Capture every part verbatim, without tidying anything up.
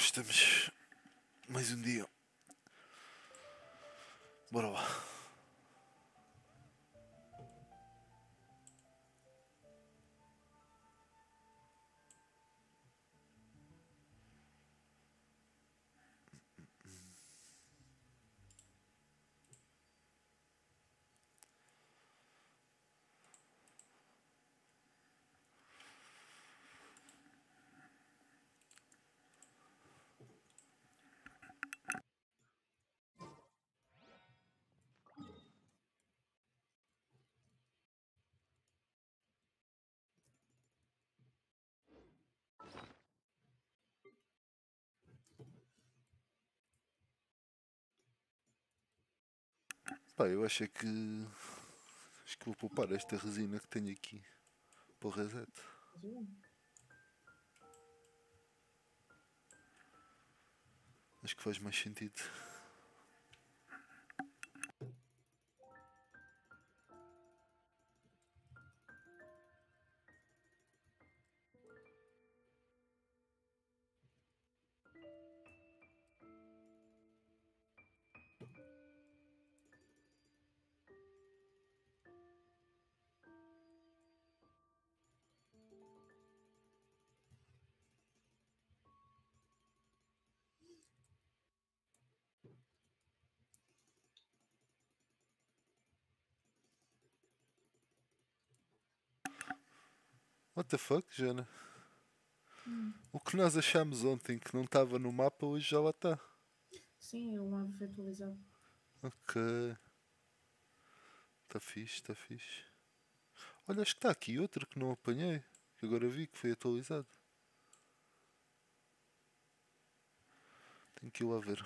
estamos. Mais um dia. Bora lá. Pá, eu achei que. Acho que vou poupar esta resina que tenho aqui para o reset. Acho que faz mais sentido. What the fuck, Jana? Hum. O que nós achámos ontem que não estava no mapa hoje já lá está. Sim, o mapa foi atualizado. Ok. Está fixe, está fixe. Olha, acho que está aqui outro que não apanhei. Que agora vi que foi atualizado. Tenho que ir lá ver.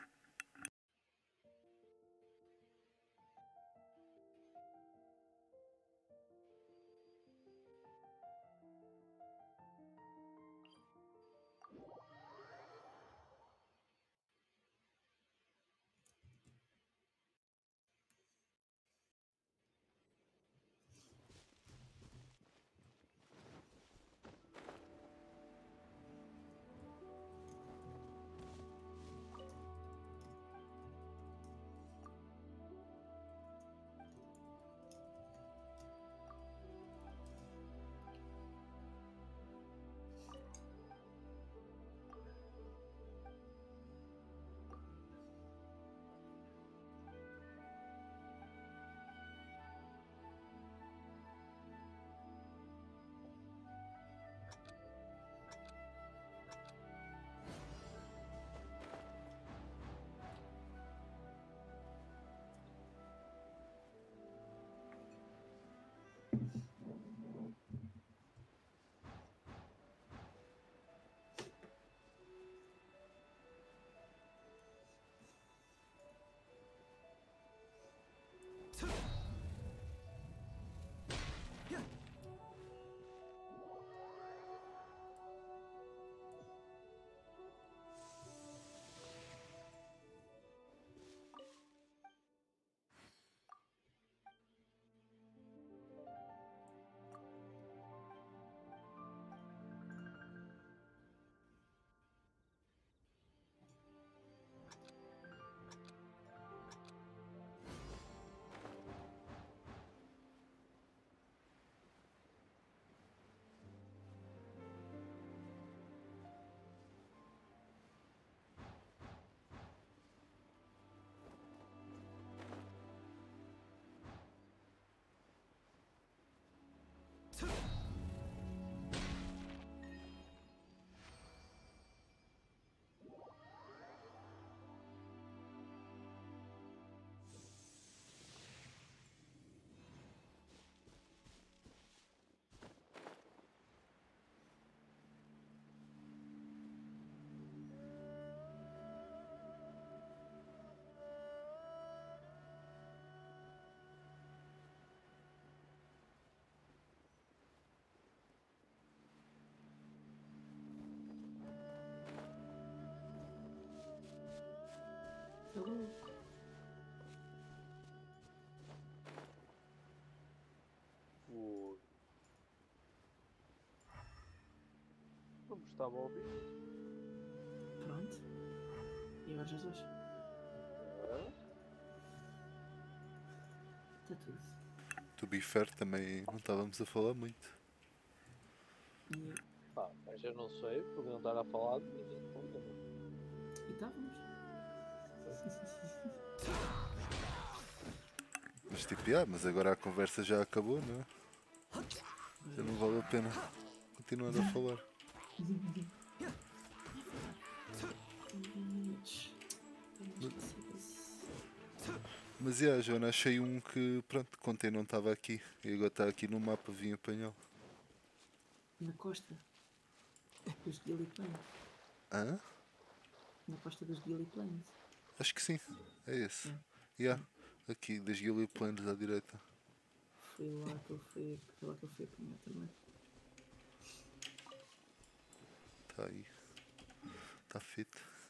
Alô? Ui. Não me estava a ouvir. Pronto. E agora já estás? Ah, Está tudo. To be fair, também não estávamos a falar muito. E, pá, mas eu não sei, porque não estar a falar de mim. Conta, não. e estávamos. Mas tipo, ah, mas agora a conversa já acabou, não é? Já não vale a pena continuar a falar. Mas é, Joana, achei um que, pronto, contei não estava aqui. E agora está aqui no mapa, vim apanhá-lo. Na costa dos Gilly Plains. Hã? Na costa dos Gilly Plains. Acho que sim, é esse. É. Yeah. Aqui, das Gilly Plains à direita. Foi lá que eu fui, foi lá que eu fui apanhar também. Está aí. Está fit.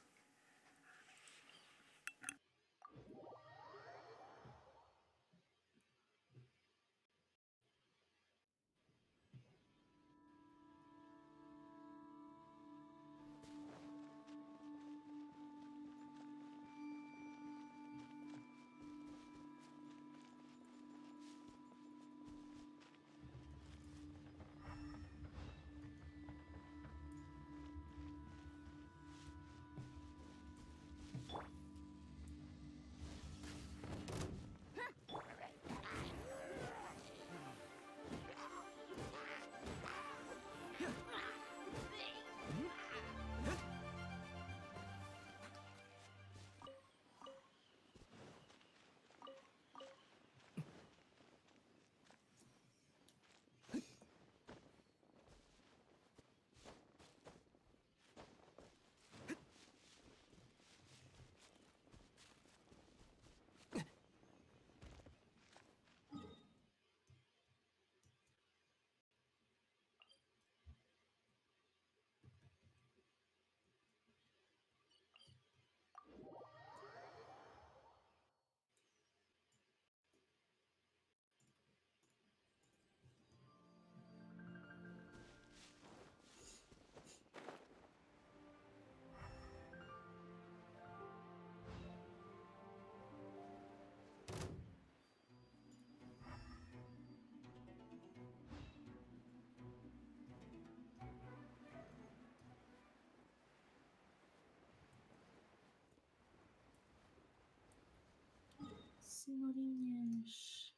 Senhorinhas.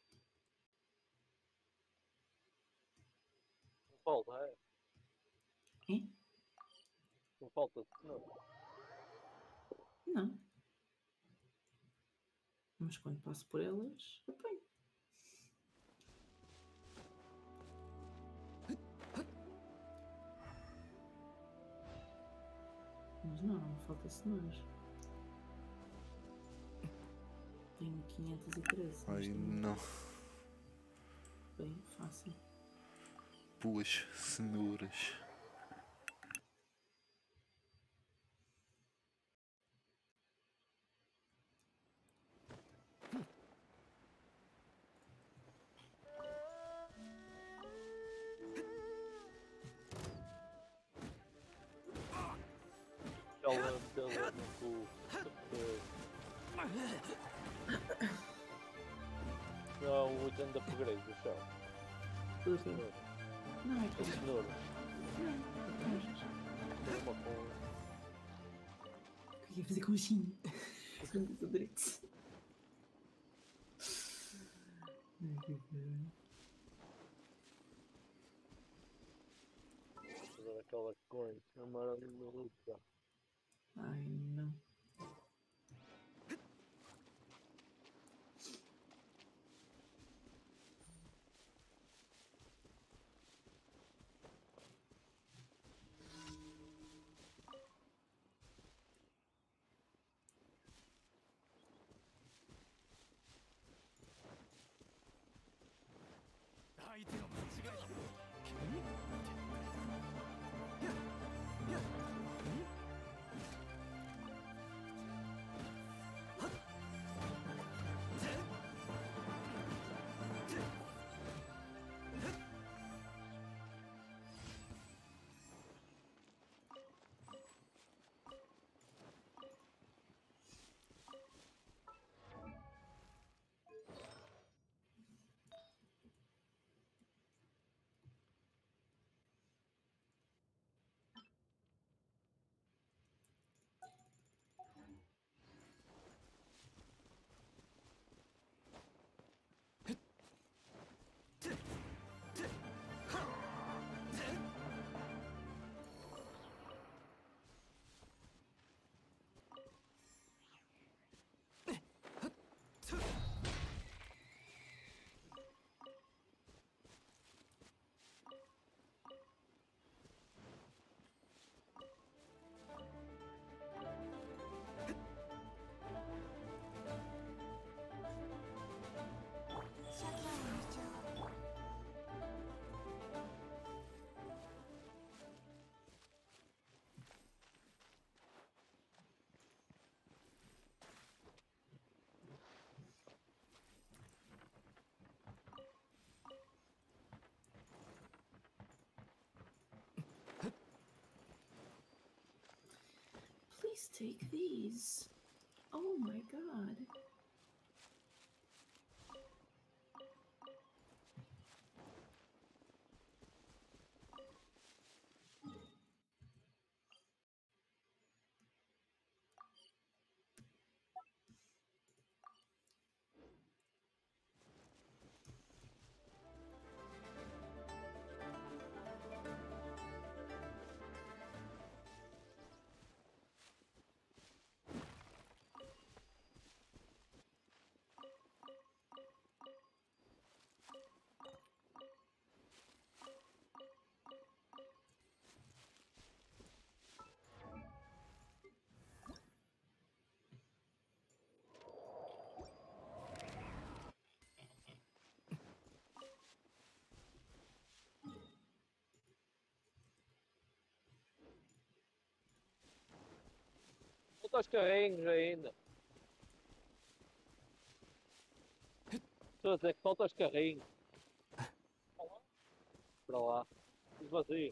Não falta, é? É? Não falta de cenoura. Não. Mas quando passo por elas, apanho. Mas não, não me falta cenouras. Tenho quinhentos e treze. Ai, não. Bem fácil. Boas cenouras. Ela meteu no cu. Não, o oitenta upgrade do chão. Tudo bem. Cenoura. Não é As tudo. cenouras. Não, achas? Uma com. O que eu ia fazer com o chinho? Não diz o direito. Fazer aquela coisa. Amarelo no luta. Ai, não. take these. Oh my god. Falta os carrinhos ainda. Estou a dizer que falta os carrinhos. Para lá. Esvazio.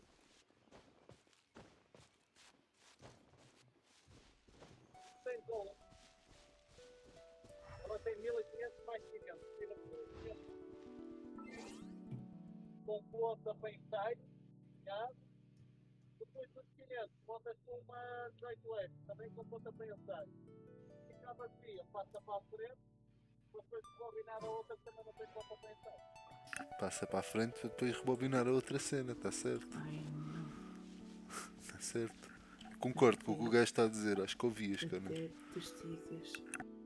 Sem dólar. Ela tem mil e quinhentos mais quinhentos. Tira mil e quinhentos. Com conta bem saio. Depois dos quinhentos, contas com uma dezoito S. Também com conta bem saio. Ficava assim, passa para a frente. Depois de rebobinar a outra também não tem conta bem saio. Passa para a frente para depois rebobinar a outra cena, está certo? Ai não. Está certo. Concordo com o que o gajo está a dizer, acho que ouvias, cara. Até testigas.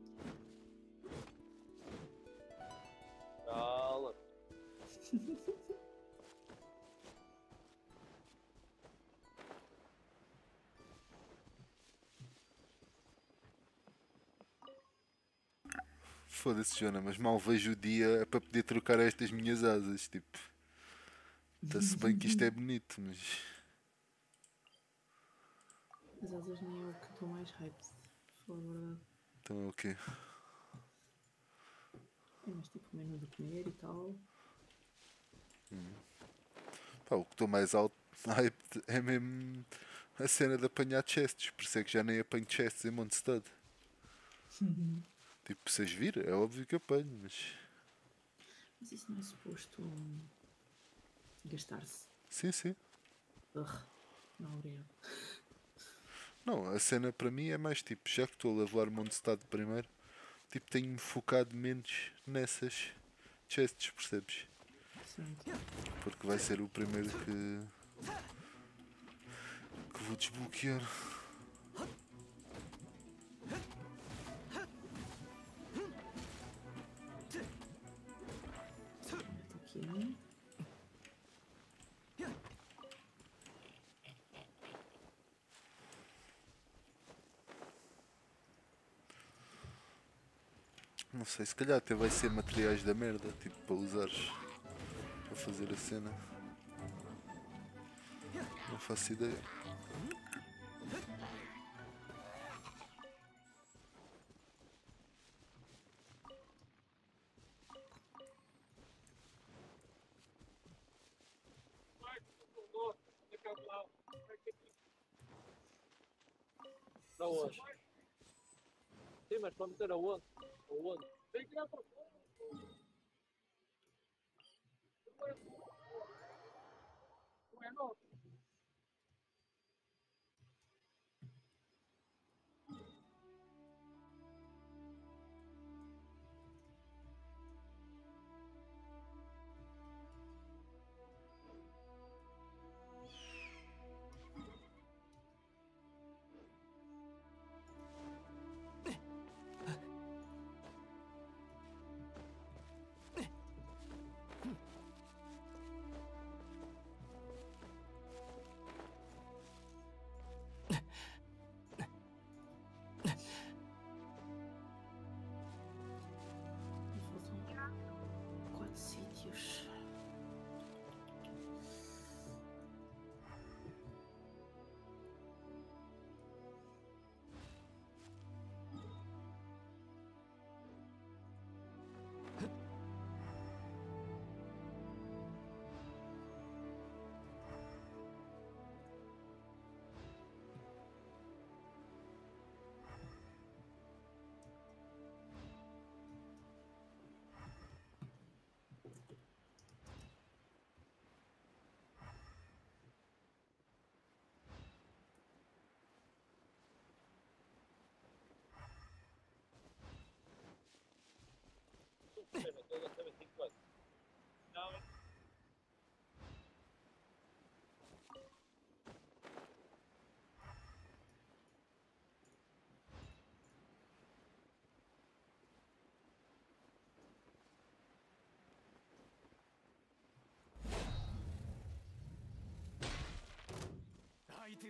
Cala. Foda-se, Jona, mas mal vejo o dia para poder trocar estas minhas asas. Tipo, está-se bem que isto é bonito, mas. As asas nem é o que estou mais hyped. Se for a verdade. Então é o quê? É mais tipo menu de comer e tal. Pá, o que estou mais alto hyped é mesmo a cena de apanhar chests. Por isso é que já nem apanho chests em Mondstadt. Tipo, vocês viram? É óbvio que apanho, mas. Mas isso não é suposto hum, gastar-se. Sim, sim. Ugh. Não, obrigado. Não, a cena para mim é mais tipo, já que estou a levar Mondstadt primeiro, tipo, tenho-me focado menos nessas chests, percebes? Certo. Porque vai ser o primeiro que. que vou desbloquear. Mete aqui. Não sei, se calhar até vai ser materiais da merda, tipo, para usares para fazer a cena. Não faço ideia. Para onde? Sim, mas para meter aonde? Aonde? Tem que ir para fora. Não é nosso.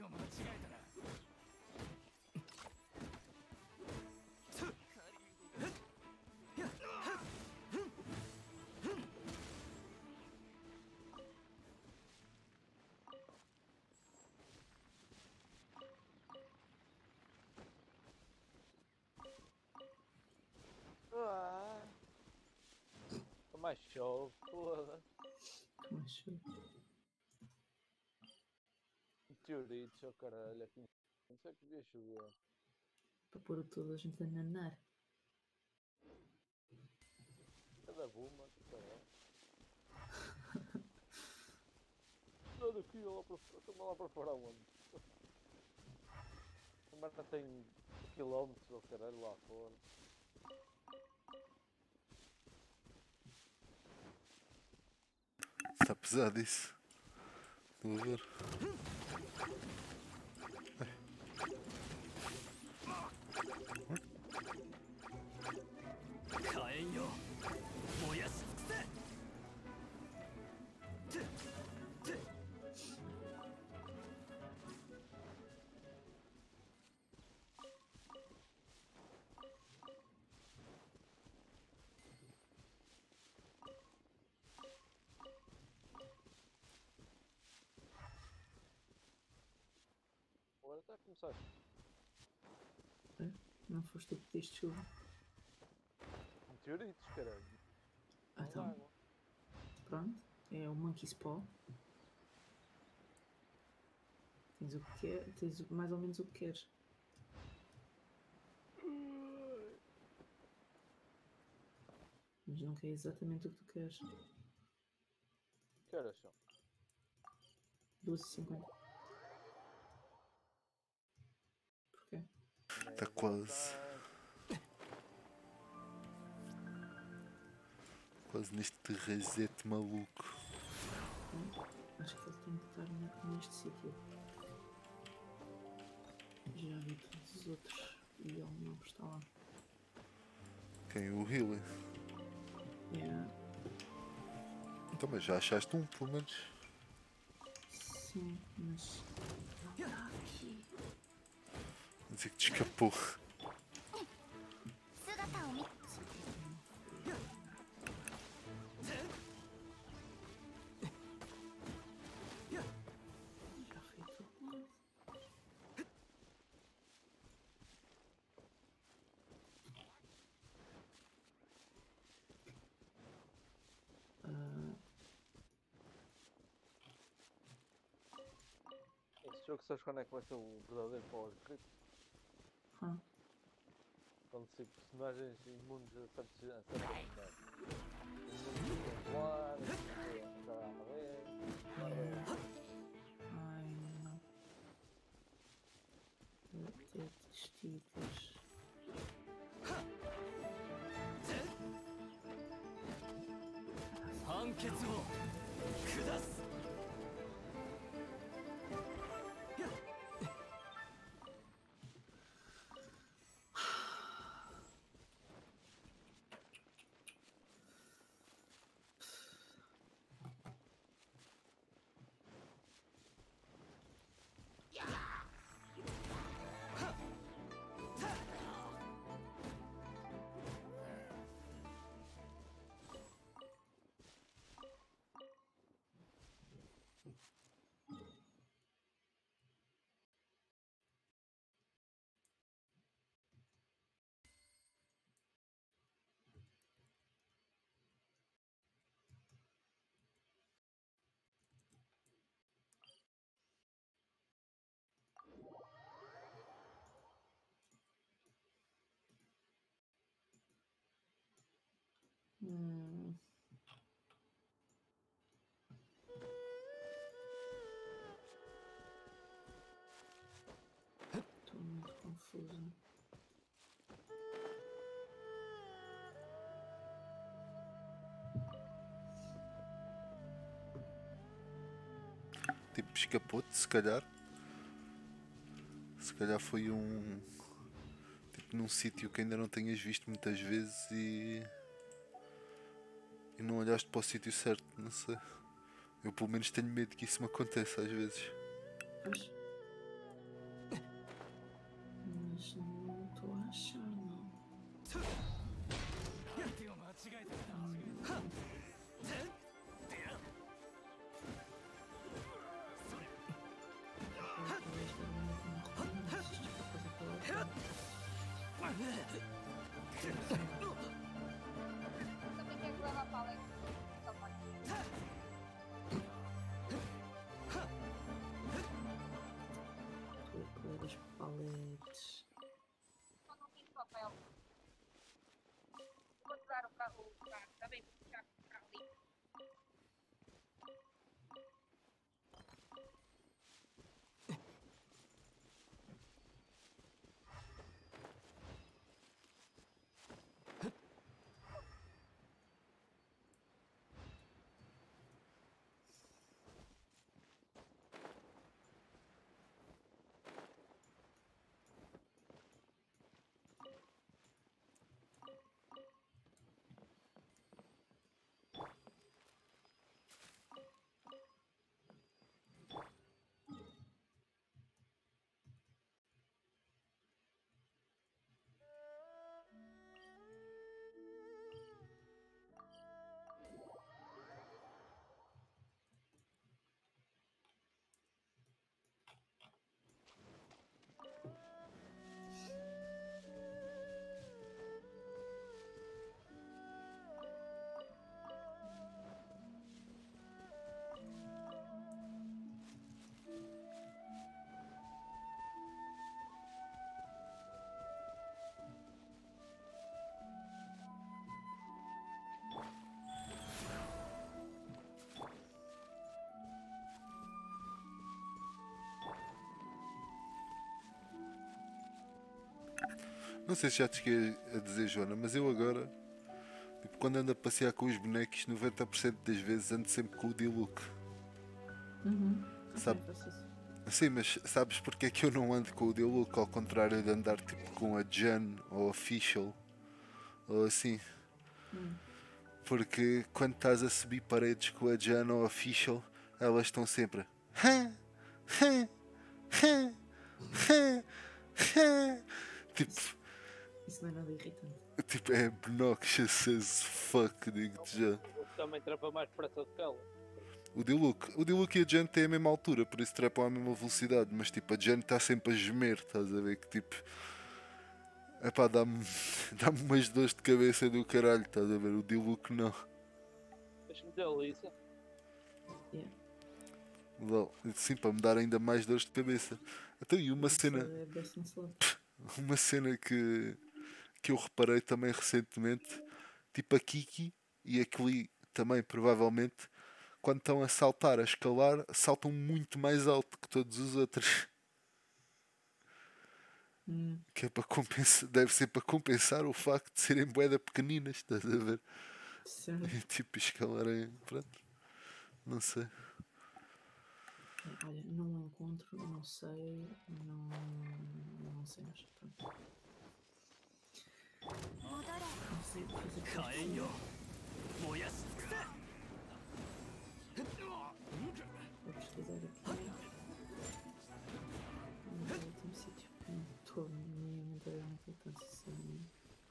Ah, mais chove, foda. Mas chove. Teoritos, oh caralho, aqui não sei que devia chover. Para pôr toda a gente a nanar. Cada buma, caralho. Olha aqui, lá para fora, estou lá para fora onde? A merda tem quilómetros, oh caralho, lá fora. Está pesado isso. Estou a ver. Agora está a começar. É? Não foste tu que pediste chuva? Meteoritos, caralho. Ah, Não então, dá água. pronto. É o Monkey's Paw. Tens o que quer, tens mais ou menos o que queres. Mas não é exatamente o que tu queres. Que horas são? duas e cinquenta. Porquê? Está quase. Quase neste reset maluco. Hum, acho que ele tem que estar ne- neste sítio. Já vi todos os outros e ele não está lá. Quem? O Healy. É, Então, mas já achaste um, pelo menos. sim, mas não está aqui. Dizer que te escapou. Já foi todo lado. Ah, Esse jogo sabes quando é que vai ser o verdadeiro Power Creep? ah, Quando se personagens imunes a certos a certas merdas. Imunes a voar, imunes a morrer. ai não. Eu até testículos. Hum. Estou muito confusa. Tipo, escapou-te, se calhar. Se calhar foi um. Tipo, num sítio que ainda não tenhas visto muitas vezes e. E não olhaste para o sítio certo, não sei. Eu pelo menos tenho medo que isso me aconteça às vezes. Pois, Também quero levar a paleta. Só pode. Estou a colher as paletes. Só não tenho papel. Vou usar o carro, o carro. Também vou ficar com o carro ali. Não sei se já te cheguei a dizer, Joana, mas eu agora, tipo, quando ando a passear com os bonecos, noventa por cento das vezes ando sempre com o D-Look. Uhum. Sabe- Ok, faço isso. Sim, mas sabes porque é que eu não ando com o D-Look, ao contrário de andar tipo com a Jan ou a Official ou assim? Hum. Porque quando estás a subir paredes com a Jan ou a Official, elas estão sempre. "Hã? Hã? Hã? Hã? Hã?" Tipo, Isso não é nada irritante. tipo, é obnoxious as fuck, digo-te já. Também trapa mais depressa do que ela. O D-Look, o D-Look e a Jan têm a mesma altura, por isso trepam à mesma velocidade, mas tipo, a Jan está sempre a gemer, estás a ver que tipo. Epá, dá-me dá-me umas dores de cabeça do caralho, estás a ver? O D-Look não. Deixa-me dizer, Lisa. Yeah. Lol, sim, para me dar ainda mais dores de cabeça. Então, e uma Isso cena, é best in slot. uma cena que, que eu reparei também recentemente, tipo a Kiki e a Klee também, provavelmente, quando estão a saltar, a escalar, saltam muito mais alto que todos os outros. Hum. Que é para compensar, deve ser para compensar o facto de serem bué pequeninas, estás a ver? Certo. E tipo, escalarem, pronto, não sei. Olha, não encontro, não sei, não, não sei, mas pronto. Não sei o que fazer com isto. Vou pesquisar aqui. No último sítio. Não estou minimamente a ver onde é que ele está, sinceramente.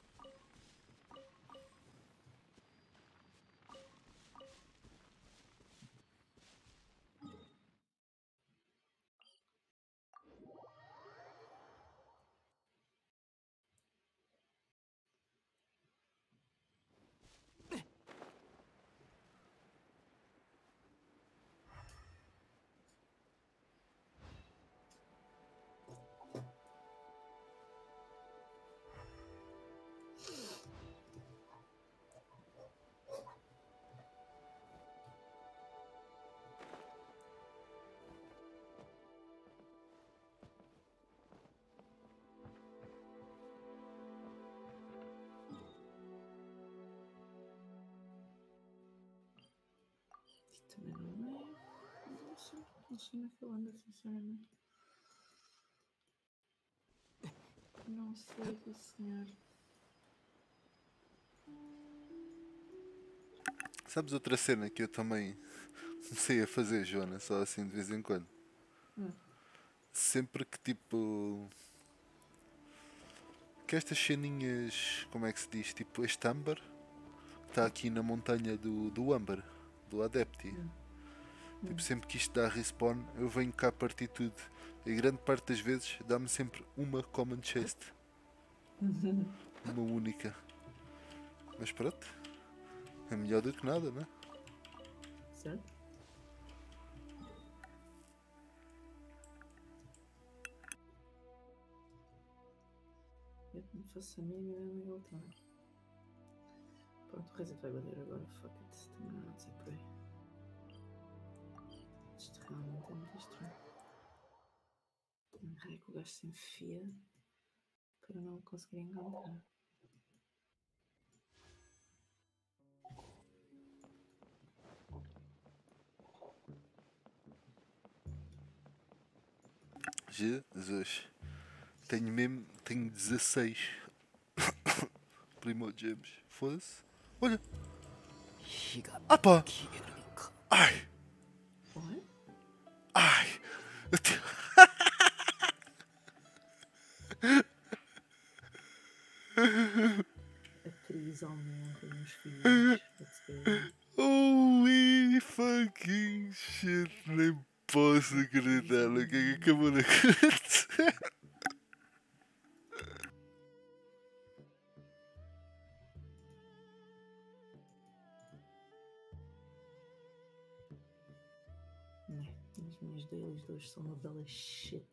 Isto também não é. Não sei, não sei onde é que ele anda, sinceramente. Não sei, sim, senhor. Sabes outra cena que eu também comecei a fazer, Joana, só assim de vez em quando? Hum. Sempre que tipo. Que estas ceninhas, como é que se diz? Tipo, este âmbar está aqui na montanha do, do âmbar, do Adepti. Hum. Tipo, sempre que isto dá respawn, eu venho cá partir tudo. E grande parte das vezes dá-me sempre uma common chest. Uma única. Mas pronto. É melhor do que nada, não é? Certo? Eu não faço a mínima ideia onde ele está. Pronto, o Reset vai bater agora. Fuck it. Tenho nada a dizer por aí. Isto realmente é muito estranho. Um raio que o gajo se enfia para não o conseguir encontrar. Jesus. Tenho mesmo. Tenho dezasseis. Primo James. Foda-se. Olha. Ah pá. Ai. What? Ai. Eu te- Atriz aumenta nos filhos. Let's go. Holy fucking shit. Nem posso acreditar no que é que acabou de acontecer. Né, as minhas dailies de hoje são uma bela shit.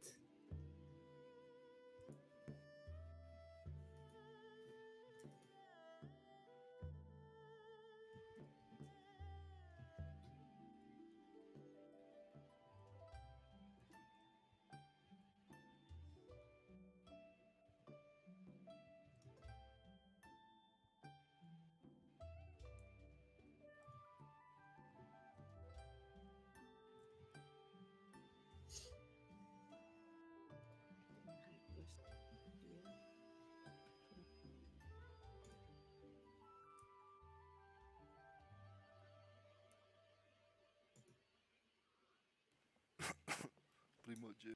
Primo James.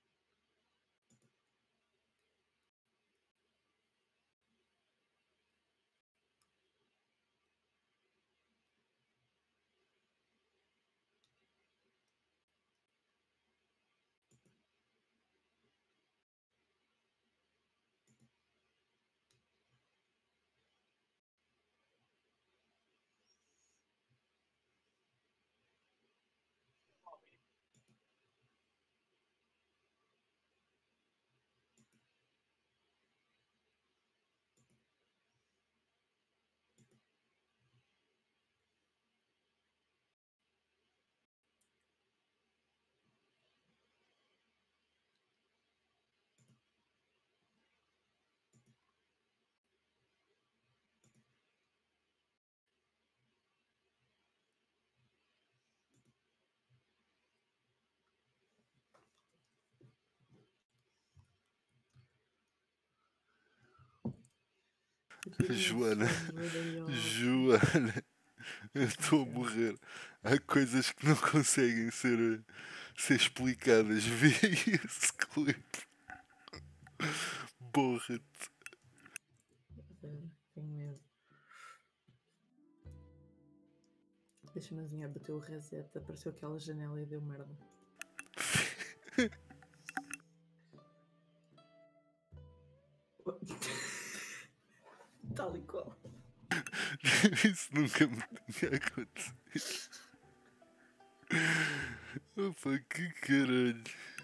Joana. Joana. Eu estou a morrer. Há coisas que não conseguem ser, ser explicadas. Vê esse clipe. Borra-te. Tenho medo. Deixa-me adivinhar, bateu o reset, apareceu aquela janela e deu merda. Tal e qual. Isso nunca me tinha acontecido. Opa, que caralho.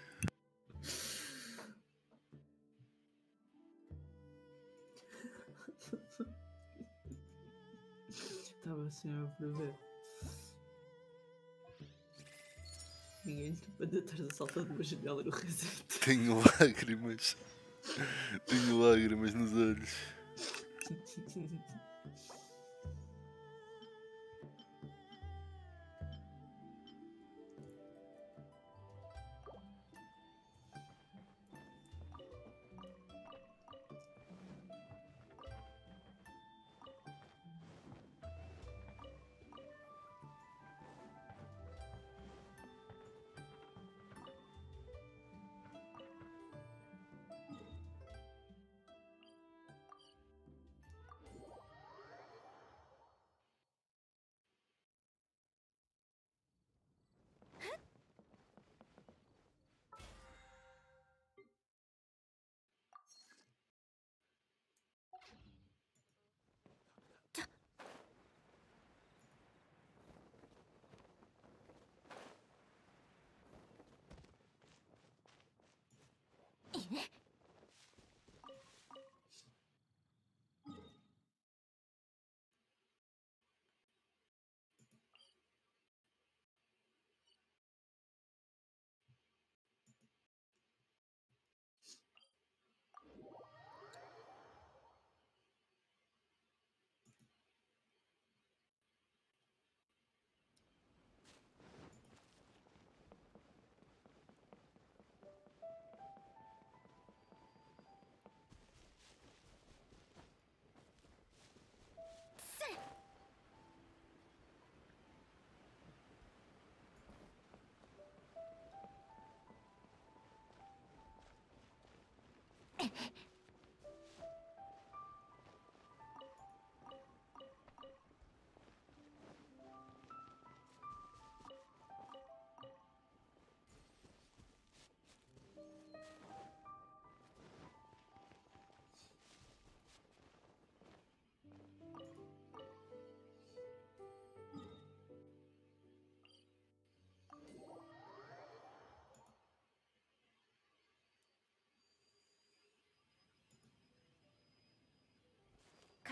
Estava assim a prever. Ninguém te pode estar a saltar de uma janela no reset. Tenho lágrimas. Tenho lágrimas nos olhos.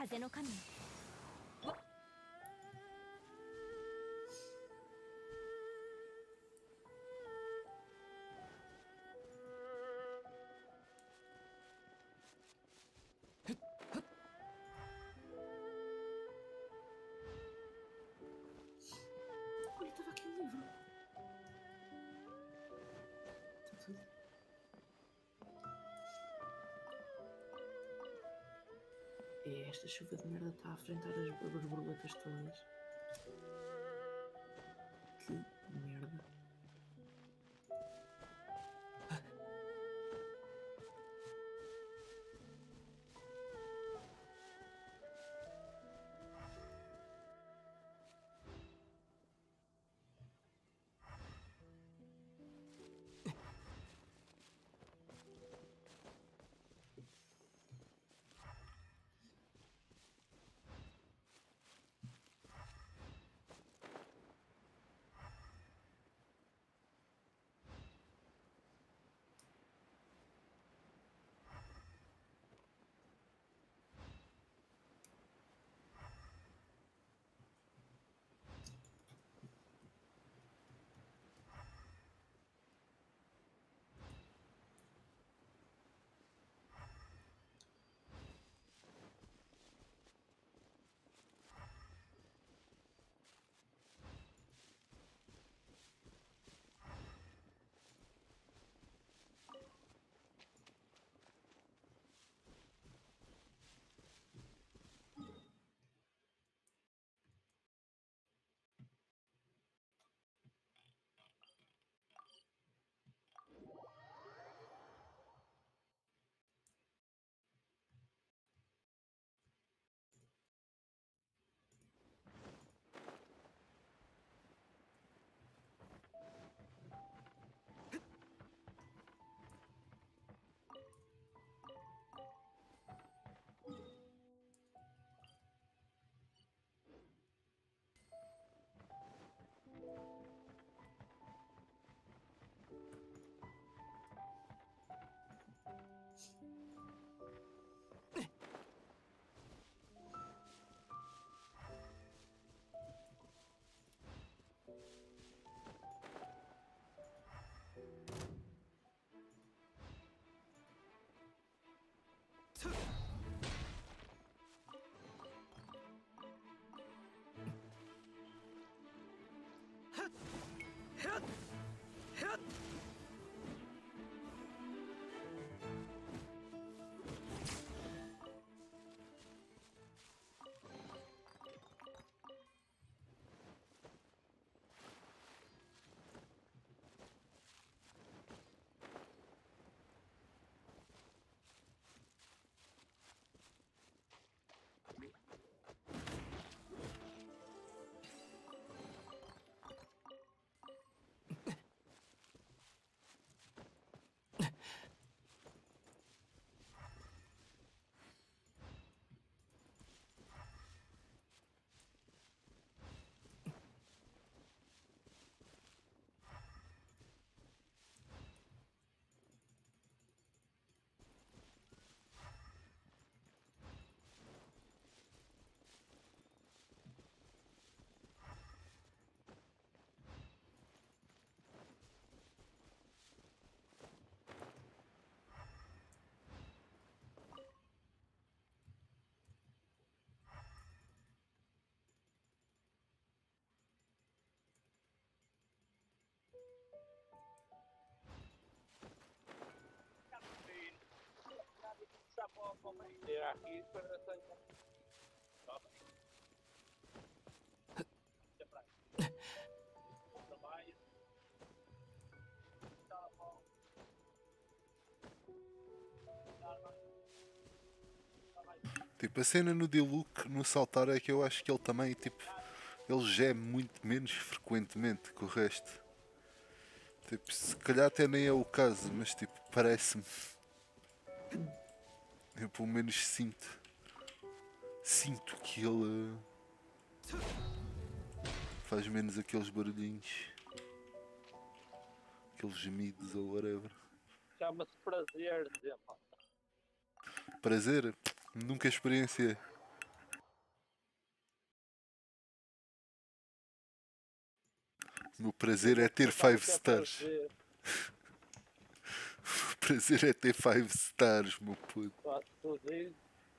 風の神。 Olha, estava aqui um livro. Está tudo. É, esta chuva de merda está a enfrentar as, as borboletas todas. Que merda. Aqui para Tipo, a cena no Diluc, no saltar, é que eu acho que ele também, tipo, ele geme muito menos frequentemente que o resto. Tipo, se calhar até nem é o caso, mas tipo, parece-me. Eu pelo menos sinto. Sinto que ele faz menos aqueles barulhinhos. Aqueles gemidos ou whatever. chama-se prazer, dizer, pá. Prazer? Nunca experienciei. O meu prazer é ter five stars. O prazer é ter five stars, meu puto. Tu dizes.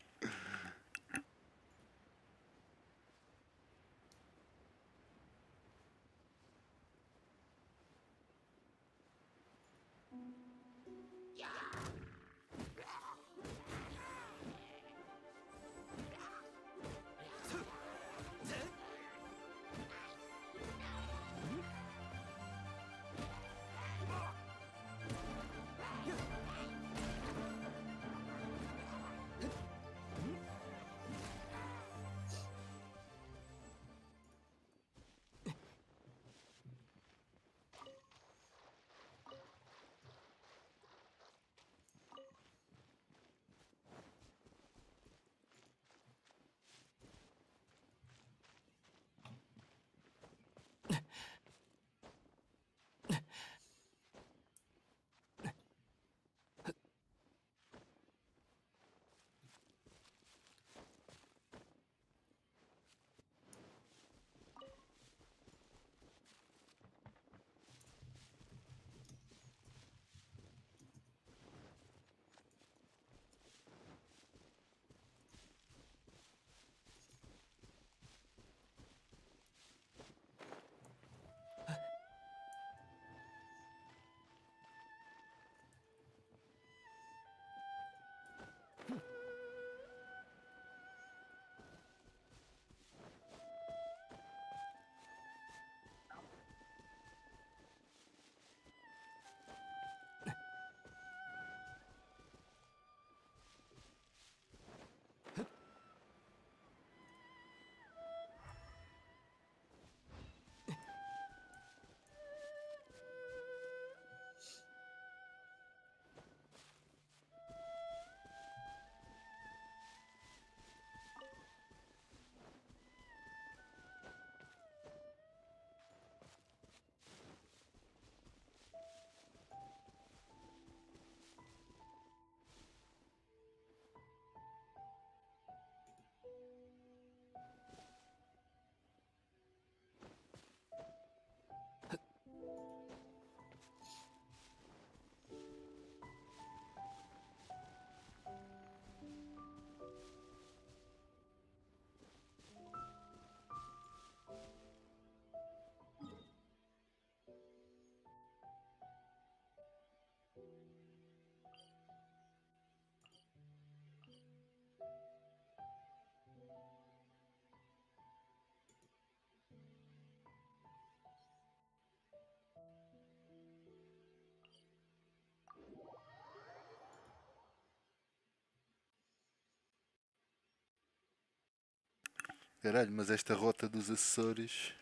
Caralho, mas esta rota dos Açores.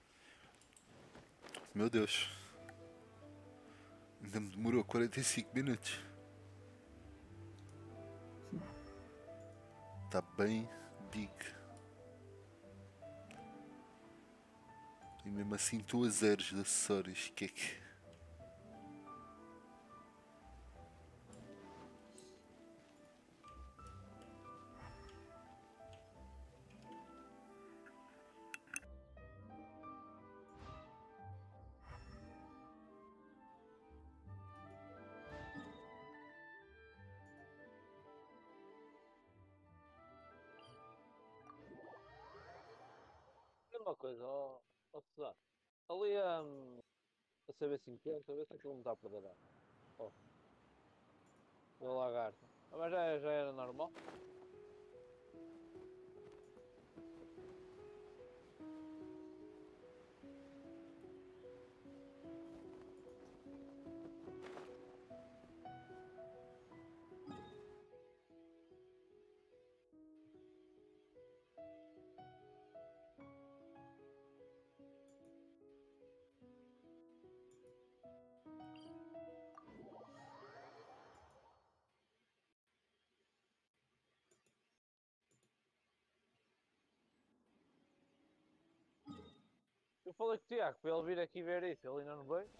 Meu Deus. Ainda me demorou quarenta e cinco minutos. Está bem big. E mesmo assim estou a zeros de Açores. Que é que. Uma coisa, ó, ó, Cesar. Ali hum, a C B cinquenta, a ver se aquilo não está a perder ar. Ó, o lagarto. Ah, mas já, já era normal? Eu falei com o Tiago para ele vir aqui ver isso, ele ainda não veio.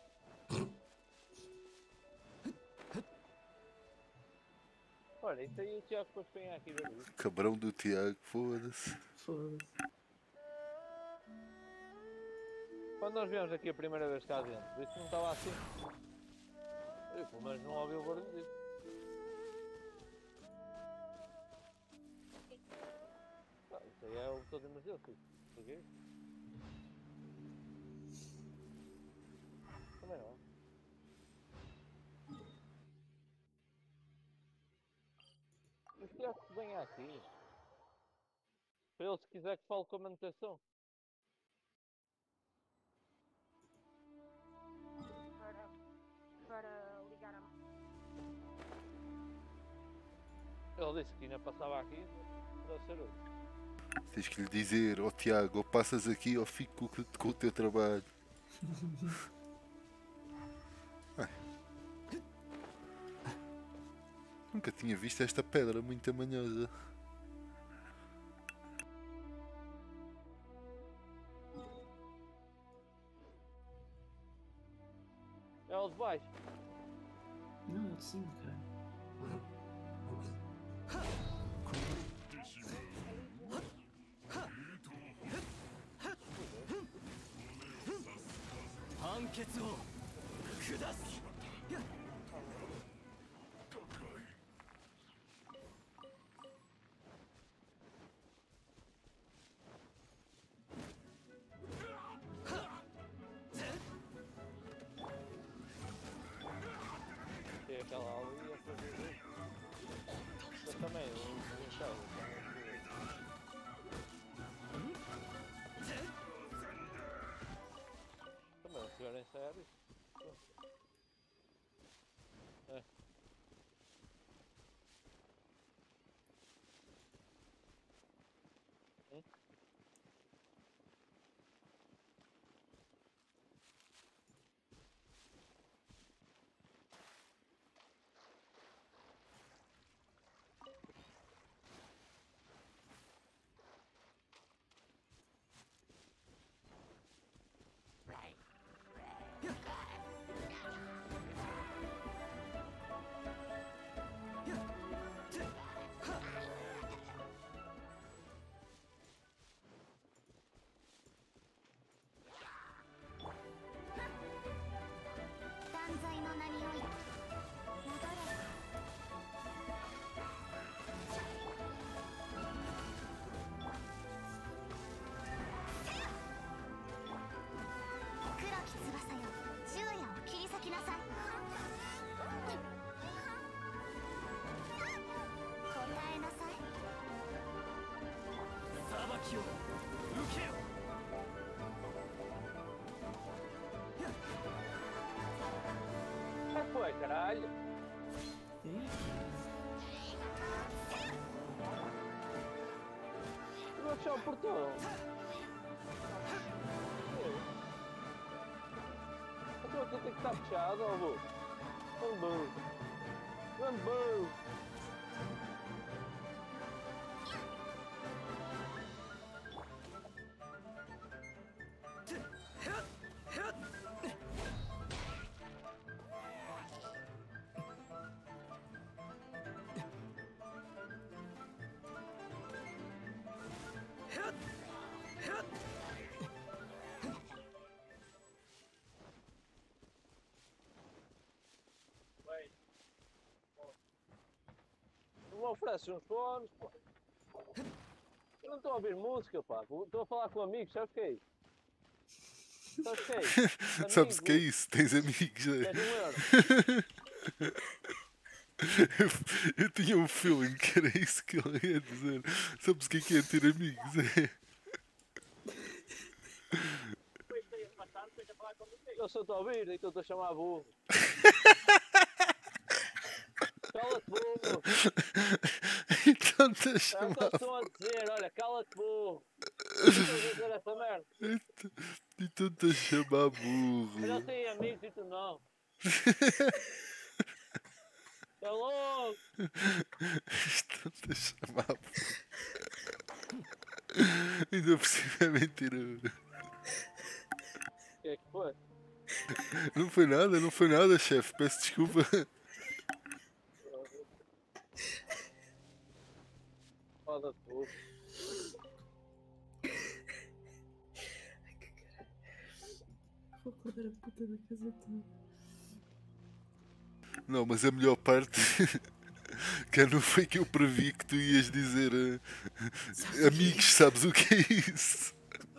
Olha, isso aí o Tiago depois vem aqui ver isso. Cabrão do Tiago, foda-se. Foda-se. Quando nós viemos aqui a primeira vez cá dentro, isto não estava assim. Eu, pelo menos não ouvi o barulho disso. Ah, isso aí é o botão de emergência. Peguei. Também não. Mas que é que venha aqui? Para ele, se quiser que fale com a manutenção. Para, para ligar a. Ele disse que ainda passava aqui. Deve ser hoje. Tens que lhe dizer, ó Tiago, ou passas aqui ou fico com, com o teu trabalho. Ai. Nunca tinha visto esta pedra muito manhosa. É o de baixo. Não, é o de cima, cara. 判決を下す。 Tem aquela ali e a fazer isso. Mas também, o Michel. Também, se tiverem sério. É. Hum? Que foi, caralho? É, Eu vou fechar o portão. Então aqui tem que estar fechado, ó, vou. Vamos, vamos. Não me ofereces uns fones, pô. Eu não estou a ouvir música, pá. Estou a falar com amigos, sabes o que é isso? Sabes o que é isso? Sabes o que é isso? Tens amigos, é? Queres um euro? Eu, eu tinha um feeling que era isso que ele ia dizer. Sabes o que é que é ter amigos? É. Eu só estou a ouvir, então estou a chamar burro. Cala-te, burro. Então te a É o que chamar. eles estão a dizer, olha, cala-te, burro. Estás a dizer essa merda. Então te a chamar burro. Eu não tenho amigos e tu não. É louco. Estão te a chamar burro. Ainda por cima é mentira. O que é que foi? Não foi nada, não foi nada, chefe. Peço desculpa. Foda-se, burro. Vou acordar a puta da casa toda. Não, mas a melhor parte que não foi que eu previ que tu ias dizer eh, amigos, sabes o que é isso?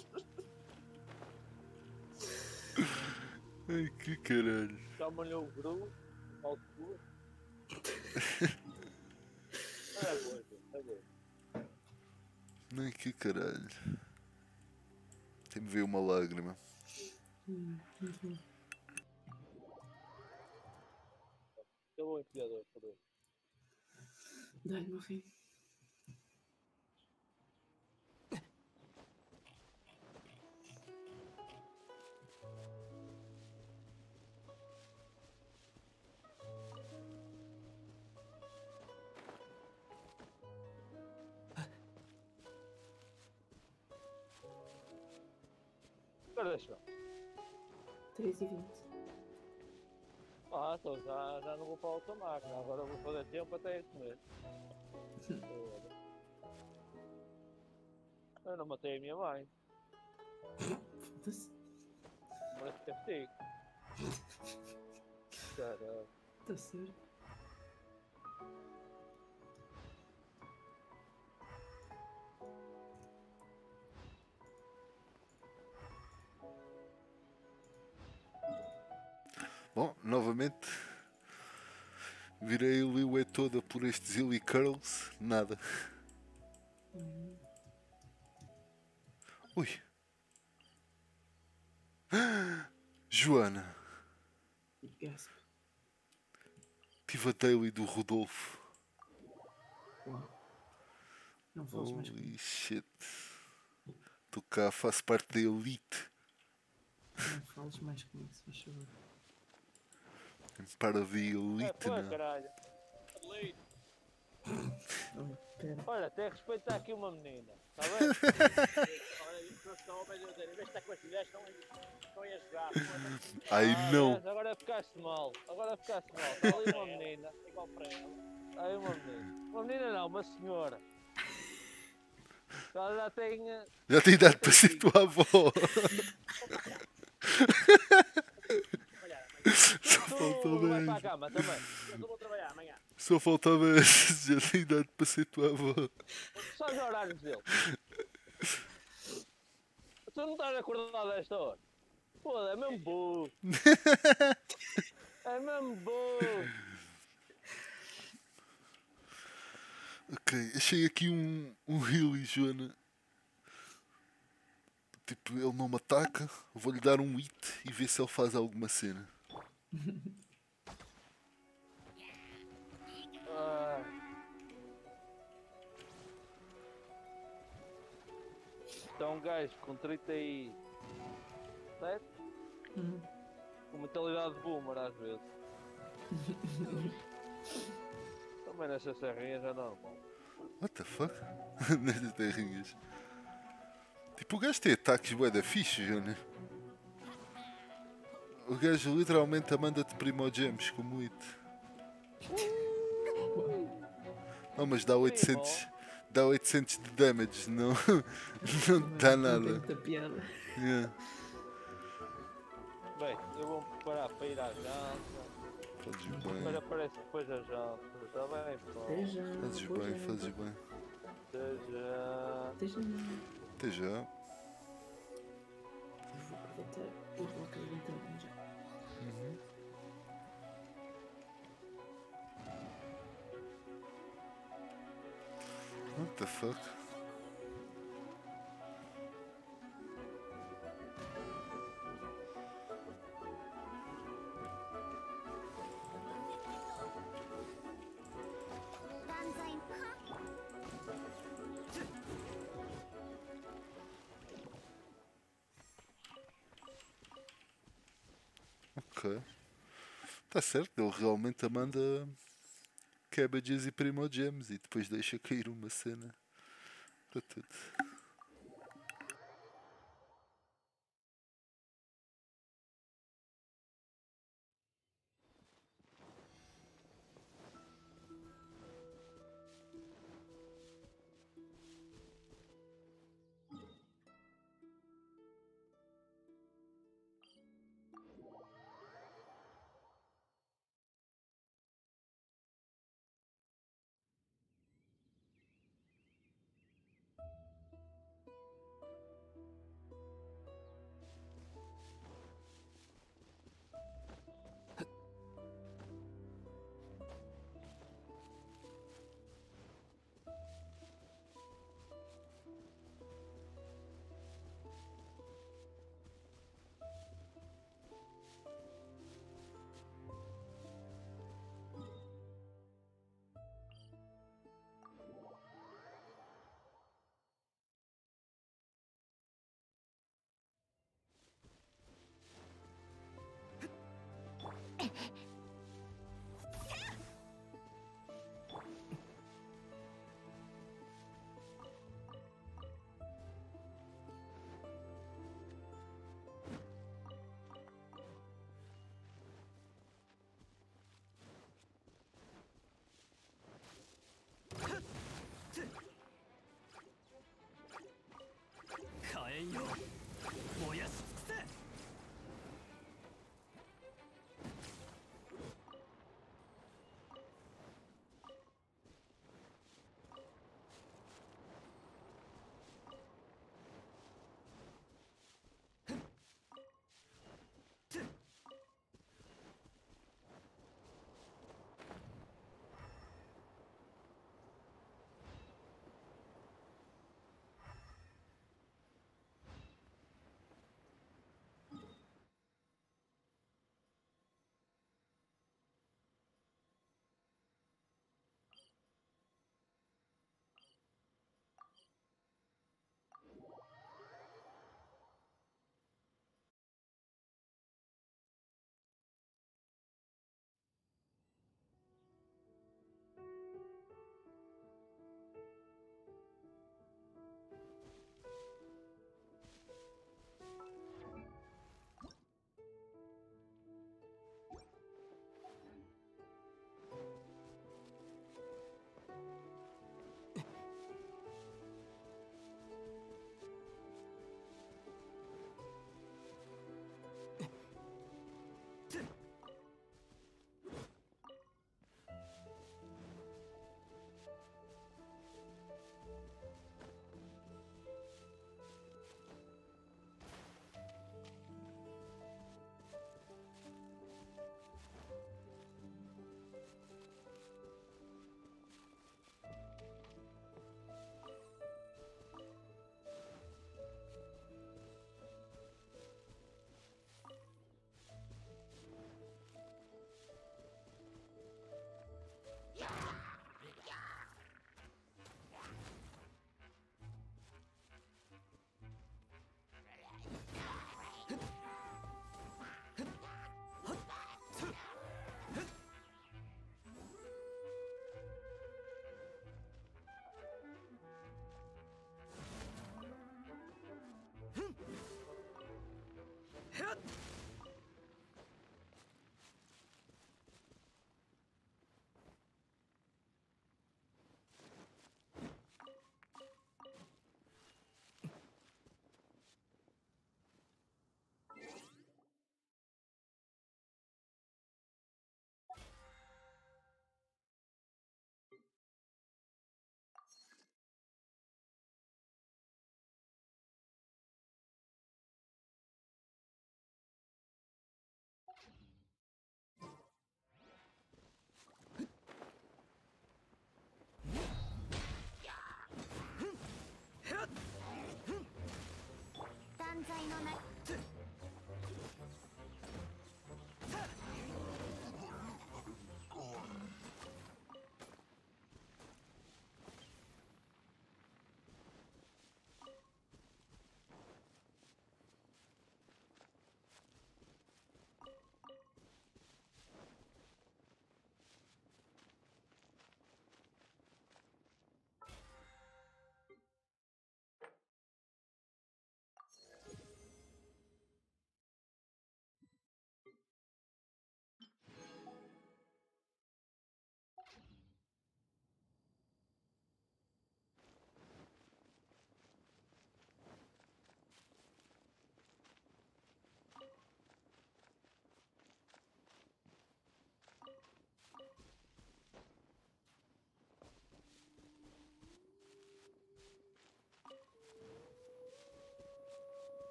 Ai que caralho. Chama-lhe o Gru, ao seguro. É boa, é boa. Ai que caralho. Tem-me veio uma lágrima. Hum, muito bom. Eu vou empilhador, por favor. Dá-lhe, meu filho. Agora deixa. três e vinte. Ah, então já, já não vou para a outra máquina. Agora vou fazer tempo até ir comer. Eu não matei a minha mãe. Foda-se. Mas castigo. Caralho. Está certo. Bom, novamente virei a Liué toda por estes Illy Curls, nada. Hum. Ui. Joana, Gasp. tive a daily do Rodolfo. Uau. Não fales mais comigo. Holy shit. Estou cá, faço parte da elite. Não fales mais comigo, se faz favor. Para de É, elite, pô, não. caralho. Ali. Oh, pera. Olha, tem que respeitar aqui uma menina. Está bem? Olha, isso não estão a obedecer. Em vez de estar com as mulheres, estão a, estão a jogar. Ai Ah, não. vês? Agora ficaste mal. Agora ficaste mal. Está ali uma menina. Igual para ela. Está aí uma menina. Uma menina não, uma senhora. Ela já tem. eh, Já tem idade para ser tua avó. Só Tu faltava vai para a isso. cama também. Eu vou trabalhar amanhã. Só faltava isso. Já tem idade para ser tua avó. Só os horários dele. Tu não estás acordado a esta hora? Pô, é mesmo burro. É mesmo burro. Ok, achei aqui um, um Hilly, Joana. Tipo, ele não me ataca. Vou-lhe dar um hit e ver se ele faz alguma cena. Ah. Então um gajo com trinta e sete, Hum. com mentalidade de boomer às vezes. Também nessas serrinhas é normal. What the fuck? Nestas terrinhas. Tipo, o gajo tem ataques bué da fixe, Joana. O gajo literalmente manda-te primogems como hit. Não, mas dá oitocentos, dá oitocentos de damage, não, não dá Não tem nada. muita piada. Yeah. Bem, eu vou me preparar para ir à janta. Fazes Mas bem, aparece depois da janta. Está bem, pô. Até já. fazes boa bem, janta. fazes bem. Até já. Até já. Até já. Eu vou aproveitar e vou acabar então já. What the fuck? Ok. Tá certo, ele realmente manda cabbages e primogems e depois deixa cair uma cena para tudo.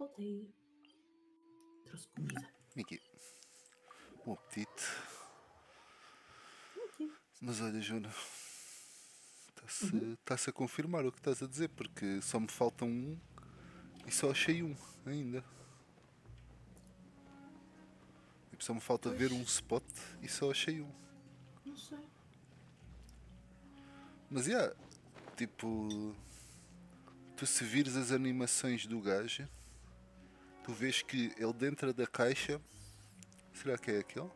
voltei. Trouxe comida. Miki, bom apetite. Aqui. Mas olha, Jona, está-se uhum. tá-se a confirmar o que estás a dizer, porque só me falta um e só achei um ainda. Tipo, só me falta Pois. ver um spot e só achei um. Não sei. Mas é, yeah, tipo, tu se vires as animações do gajo, tu vês que ele dentro da caixa, será que é aquele?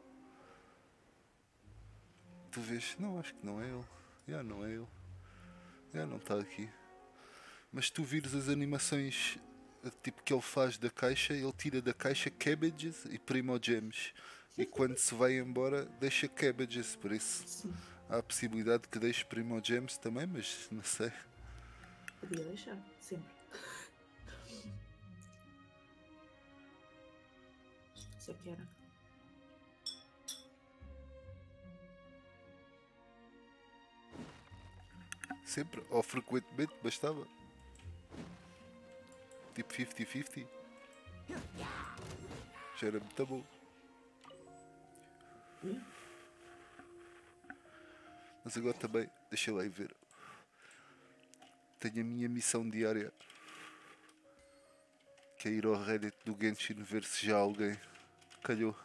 Tu vês, não, acho que não é ele. Já yeah, não é ele. Já yeah, não está aqui. Mas tu vires as animações tipo que ele faz da caixa, ele tira da caixa cabbages e primogems. E quando se vai embora deixa cabbages, por isso Sim. há a possibilidade que deixe primogems também, mas não sei. Podia deixar, sempre. Isso é que era. Sempre, ou frequentemente, bastava. Tipo cinquenta cinquenta. Já era muito bom. Hum? Mas agora também, deixa lá ir ver. Tenho a minha missão diária, que é ir ao Reddit do Genshin ver se já alguém calhou.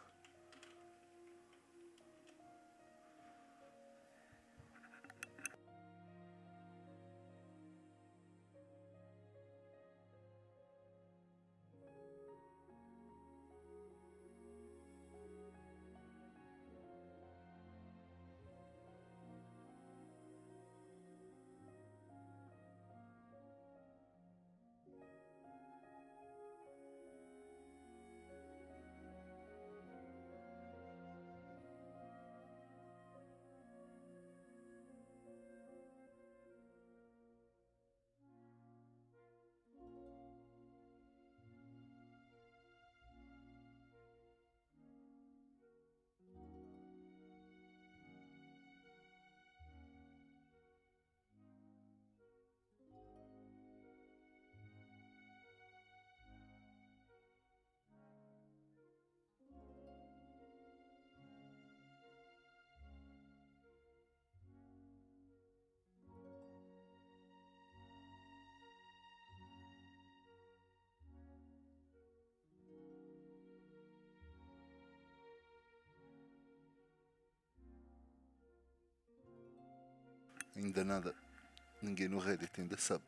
Ainda nada. Ninguém no Reddit ainda sabe.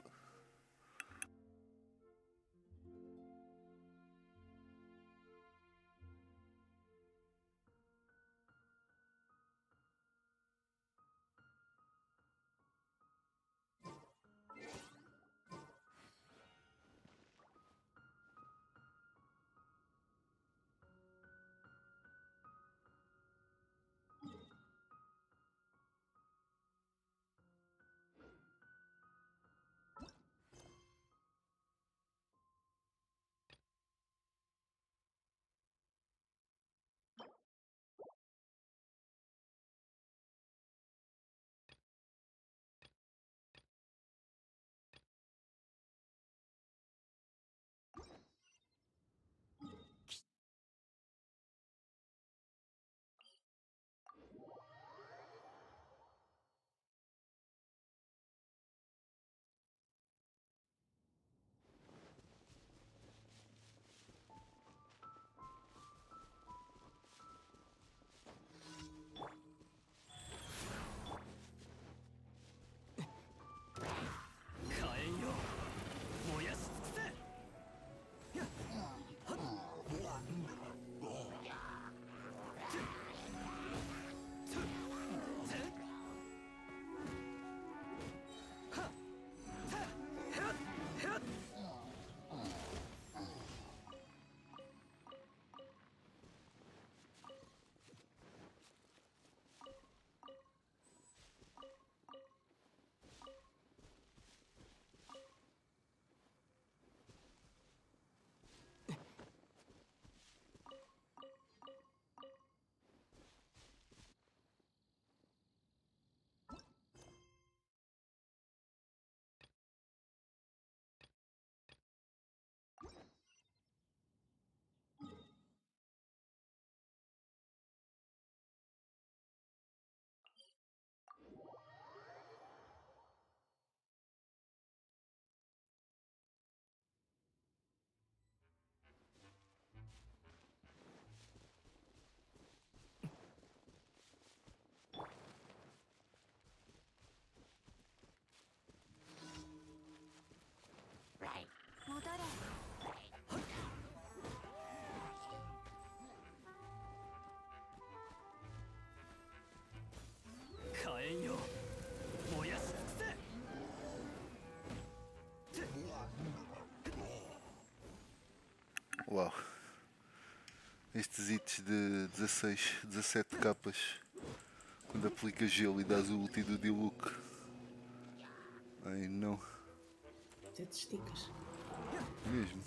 estes hits de dezasseis, dezassete capas. Quando aplica gelo e dás o ulti do Diluc. Ai não, Até te esticas. mesmo.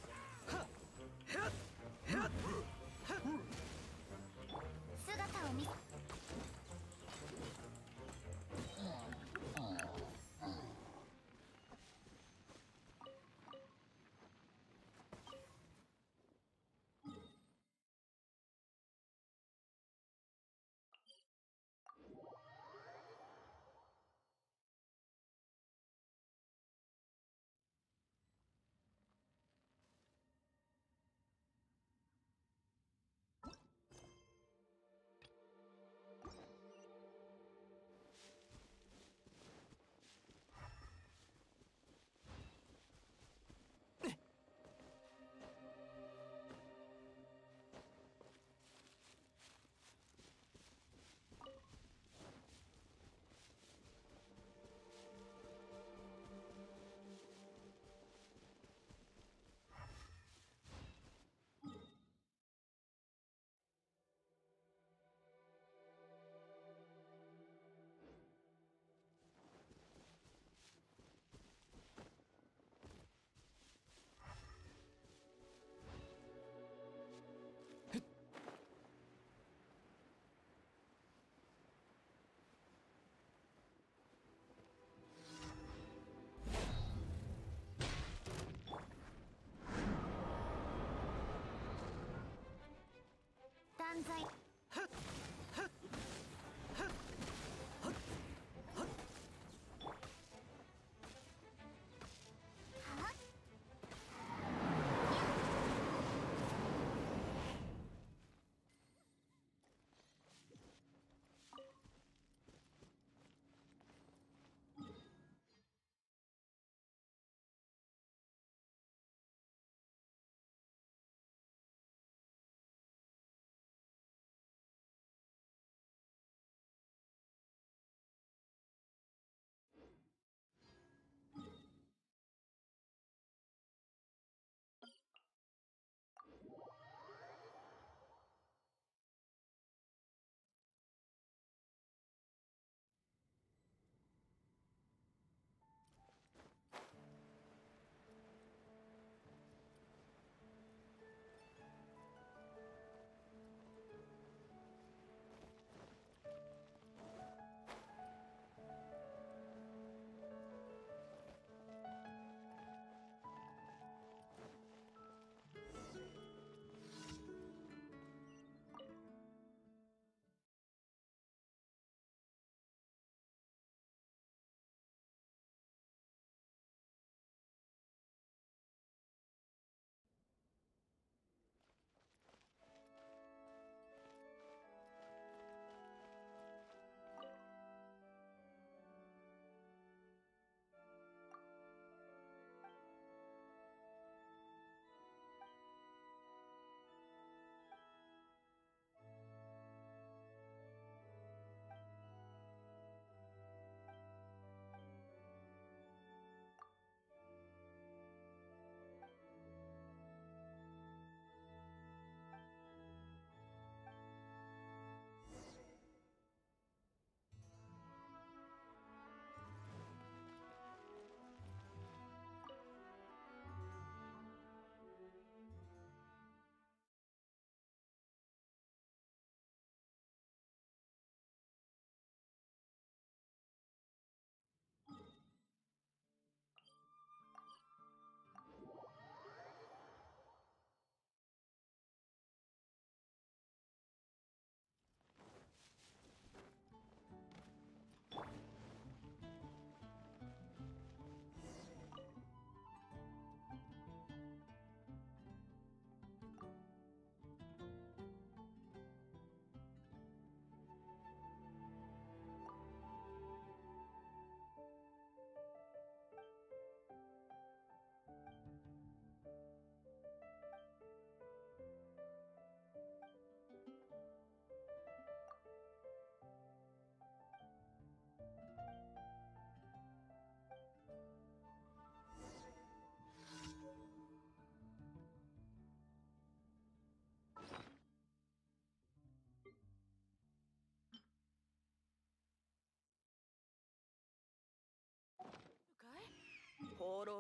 姿を見せ断罪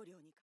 棟梁に。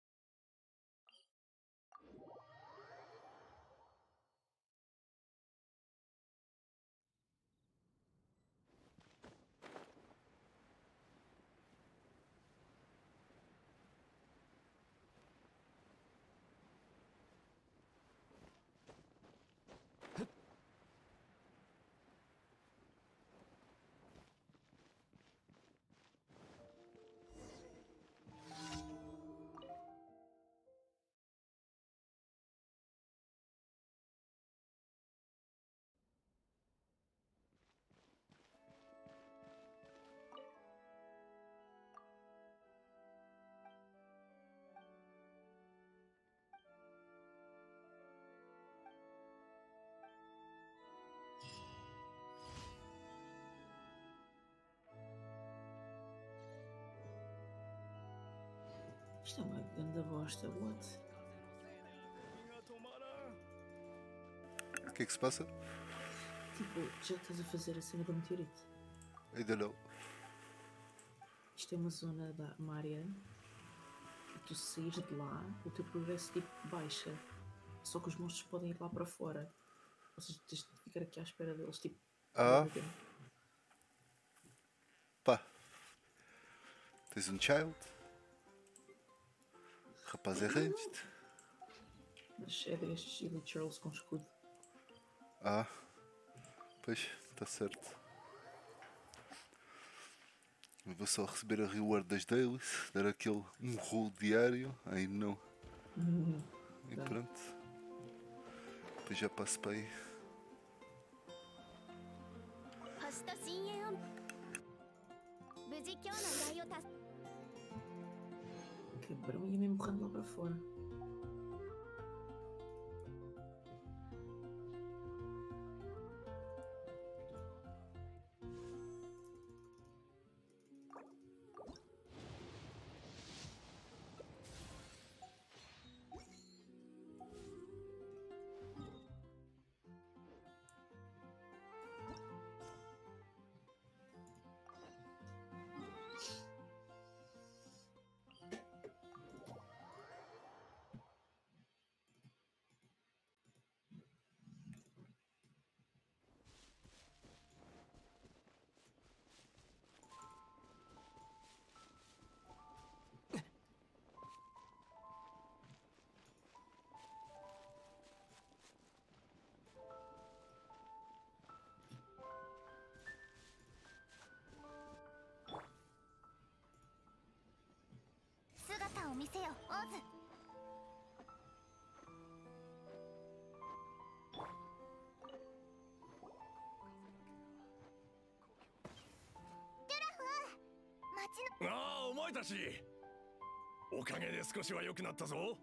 Isto é uma grande bosta, what? が止まらん。 O que é que se passa? Tipo, já estás a fazer a cena do meteorito. Ainda não. Isto é uma zona, da, uma área que tu saís de lá, o teu progresso tipo baixa. Só que os monstros podem ir lá para fora. Ou seja, tens de ficar aqui à espera deles, tipo. Ah. Pá. Tens um child. Rapaz é ranged. Mas é destes e do Charles com escudo. Ah. Pois, está certo. Eu vou só receber a reward das dailies. Dar aquele um roll diário. Aí não. Hum, E tá. pronto. Depois já passo para aí. 星と深淵を無事今日の依頼を達 Cabrão, ia me empurrando lá para fora. 姿を見せよオズ。 ああ、お前たち。おかげで少しは良くなったぞ。 よ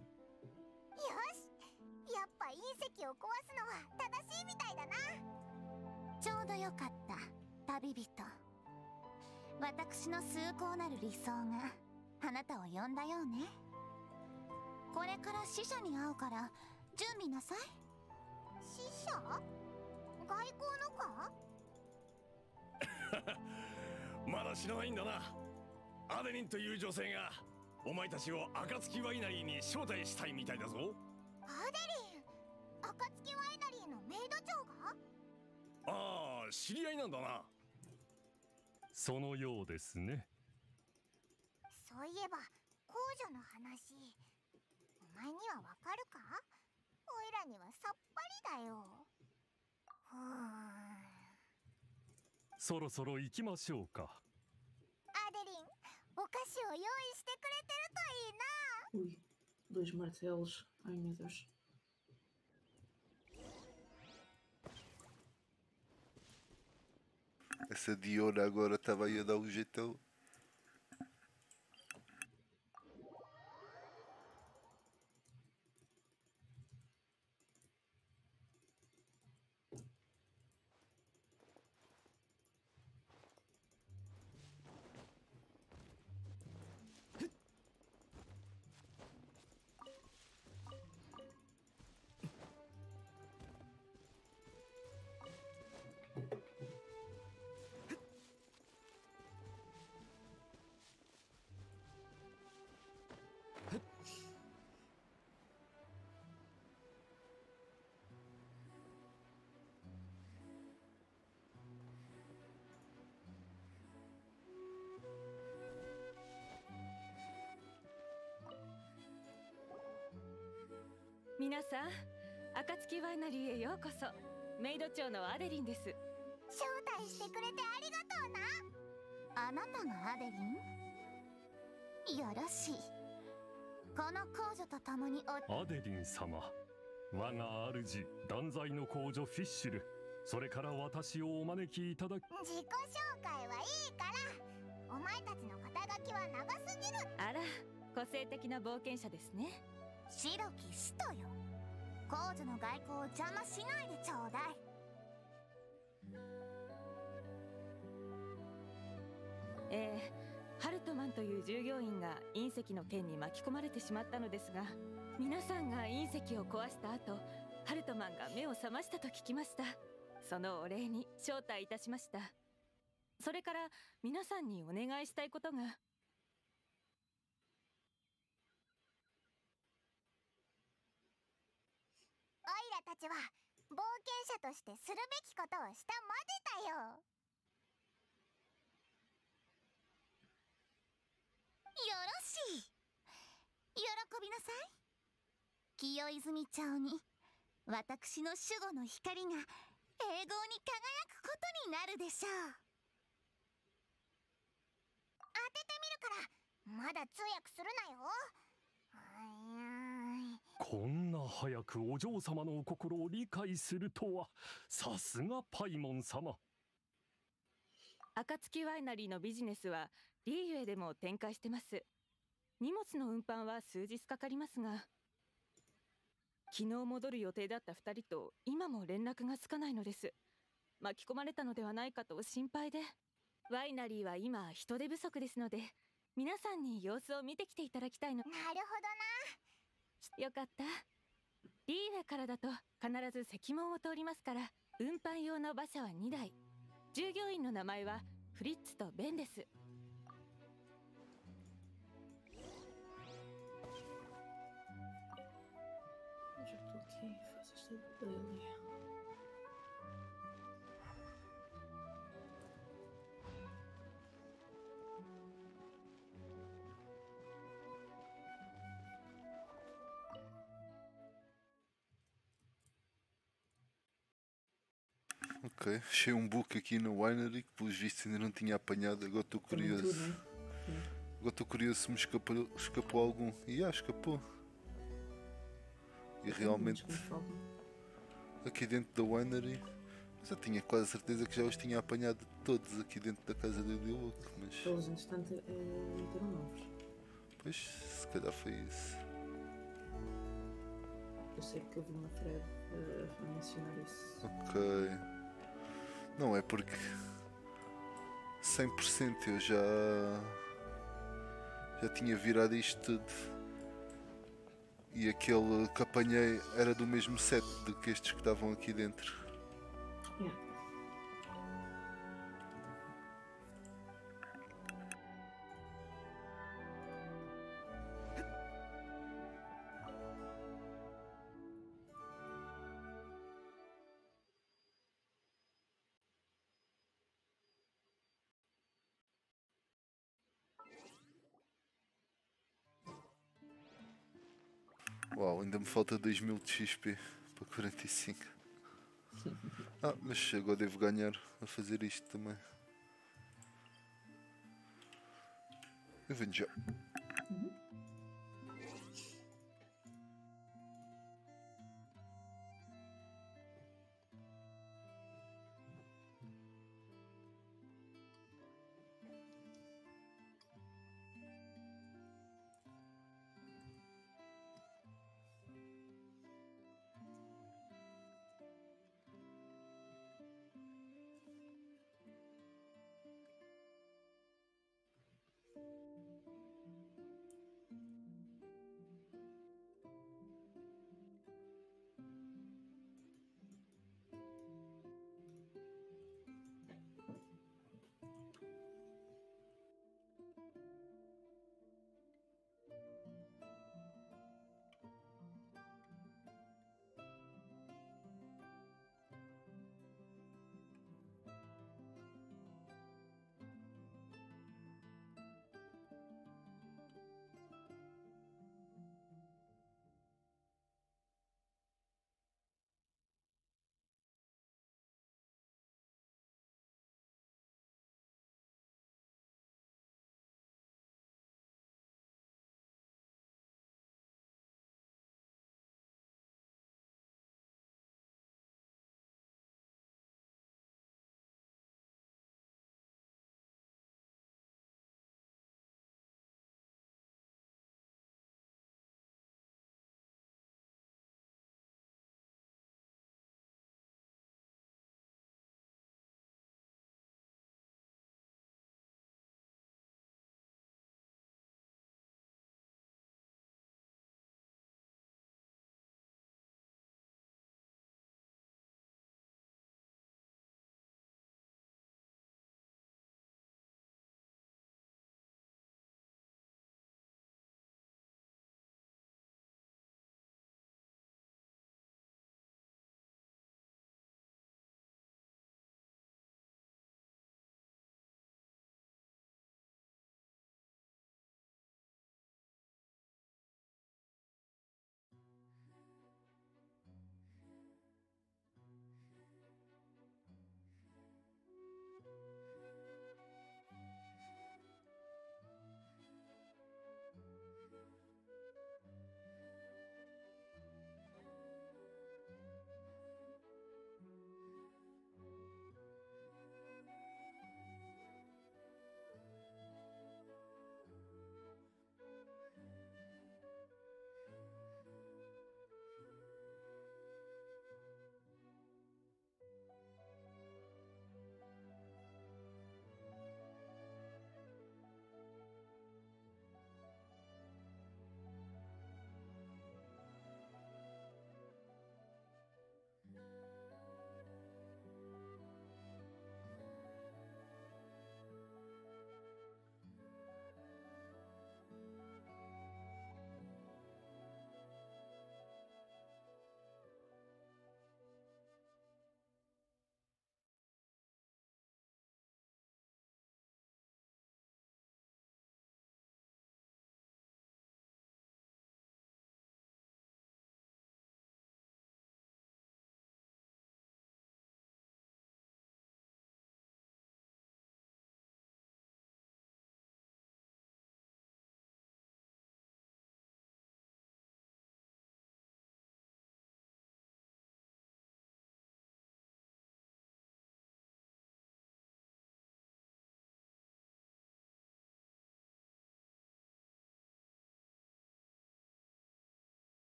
し、やっぱ隕石を壊すのは正しいみたいだな。ちょうどよかった、旅人。私の崇高なる理想があなたを呼んだようね。これから死者に会うから準備なさい。死者？外交のか？ まだ知らないんだな。アデリンという女性がお前たちを暁ワイナリーに招待したいみたいだぞ。 アデリン、暁ワイナリーのメイド長が？ ああ、知り合いなんだな。 そのようですね。 そういえば公女の話、お前にはわかるか？おいらにはさっぱりだよ。ふーん。 そろそろ行きましょうか。 アデリン、お菓子を用意してくれてるといいな。 Ui, dois martelos. Ai meu Deus. Essa Diona agora estava aí a dar um jeitão. 皆さん、暁ワイナリーへようこそ。メイド長のアデリンです。 招待してくれてありがとうな。あなたがアデリン？よろしい。この公女と共におアデリン様、我が主断罪の公女フィッシュル、それから私をお招きいただき。 自己紹介はいいから、お前たちの肩書きは長すぎる。 あら、個性的な冒険者ですね。 白き使徒よ。公女の外交を邪魔しないでちょうだい。 えー、ハルトマンという従業員が隕石の件に巻き込まれてしまったのですが、皆さんが隕石を壊した後、ハルトマンが目を覚ましたと聞きました。そのお礼に招待いたしました。それから皆さんにお願いしたいことが。 オイラたちは冒険者としてするべきことをしたまでだよ。よろしい。喜びなさい。清泉町に私の守護の光が永劫に輝くことになるでしょう。当ててみるからまだ通訳するなよ。 こんな早くお嬢様のお心を理解するとは、さすがパイモン様。 暁ワイナリーのビジネスはリーユエでも展開してます。荷物の運搬は数日かかりますが、昨日戻る予定だったふたりと今も連絡がつかないのです。巻き込まれたのではないかと心配で。ワイナリーは今人手不足ですので、皆さんに様子を見てきていただきたいの。 なるほどな。 よかった。リーユエからだと必ず石門を通りますから、運搬用の馬車はにだい。従業員の名前はフリッツとベンです。 Já estou aqui, faço esta daily. Ok, achei um book aqui no Winery que pelos vistos ainda não tinha apanhado, agora estou curioso. Tudo, né? Agora estou curioso se me escapou, escapou algum. E ah, escapou. E realmente aqui dentro da Winery, mas eu tinha quase certeza que já os tinha apanhado todos aqui dentro da casa do Lilok, mas Todos, entretanto, é, meteram novos. pois se calhar foi isso. Eu sei que eu vi uma thread uh, a mencionar isso. Ok. Não é porque cem por cento eu já já tinha virado isto tudo. E aquele que apanhei era do mesmo set do que estes que estavam aqui dentro. Yeah. Uau, ainda me falta dois mil de X P para quarenta e cinco. Ah, mas agora devo ganhar a fazer isto também. Eu venho já.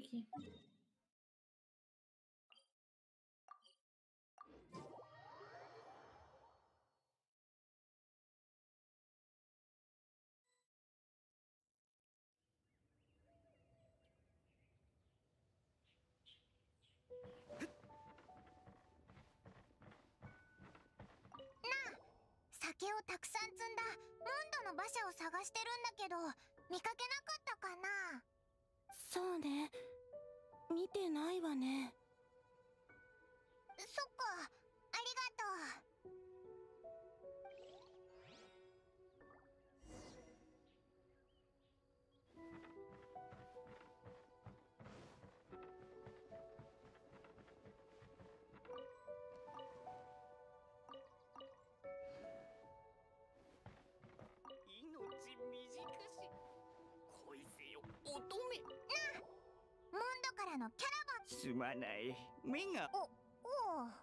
aqui. Naあ、酒をたくさん積んだモンドの馬車を探してるんだけど、見かけなかったかな。 そうね、見てないわね。 そっか、ありがとう。 命短し恋せよ乙女。 なあ、モンドからのキャラバン。 すまない、目が。 お、おう。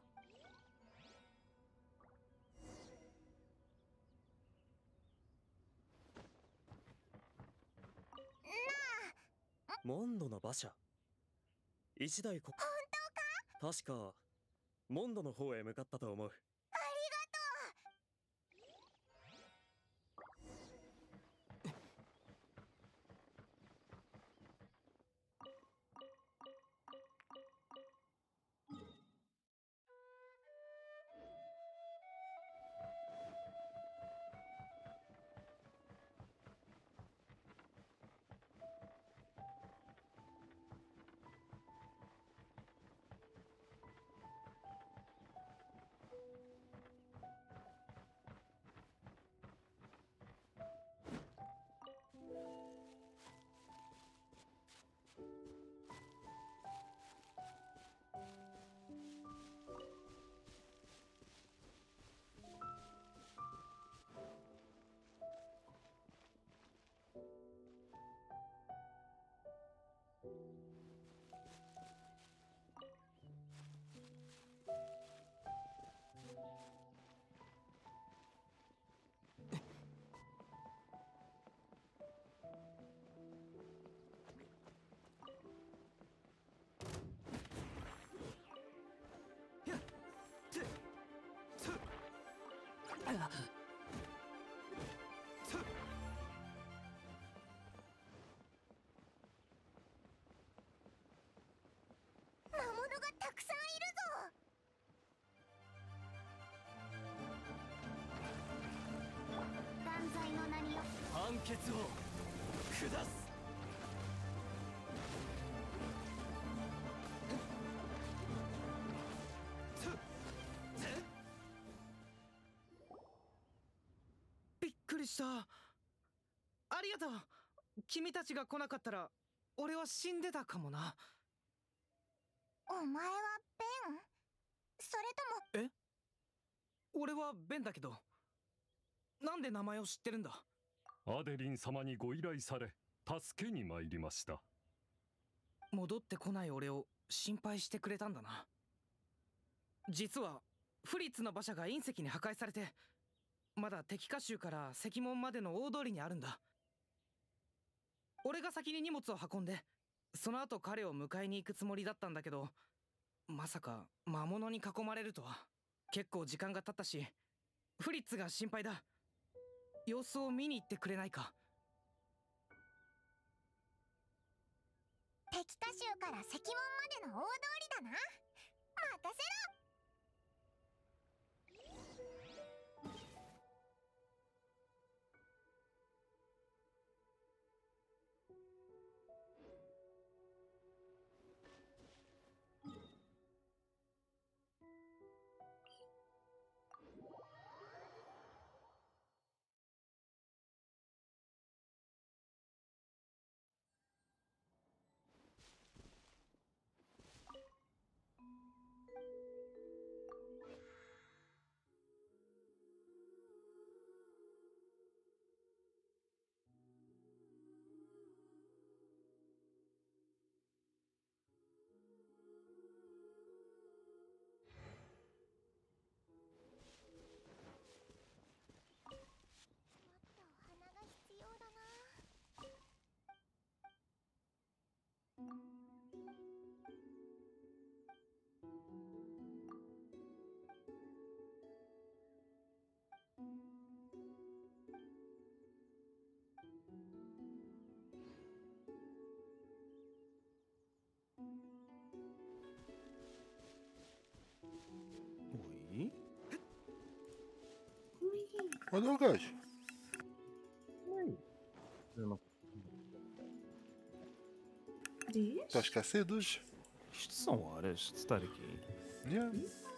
モンドの馬車一台こ。 本当か？ 確かモンドの方へ向かったと思う。 ありがとう。魔物がたくさんいるぞ。断罪の名によ判決を下す。びっくりした。ありがとう。君たちが来なかったら俺は死んでたかもな。 お前はベン？それとも。 え？俺はベンだけど、なんで名前を知ってるんだ？ アデリン様にご依頼され助けに参りました。 戻ってこない俺を心配してくれたんだな。実はフリッツの馬車が隕石に破壊されて、まだ敵火州から石門までの大通りにあるんだ。俺が先に荷物を運んで、その後彼を迎えに行くつもりだったんだけど、まさか魔物に囲まれるとは。結構時間が経ったし、フリッツが心配だ。様子を見に行ってくれないか？ 敵火州から石門までの大通りだな。任せろ。 Olha o gajo. Eu não- Diz? Estás cá cedo hoje? Isto são horas de estar aqui. Yeah.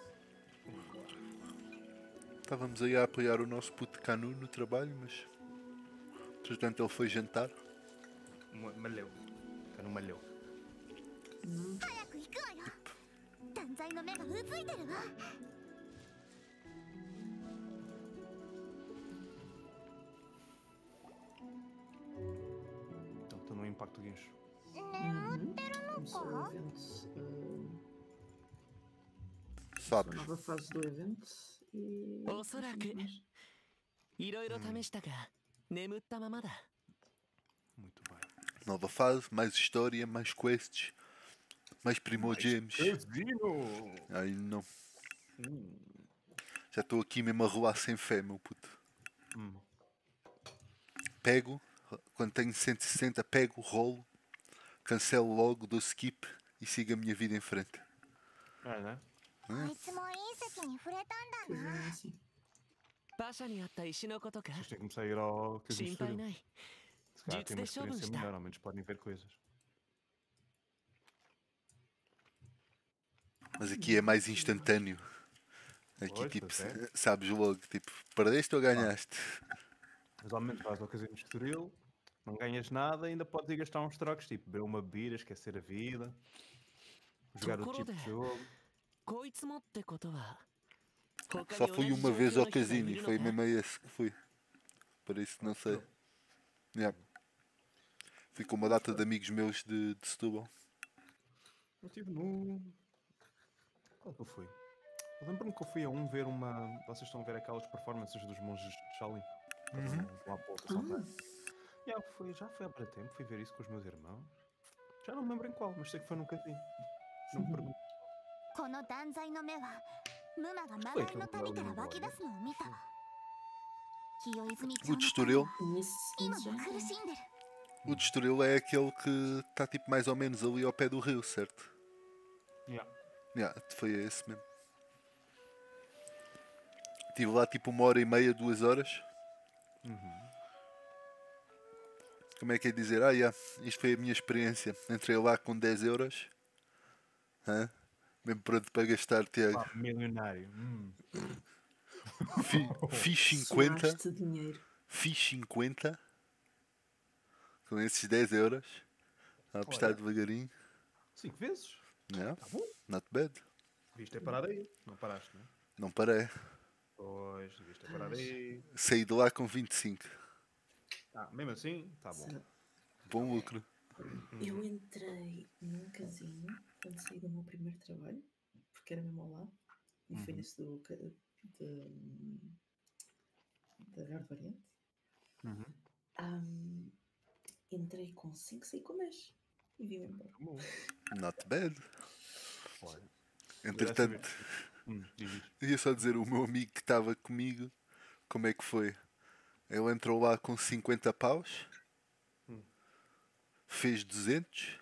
Estávamos aí a apoiar o nosso puto Canu no trabalho, mas entretanto ele foi jantar. Ma- Malheu. Cano malheu. 早く行くわよ。断罪の目がうついてるわ。 Então estou no impacto guincho. Uhum. Começou o evento. Uh, a Sabes? nova fase do evento. E. おそらく mas- いろいろ試したが眠ったままだ Muito bem. Nova fase, mais história, mais quests, mais primogems. Casino! Aí não. Hum. Já estou aqui mesmo a rolar sem fé, meu puto. Hum. Pego, quando tenho cento e sessenta, pego, rolo, cancelo logo, dou skip e sigo a minha vida em frente. É, né? あいつも隕石に触れたんだ Coisa な。 assim. 馬車にあった石のことか Vocês têm que começar a ir ao casino 心配 estoril. ない Se calhar têm uma Jutsu de experiência Shogun melhor, ao menos podem ver coisas. Mas aqui é mais instantâneo. Aqui Pois, tipo, pois é. sabes logo, tipo, perdeste ou ganhaste? Mas ao menos vais ao casino estoril, não ganhas nada, ainda podes ir gastar uns trocos, tipo beber uma bebida, esquecer a vida, jogar o tipo de jogo. こいつもってことは Só fui uma vez ao casino e foi mesmo a esse que fui. Para isso não sei. Yeah. Fui com uma data de amigos meus de, de Setúbal. Eu estive no. Qual é que eu fui? Eu lembro-me que eu fui a um ver uma. Vocês estão a ver aquelas performances dos monges de Shaolin? Uhum. Lá para outra São yeah, foi, já foi há para tempo, fui ver isso com os meus irmãos. Já não me lembro em qual, mas sei que foi num casino. Não me pergunto. この断罪の目はムマが曲がりの谷から湧き出すのを見たわ。清泉町 O de Estoril, Nesse 今 nesse も já 苦しんでる。 o de Estoril é aquele que está tipo mais ou menos ali ao pé do rio, certo? Yeah. Yeah, foi esse mesmo. Estive lá tipo uma hora e meia, duas horas. Uhum. Como é que é dizer? Ah, yeah, isto foi a minha experiência. Entrei lá com dez euros. Hã? Mesmo pronto para gastar, Tiago. Ah, milionário. Hum. Fi- Fiz cinquenta. Suaste dinheiro. Fiz cinquenta. Com esses dez euros. A apostar Olha. devagarinho. Cinco vezes? Yeah, Tá bom. not bad. Devias ter parado aí. Não paraste, não é? Não parei. Pois, devias ter parado aí. Saí de lá com vinte e cinco. Ah, mesmo assim, tá bom. Sabe, Bom lucro. Eu entrei num casino quando saí do meu primeiro trabalho, porque era mesmo ao lado, e foi Uhum. nesse do, ca- de, da Garde Variante. Uhum. Ahm, entrei com cinco, saí com dez e vim embora. Bom. Not bad. Olha. Entretanto, Hum, diz isto. eu ia só dizer o meu amigo que estava comigo, como é que foi? Ele entrou lá com cinquenta paus, Hum. fez duzentos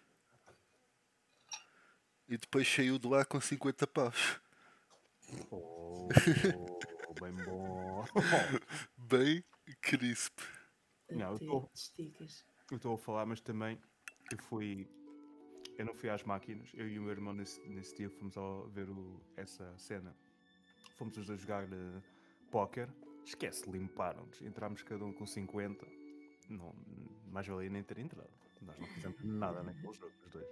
e depois saiu de lá com cinquenta paus. Oh, bem bom. Bem crisp. Não, eu Até tô- esticas. Eu estou a falar, mas também eu fui. Eu não fui às máquinas. Eu e o meu irmão nesse, nesse dia fomos ao ver o, essa cena. Fomos os dois jogar uh, póquer. Esquece, limparam-nos. Entrámos cada um com cinquenta. Não, mais valia nem ter entrado. Nós não fizemos nada naquele jogo, os dois.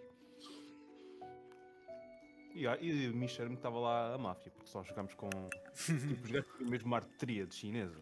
E, ah, e me que estava lá a máfia, porque só jogámos com. Tipo, jogaste com a mesma arte tríade chinesa.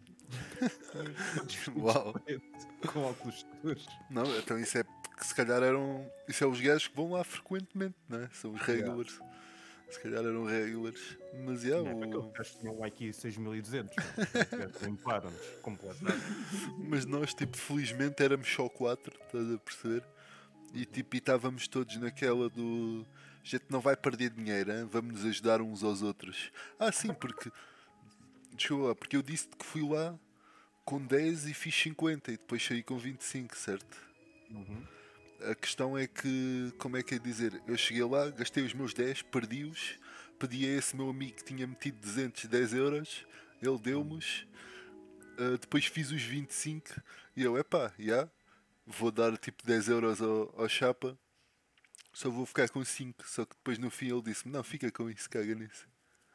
Uau. Com óculos escuros. Não, então isso é que se calhar eram. Isso é os gajos que vão lá frequentemente, não é? São os regulars. Se calhar eram regulars. Mas yeah, Não, o... aqueles gajos tinham um I Q seis mil e duzentos. Limparam-nos completamente. Mas nós, tipo, felizmente éramos só quatro, estás a perceber? E tipo, e estávamos todos naquela do. A gente não vai perder dinheiro, hein? Vamos nos ajudar uns aos outros. Ah, sim, porque. Desculpa lá, porque eu disse que fui lá com dez e fiz cinquenta e depois saí com vinte e cinco, certo? Uhum. A questão é que, como é que é dizer? Eu cheguei lá, gastei os meus dez, perdi-os, pedi a esse meu amigo que tinha metido duzentos e dez euros, ele deu-me-os Uh, depois fiz os vinte e cinco e eu, epá, já, yeah, vou dar tipo dez euros ao, ao chapa, só vou ficar com cinco. Só que depois no fim ele disse-me, não, fica com isso, caga nisso.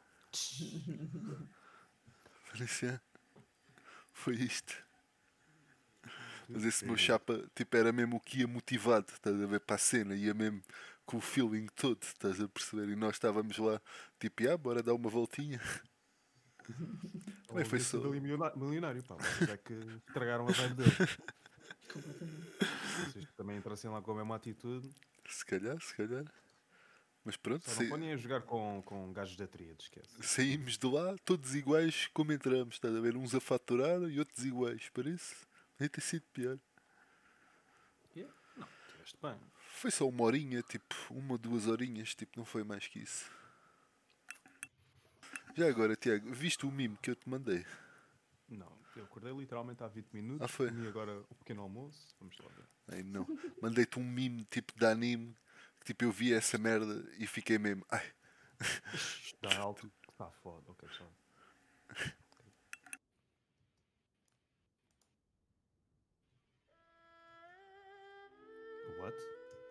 Parecia, foi isto. Mas esse meu chapa tipo, era mesmo o que ia motivado, estás a ver, para a cena, ia mesmo com o feeling todo, estás a perceber? E nós estávamos lá, tipo, ah, bora dar uma voltinha. Também foi só. Milionário, pá. Vocês é que estragaram a vibe dele. Vocês também entrassem lá com a mesma atitude. Se calhar, se calhar. Mas pronto. Só não sa... podem jogar com, com gajos da tríade, esquece. Saímos de lá, todos iguais como entramos, estás a ver? Uns a faturar e outros iguais, parece. Nem ter sido pior. Yeah? Não, tiveste bem. Foi só uma horinha, tipo, uma ou duas horinhas, tipo, não foi mais que isso. Já agora, Tiago, viste o mimo que eu te mandei? Não, eu acordei literalmente há vinte minutos. Ah, foi? Comi agora o pequeno almoço. Vamos lá ver. Ai, não. Mandei-te um mimo tipo de anime, que tipo, eu vi essa merda e fiquei mesmo. Ai. Está alto, está foda, ok, só. What?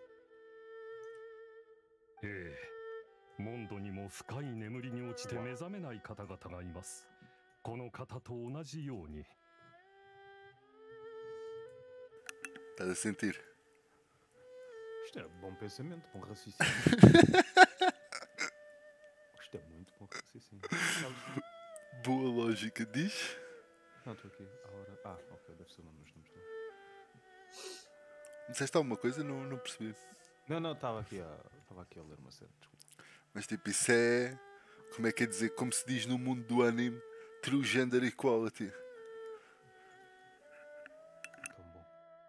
ええ。モンドにも深い眠りに落ちて目覚めない方々がいます。この方と同じように。 Estás a sentir? Isto é bom pensamento, bom raciocínio. Isto é muito bom raciocínio. Boa lógica, diz? Não, estou aqui. A hora... Ah, ok, deve ser o nome dos nomes. Disseste alguma coisa? Não, não percebi. Não, não, estava aqui, a... estava aqui a ler uma cena, desculpa. Mas tipo, isso é... Como é que é dizer? Como se diz no mundo do anime, true gender equality. Tão bom.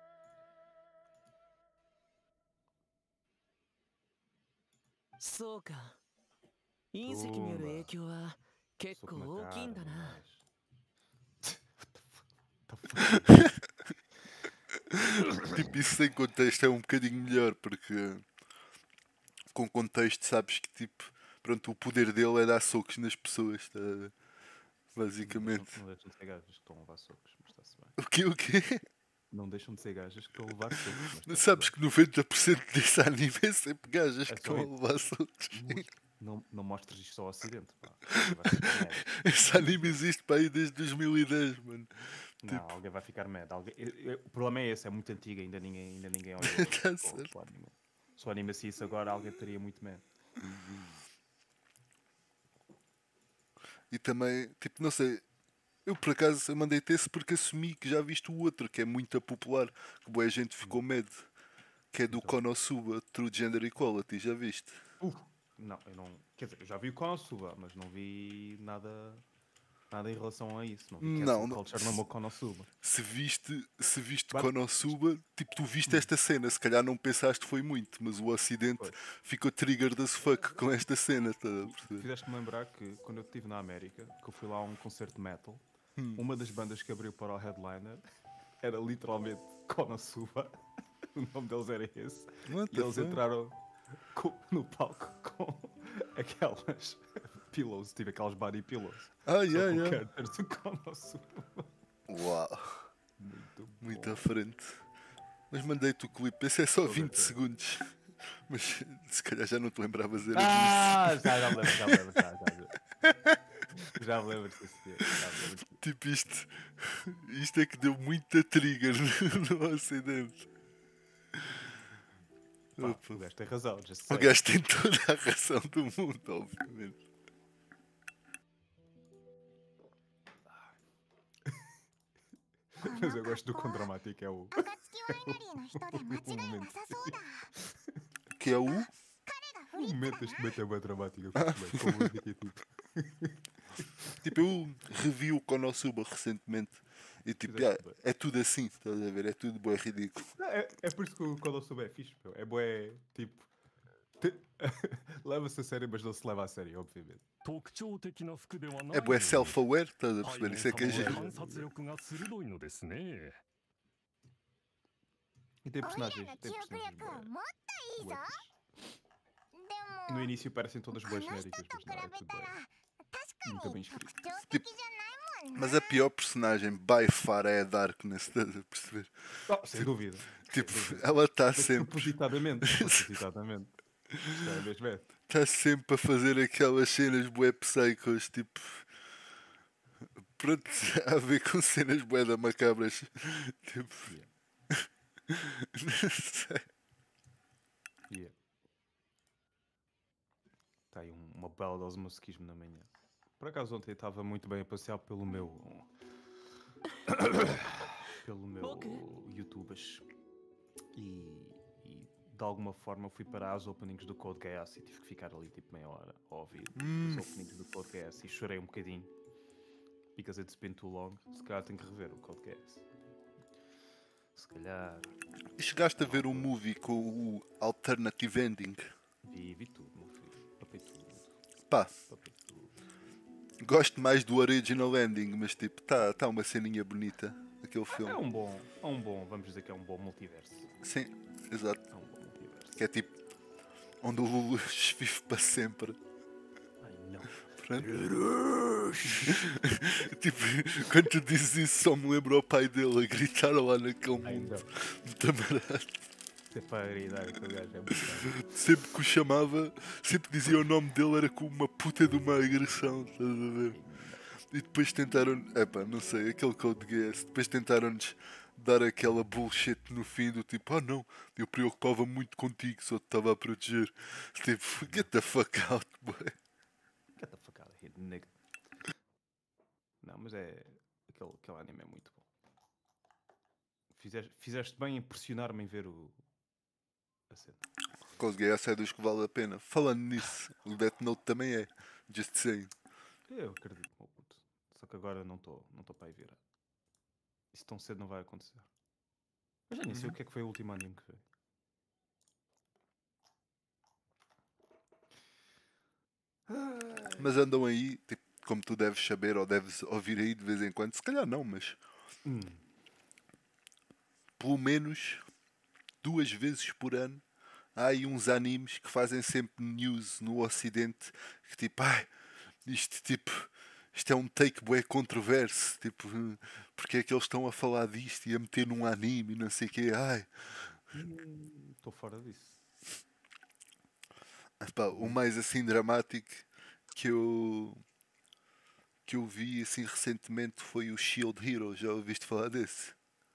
そうか。隕石による影響は結構大きいんだな。 Tipo, isso sem contexto é um bocadinho melhor, porque com contexto sabes que tipo, pronto, o poder dele é dar socos nas pessoas, tá? Basicamente. Não, não deixam de ser gajas que estão a levar socos, mas está-se bem. O quê, o quê? Não deixam de ser gajas que estão a levar socos. Mas sabes bem. Que noventa por cento desse anime é sempre gajas é que estão a levar socos. Não, não mostres isto só ao ocidente, pá. Esse anime existe para aí desde dois mil e dez, mano. Não, tipo... alguém vai ficar mad. Alguém... O problema é esse, é muito antigo, ainda ninguém, ainda ninguém olha tá o, o anime. Se o anime assim isso agora, alguém teria muito mad. E também, tipo, não sei, eu por acaso eu mandei-te esse porque assumi que já viste o outro, que é muito popular, que boa gente ficou medo, que é do Konosuba, True Gender Equality, já viste? Uh, não, eu não, quer dizer, eu já vi o Konosuba, mas não vi nada... Nada em relação a isso, não vi que não, não, culture no meu Konosuba. Se viste, se viste But... Konosuba, tipo, tu viste esta cena, se calhar não pensaste foi muito, mas o Ocidente foi. Ficou triggered as fuck com esta cena. Tá a Fizeste-me lembrar que quando eu estive na América, que eu fui lá a um concerto de metal, hum. uma das bandas que abriu para o headliner era literalmente Konosuba, o nome deles era esse, What e eles fuck? entraram com, no palco com aquelas... pillows, tive aquelas body pillows. Ah, yeah, yeah. Do Konosuba. Uau. Muito, Muito à frente. Mas mandei-te o clipe, esse é só vinte segundos. Mas se calhar já não te lembravas era Ah, disso. já, já me lembro, já me lembro, já, já, já me lembro disso. Tipo isto, isto é que deu muita trigger no Ocidente. Pá, o gajo tem razão. O gajo tem toda a razão do mundo, obviamente. Mas eu gosto do quão dramático é o... Que é o... O momento deste momento é bem dramático. Eu gosto bem. Com música, tipo... tipo, eu revi o Konosuba recentemente e tipo, é, é tudo assim, estás a ver? É tudo bué ridículo. É, é por isso que o Konosuba é fixe, meu. É bué, tipo... Te... leva-se a sério, mas não se leva a sério, obviamente. É bué self-aware, estás a perceber? Isso é que é giro. E tem personagens, tem personagens bué. No início parecem todas boas genéricas, mas não, é tudo bué. Muito bem escrito. Tipo, Mas a pior personagem, by far, é a Darkness, estás a perceber? Oh, sem dúvida. Tipo, Sem dúvida. ela está Mas sempre. Propositadamente. Propositadamente. Isto é mesmo é. Está sempre a fazer aquelas cenas bué psychos, tipo. Pronto, a ver com cenas bué da macabras. Tipo. Não sei. Yeah. Está aí um- uma bela dose de masoquismo na manhã. Por acaso ontem estava muito bem a passear pelo meu. pelo meu YouTubers. E, e de alguma forma fui para as openings do Code Geass e tive que ficar ali tipo meia hora a ouvir Hum. as openings do Code Geass e chorei um bocadinho. Because it's been too long. Se calhar tenho que rever o Code Geass. Se calhar. E chegaste a ver um movie com o Alternative Ending? Vi, vi tudo, meu filho. Papei tudo. Pá, Papei tudo. gosto mais do Original Ending, mas tipo, tá, tá uma ceninha bonita aquele filme. É um bom, é um bom, vamos dizer que é um bom multiverso. Sim, exato. É um bom multiverso. Que é tipo, onde o Lelouch vive para sempre. Ai não. Pronto. Tipo, quando tu dizes isso, só me lembro ao pai dele a gritar lá naquele Ai mundo. não. Muito barato. Você para gritar, aquele gajo é muito bom. Sempre que o chamava, sempre que dizia o nome dele, era com uma puta de uma agressão, estás a ver? E depois tentaram, epá, não sei, aquele Code Geass, depois tentaram-nos dar aquela bullshit no fim do tipo, ah não, eu preocupava muito contigo, só te estava a proteger. Tipo, get the fuck out, boy. Get the fuck out of here, nigga. Não, mas é. Aquele, aquele anime é muito bom. Fizeste, fizeste bem em pressionar-me em ver o. A cena. Code Geass é dos que vale a pena. Falando nisso, o Death Note também é. Just saying. Eu acredito, meu puto. Só que agora não estou não tô para aí virar. Isso tão cedo não vai acontecer. Mas já nem sei o que é que foi o último anime que veio. Mas andam aí, tipo, como tu deves saber ou deves ouvir aí de vez em quando, se calhar não, mas Hum. pelo menos duas vezes por ano há aí uns animes que fazem sempre news no Ocidente que tipo, ai, isto tipo, isto é um take bué controverso, tipo, hum, porque é que eles estão a falar disto e a meter num anime e não sei o quê, ai. Estou fora disso. Epá, o mais assim dramático que eu que eu vi assim recentemente foi o Shield Hero, já ouviste falar desse?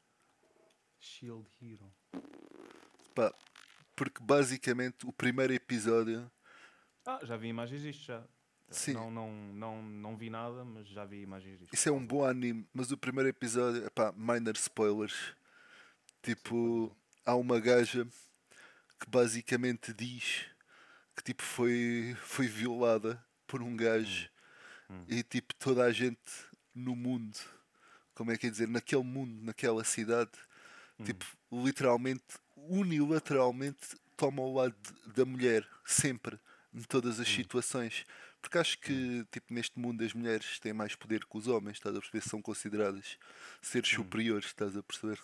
Shield Hero. Pá, porque basicamente o primeiro episódio. Ah, já vi imagens disto já. Sim. Não, não, não, não vi nada, mas já vi imagens disto. Isso é um bom anime, mas o primeiro episódio, epá, minor spoilers. Tipo, há uma gaja que basicamente diz que tipo foi, foi violada por um gajo Hum. e tipo toda a gente no mundo, como é que é dizer, naquele mundo, naquela cidade, tipo, literalmente, unilateralmente toma o lado de- da mulher, sempre, em todas as situações. Porque acho que, tipo, neste mundo as mulheres têm mais poder que os homens, estás a perceber? São consideradas seres superiores, estás a perceber?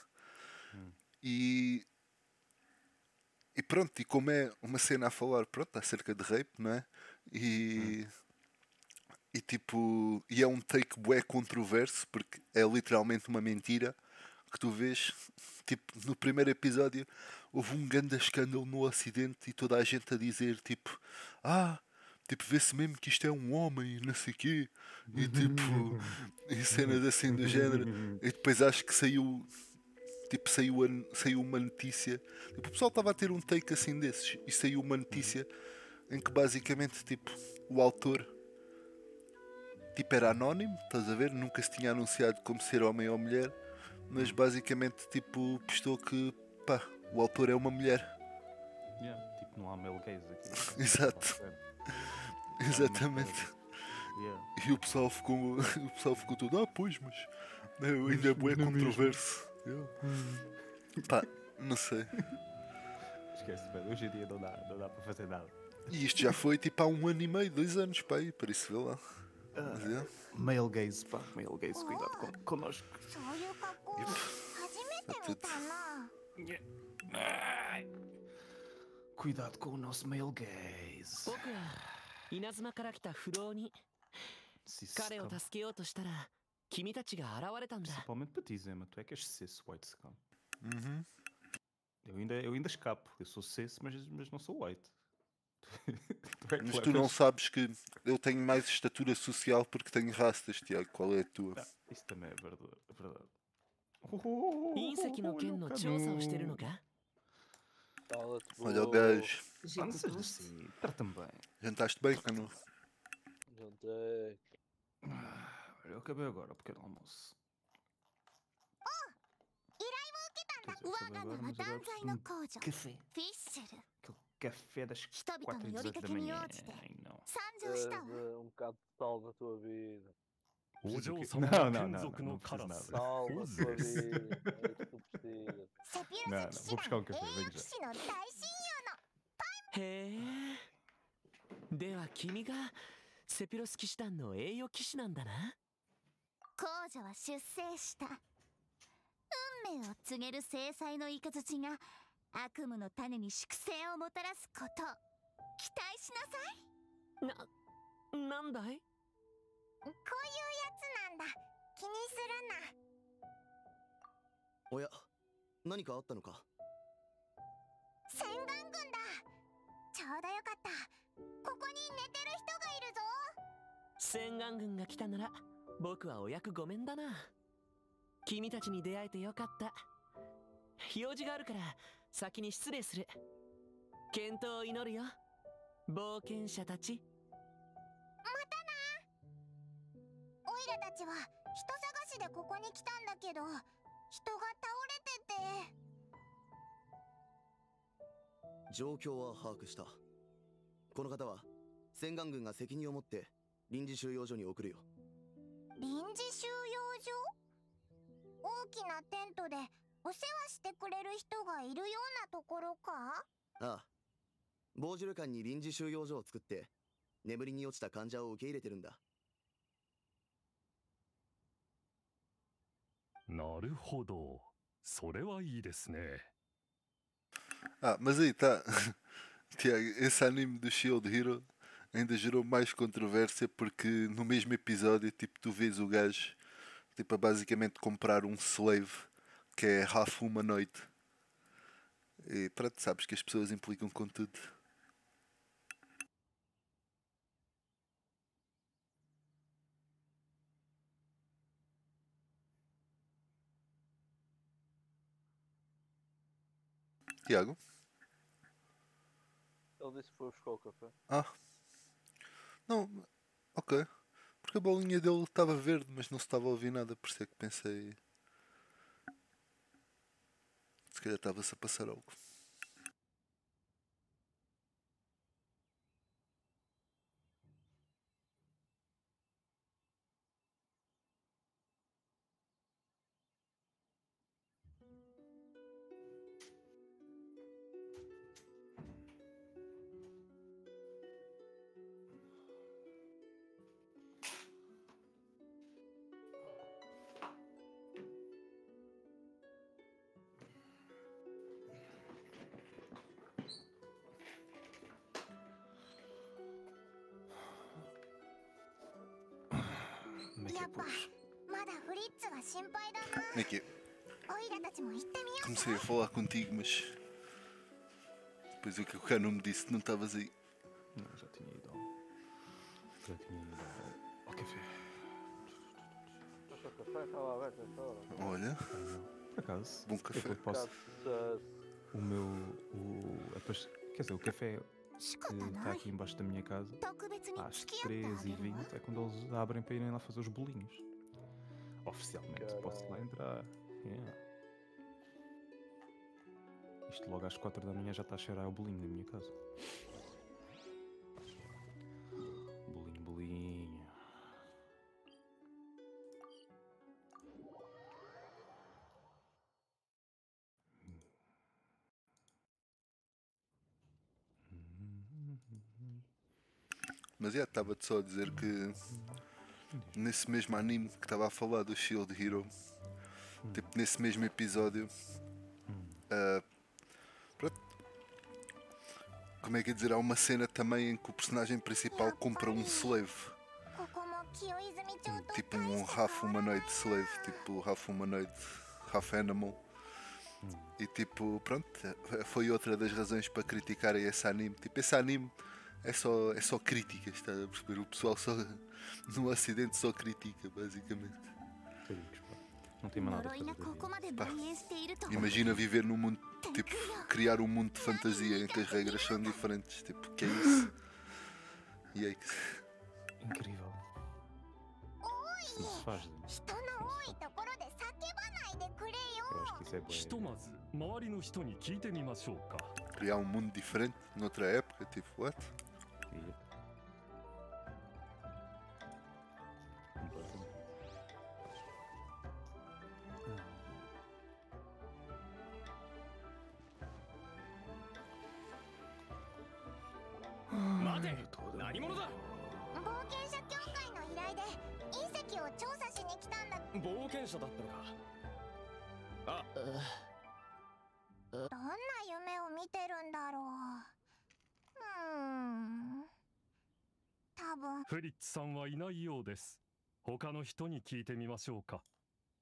E, e pronto, e como é uma cena a falar, pronto, acerca de rape, não é? E, e tipo, e é um take bué controverso, porque é literalmente uma mentira que tu vês, tipo, no primeiro episódio houve um grande escândalo no Ocidente e toda a gente a dizer, tipo, ah, tipo, vê-se mesmo que isto é um homem e não sei o quê, e tipo, e cenas assim do género, e depois acho que saiu, tipo, saiu, a- saiu uma notícia, tipo, o pessoal estava a ter um take assim desses, e saiu uma notícia em que basicamente, tipo, o autor, tipo, era anónimo, estás a ver, nunca se tinha anunciado como ser homem ou mulher, mas basicamente, tipo, postou que, pá, o autor é uma mulher. Yeah, tipo, não há male gaze aqui. Exato. Exatamente. Yeah. E o pessoal ficou, o pessoal ficou todo, ah, pois, mas não, ainda é bué controverso. Yeah. Pá, não sei. Esquece, velho. Hoje em dia não dá, não dá para fazer nada. E isto já foi tipo há um ano e meio, dois anos, pá, aí, por isso vê lá. Mas, é. Male gaze, pá. Male gaze, cuidado con connosco. そういう格好初めて見たな Cuidado com o nosso male gaze. 僕は稲妻から来た不老に Se isso 彼を está- 助けようとしたら君たちが現れたんだ。 Principalmente para ti, Zema. Tu é que és Cis White Scum. Uhum. Eu ainda, eu ainda escapo. Eu sou Cis, mas, mas não sou White. Tu é que Mas tu não levas- sabes que eu tenho mais estatura social porque tenho rastas, Tiago. Qual é a tua? Ah, isso também é verdade. É verdade. 隕石の件の調査をしてるのか？ Cala-te, Olha o burro. gajo. Ah, não sejas Jantaste? assim. Trata-me bem. Jantaste bem, Cano? Jantei. Ah, Eu acabei agora o pequeno almoço. Quer dizer, 我 acabei が名 agora, は mas agora 断 preciso 罪 de の um 工女 café. フィッシュル Aquele café das 人々 quatro の e 呼び dezoito か da けに manhã. 応じて Ai, não. 参上したわ Bebe um bocado de sal da tua vida. お嬢 Não, 様 não, の não, 眷 não, 属 não の preciso カラ nada. ス Sal ホ da ズ tua です vida. É isso que tu precisas. セピロ Não, ス não, 騎 vou 士 buscar 団 um café, 栄 venho 誉騎 já. 士の大親へえ。では君がセピロス騎士団の栄誉騎士なんだな。 友の工女は出征した運命を告げる制裁の雷が悪夢の種に粛清をもたらすこと期待しなさいな、なんだい？ こういうやつなんだ気にするなおや、何かあったのか？ 洗顔軍だちょうどよかったここに寝てる人がいるぞ洗顔軍が来たなら僕はお役御免だな。君たちに出会えてよかった。用事があるから先に失礼する。健闘を祈るよ冒険者たち。 またなオイラたちは人探しでここに来たんだけど人が倒れてて状況は把握した。この方は洗顔軍が責任を持って臨時収容所に送るよ。 臨時収容所大きなテントでお世話してくれる人がいるようなところかああ、ボージュル館に臨時収容所を作って眠りに落ちた患者を受け入れてるんだ。 なるほど。それはいいですね。 Ah, mas aí está. Tiago, esse anime do Shield Hero ainda gerou mais controvérsia porque no mesmo episódio, tipo, tu vês o gajo tipo, a basicamente comprar um slave que é half humanoid. E pronto, sabes que as pessoas implicam com tudo. Tiago? Ele disse que foi buscar o café. Ah. Não, ok. Porque a bolinha dele estava verde, mas não se estava a ouvir nada, por isso é que pensei. Se calhar estava-se a passar algo. Como é que や é, っぱ pois? まだフリッツは心配だな Como é que é? オイラたちも行ってみよう Comecei a falar contigo, mas depois o que o Cano me disse, não estavas aí. Não, já tinha ido ao... Já tinha ido ao, ao café. Mas o café estava aberto esta hora. Olha, Ai, não. Por acaso. bom eu café. posso... Caso, O meu... O... a pas- Quer dizer, o café que está aqui embaixo da minha casa, 特別に às 付き合ってあ três e げるわ vinte é quando eles abrem para irem lá fazer os bolinhos. Oficialmente posso lá entrar. Yeah. Isto logo às quatro da manhã já está a cheirar o bolinho na minha casa. Bolinho, bolinho. Mas já estava-te só a dizer que nesse mesmo anime que estava a falar do Shield Hero, tipo nesse mesmo episódio, ah, pronto, como é que é dizer, há uma cena também em que o personagem principal compra um slave. ここも tipo um half humanoid slave, tipo half humanoid, half animal. E tipo, pronto, foi outra das razões para criticarem esse anime. Tipo, esse anime é só, é só críticas, estás a perceber? O pessoal só no ocidente só critica, basicamente. Não tem mais nada a fazer. Pá, imagina viver num mundo, tipo, criar um mundo de fantasia em que as regras são diferentes, tipo, que é isso? E é isso. Incrível. Isso não se faz. Eu acho que isso é bom. ひとまず周りの人に聞いてみましょうか。 Criar um mundo diferente noutra época, tipo, what? Completamente. 待て、何者だ。 冒険者協会の依頼で隕石を調査しに来たんだ。 冒険者だったのか。あ、 どんな夢を見てるんだろう。うーん。多分。 フリッツさんはいないようです。他の人に聞いてみましょうか。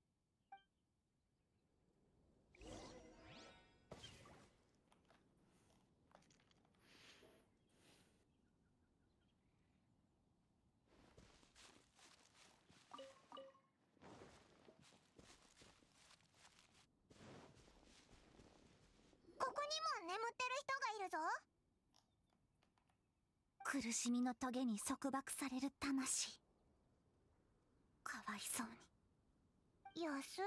ここにも眠ってる人がいるぞ。苦しみの棘に束縛される魂。かわいそうに。安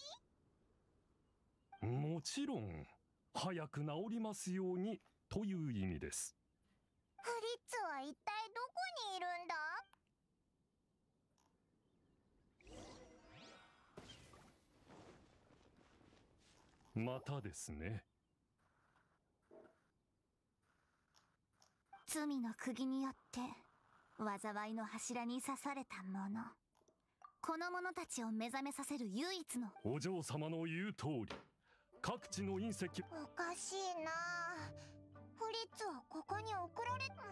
らぎ？ もちろん早く治りますようにという意味です。 フリッツは一体どこにいるんだ？ またですね。 罪の釘によって災いの柱に刺された者、この者たちを目覚めさせる唯一の。 お嬢様の言う通り、各地の隕石。 おかしいな。フリッツはここに送られた。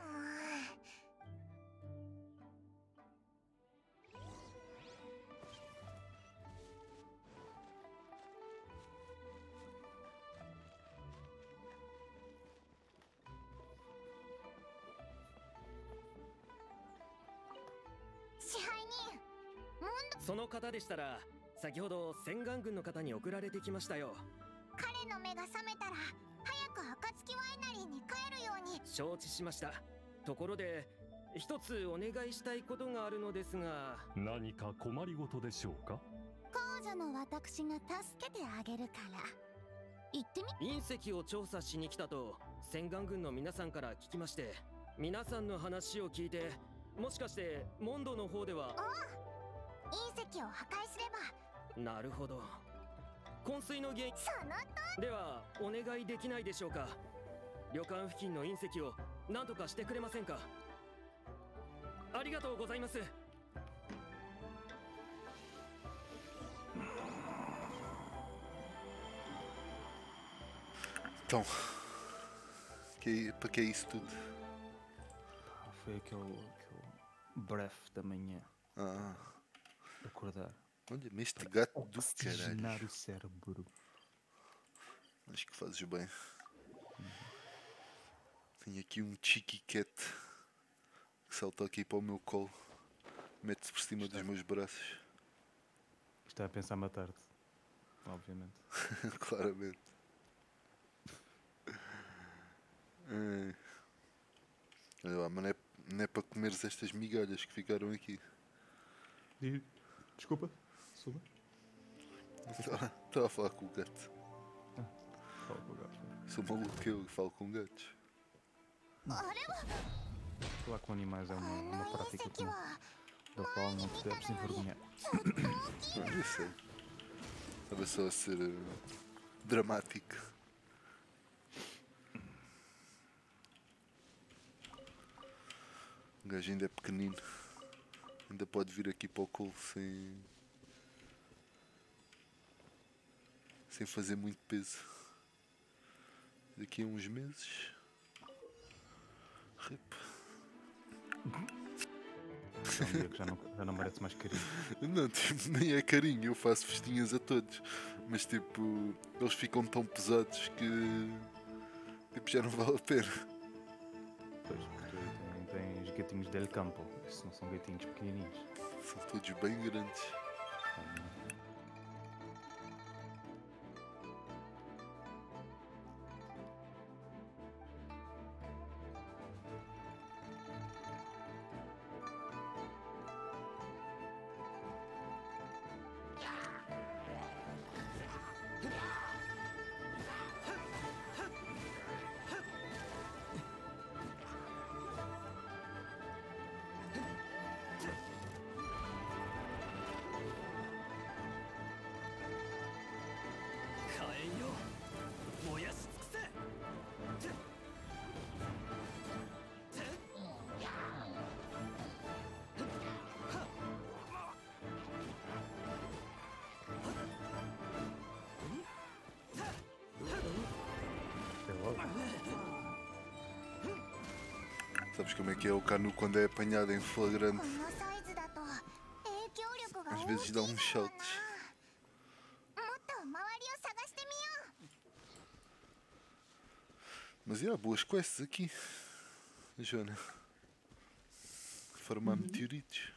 支配人、モンド。 その方でしたら先ほど洗顔軍の方に送られてきましたよ。 彼の目が覚めたら早く暁ワイナリーに帰るように。 承知しました。ところで一つお願いしたいことがあるのですが。 何か困りごとでしょうか。 公女の私が助けてあげるから言ってみ。 隕石を調査しに来たと洗顔軍の皆さんから聞きまして、皆さんの話を聞いて、もしかしてモンドの方では。 ああ、隕石を破壊すれば。 なるほど。昏睡の原因。 そのと。 ではお願いできないでしょうか。旅館付近の隕石を何とかしてくれませんか。ありがとうございます。 Então, que, para que é isso tudo? Ah, foi aquele, aquele bref da manhã. Ah. Acordar. Olha, mas este gato do Oxigenar caralho. o cérebro. Acho que fazes bem. Tenho aqui um cheeky cat que salta aqui para o meu colo. Mete-se por cima dos meus braços. Está a pensar matar-te. Obviamente. Claramente. É. Olha lá, mas não é, não é para comeres estas migalhas que ficaram aqui. Desculpa, suba. Estava a falar com o gato. Ah, fala com o gato. Sou maluco que eu que falo com gatos. Falar com animais é uma, uma prática que não, da qual não te deves envergonhar. Não, eu sei. Estava só a ser uh, dramático. O gajo ainda é pequenino. Ainda pode vir aqui para o colo sem... sem fazer muito peso. Daqui a uns meses... Rip. é um dia que já não, já não merece mais carinho. Não, tipo, nem é carinho, eu faço festinhas a todos. Mas tipo, eles ficam tão pesados que tipo, já não vale a pena. Pois, porque tu tem- tens gatinhos del campo, isso não são gatinhos pequenininhos. São todos bem grandes. Sabes como é que é o Canu quando é apanhado em flagrante? このサイズだと影響力が Às 大きい vezes dá uns shouts. もっと周りを探してみよう Mas é, boas quests aqui, Joana. Farmar meteoritos.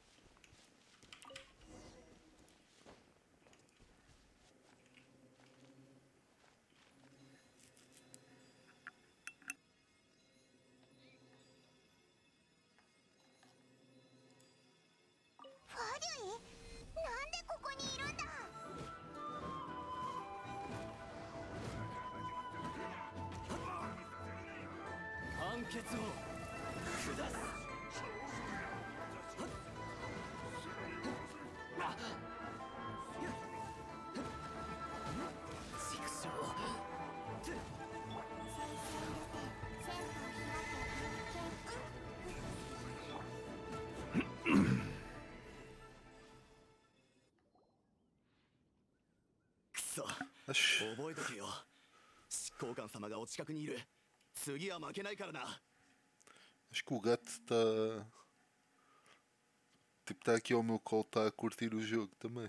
Acho, 覚えとけよ。執行官様がお近くにいる。次は負けないからな。 acho que o gato está. Tipo, está aqui ao meu colo, está a curtir o jogo também.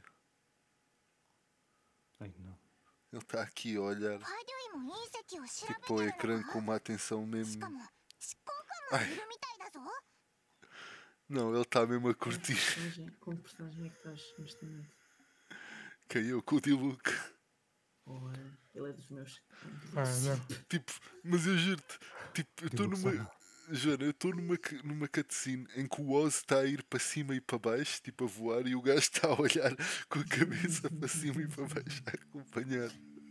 Ai não. Ele está aqui a olhar パデュイも隕石を調べ tipo, ao てる ecrã のか com uma atenção し mesmo. かも執行官もいるみたいだぞ Não, ele está mesmo a curtir. Com que personagem é que estás neste momento? Quem eu com o Diluc. Ora, ele é dos meus. Ah, não. Tipo, mas eu juro-te, tipo, eu estou Diluc numa. Sama. Joana, eu estou numa, ca- numa cutscene em que o Oz está a ir para cima e para baixo, tipo a voar, e o gajo está a olhar com a cabeça para cima e para baixo a acompanhar.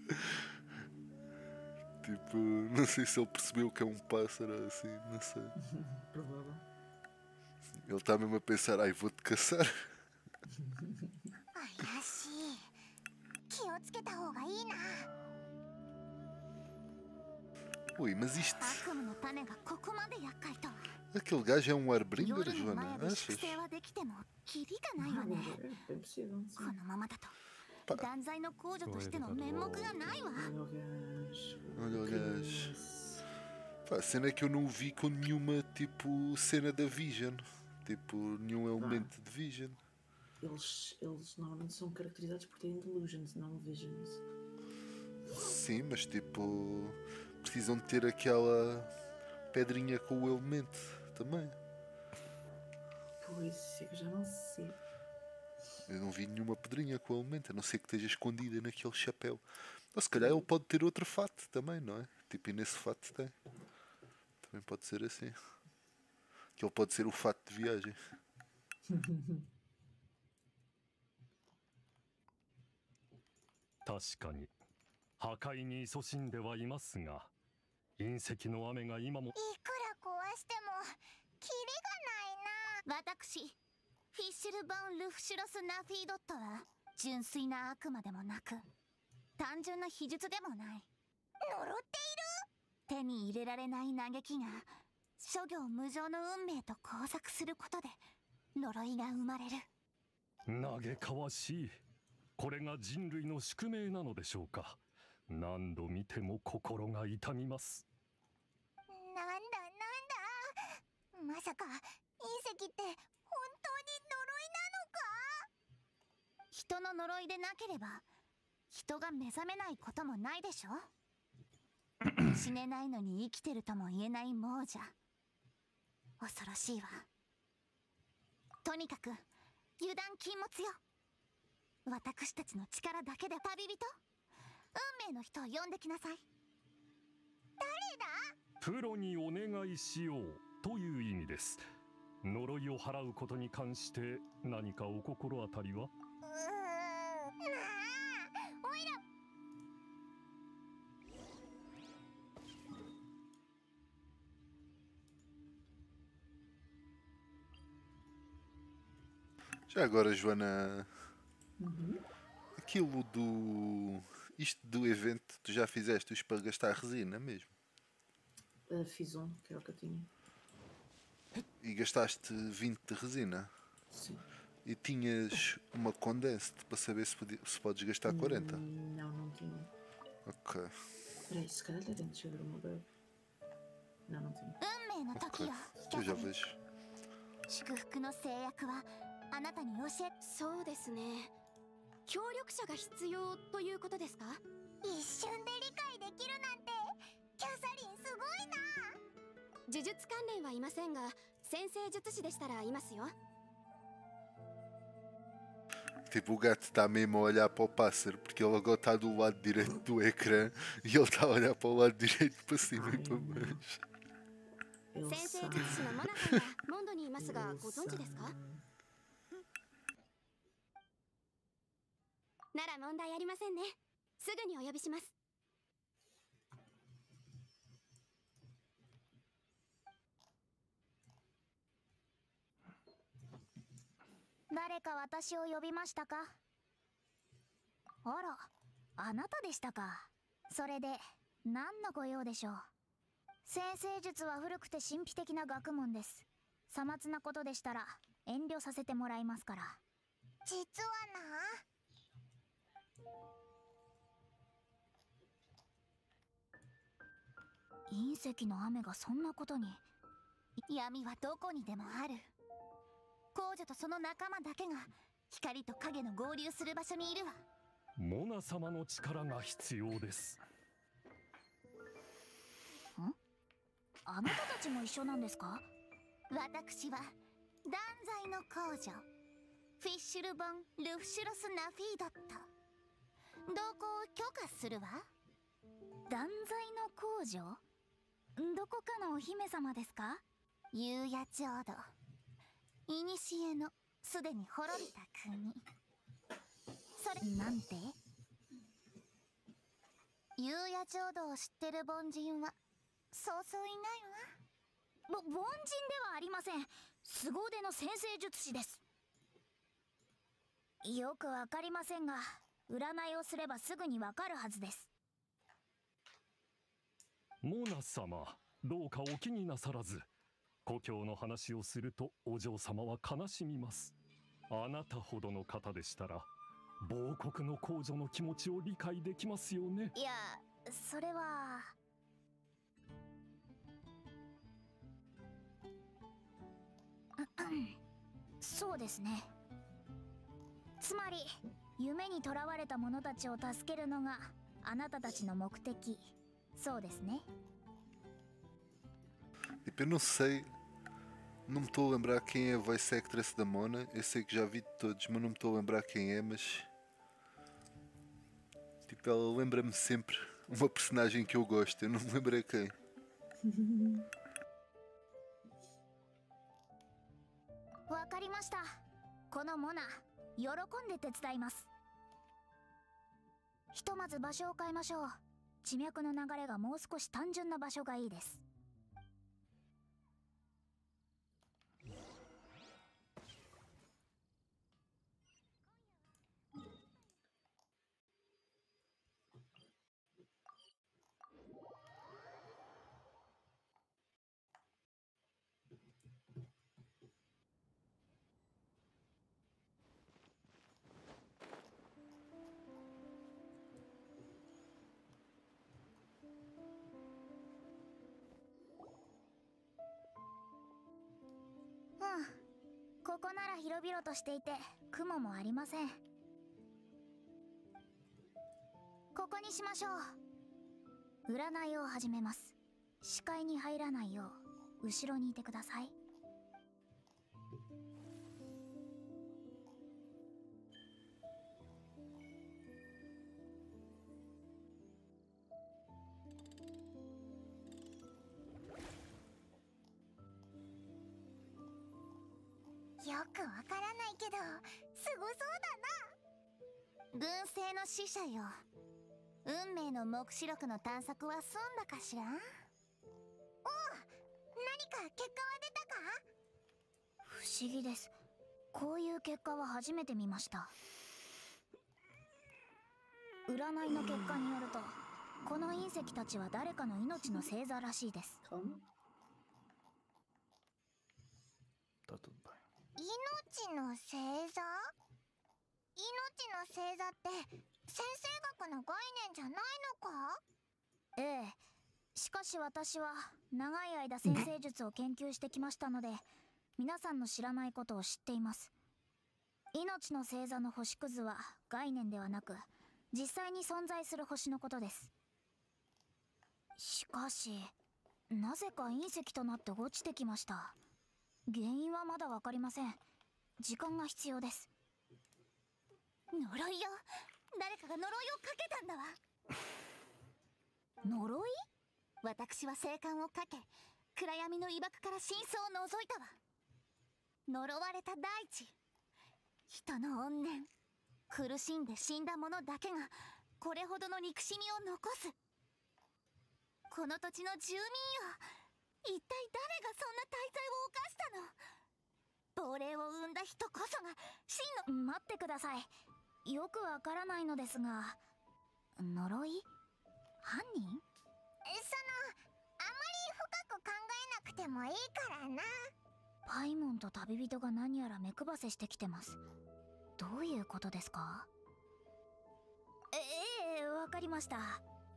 Tipo, não sei se ele percebeu que é um pássaro ou assim, não sei. Provável. Ele está mesmo a pensar, ai, vou-te caçar. 怪しい気をつけた方がいいな Ui, mas isto, 悪夢の種がここまで厄介とは aquele gajo é um Warbringer, 夜の Joana, 前で achas? 粛清はできてもキリがないわね É possível, こ sim. のままだと Pá, 断罪の控除としての面目がないわ Olha o gajo. olha o gajo. Criança. Pá, a cena é que eu não o vi com nenhuma, tipo, cena da Vision. Tipo, nenhum elemento de Vision. Eles, eles normalmente são caracterizados por terem delusions, não visions. Sim, mas tipo, precisam de ter aquela pedrinha com o elemento também. Pois, é que eu já não sei. Eu não vi nenhuma pedrinha com o elemento, a não ser que esteja escondida naquele chapéu. Ou se calhar ele pode ter outro fato também, não é? Tipo, e nesse fato tem. Também pode ser assim. Que ele pode ser o fato de viagem. 確かに破壊に勤しんではいますが、隕石の雨が今も。 いくら壊してもキリがないな私フィッシュルバウン・ルフシュロス・ナフィードットは純粋な悪魔でもなく単純な秘術でもない呪っている手に入れられない嘆きが諸行無常の運命と交錯することで呪いが生まれる嘆かわしい。これが人類の宿命なのでしょうか。何度見ても心が痛みます。 なんだなんだまさか隕石って本当人の呪いでなければ人が目覚めないこともないでしょ。死ねないのに生きてるとも言えない亡者、恐ろしいわ。とにかく油断禁物よ。私たちの力だけで旅人、運命の人を呼んできなさい。誰だ？ プロにお願いしようという意味です。呪いを払うことに関して何かお心当たりは？ うーん、なあ、おいら。 Já agora, Joana, Uhum. aquilo do. Isto do evento, tu já fizeste os para gastar resina mesmo? Uh, fiz um, que era o que eu tinha. E gastaste vinte de resina? Sim. E tinhas uma condensed para saber se, podia, se podes gastar quarenta? Hum, Não, não tinha. Ok. Peraí, se calhar até dentro de uma breve. Não, não tinha. 運命の時 Ok. よ、 Tu já vejo. 祝福の制約はあなたに教え。 そうですね。協力者が必要ということですか？ 一瞬で理解できるなんてキャサリンすごいな。 呪術関連はいませんが、先生術師でしたらいますよ。 Tipo, o gato está mesmo a olhar para o pássaro porque ele agora está do lado direito do ecrã e ele está a olhar para o lado direito para cima e para baixo. 先生術師のモナさんがモンドにいますが、ご存知ですか？なら問題ありませんね。すぐにお呼びします。 誰か私を呼びましたか？あら、あなたでしたか。それで何のご用でしょう。先生術は古くて神秘的な学問です。さまつなことでしたら遠慮させてもらいますから。実はな、隕石の雨がそんなことに。闇はどこにでもある。公女とその仲間だけが光と影の合流する場所にいるわ。 モナ様の力が必要です。 ん？あなたたちも一緒なんですか？私は断罪の公女フィッシュル・ボン・ルフシュロス・ナフィードット。同行を許可するわ。断罪の公女？どこかのお姫様ですか？夕夜浄土、いにしえのすでに滅びた国。それなんて？夕夜浄土を知ってる凡人はそうそういないわ。ぼ凡人ではありません。凄腕の先生術師です。よくわかりませんが、占いをすればすぐにわかるはずです。 モナ様、どうかお気になさらず。故郷の話をするとお嬢様は悲しみます。あなたほどの方でしたら亡国の公女の気持ちを理解できますよね。 いや、それはそうですね。つまり夢にとらわれた者たちを助けるのがあなたたちの目的。そうですね。 Tipo, eu não sei, não me estou a lembrar quem é a voice actress da Mona. Eu sei que já vi de todos, mas não me estou a lembrar quem é. Mas tipo, ela lembra-me sempre uma personagem que eu gosto. Eu não me lembrei quem. わかりました。このモナ、喜んで手伝います。ひとまず場所を変えましょう。地脈の流れがもう少し単純な場所がいいです。ここなら広々としていて雲もありません。 ここにしましょう。占いを始めます。視界に入らないよう後ろにいてください。よくわからないけどすごそうだな。軍政の使者よ。運命の目視録の探索は済んだかしら。おう、何か結果は出たか。不思議です。こういう結果は初めて見ました。占いの結果によると、この隕石たちは誰かの命の星座らしいです。命の星座？命の星座って先生学の概念じゃないのか？ええ。しかし私は長い間先生術を研究してきましたので、皆さんの知らないことを知っています。命の星座の星屑は概念ではなく、実際に存在する星のことです。しかし、なぜか隕石となって落ちてきました。原因はまだわかりません。時間が必要です。呪いよ。誰かが呪いをかけたんだわ。呪い？私は聖冠をかけ、暗闇の威爆から真相を覗いたわ。呪われた大地、人の怨念、苦しんで死んだ者だけがこれほどの憎しみを残す。この土地の住民よ、一体誰がそんな大罪を犯したの？亡霊を生んだ人こそが真の…待ってください。よくわからないのですが、呪い？犯人？その、あまり深く考えなくてもいいからな。パイモンと旅人が何やら目配せしてきてます。どういうことですか？ええ、わかりました。そう？わ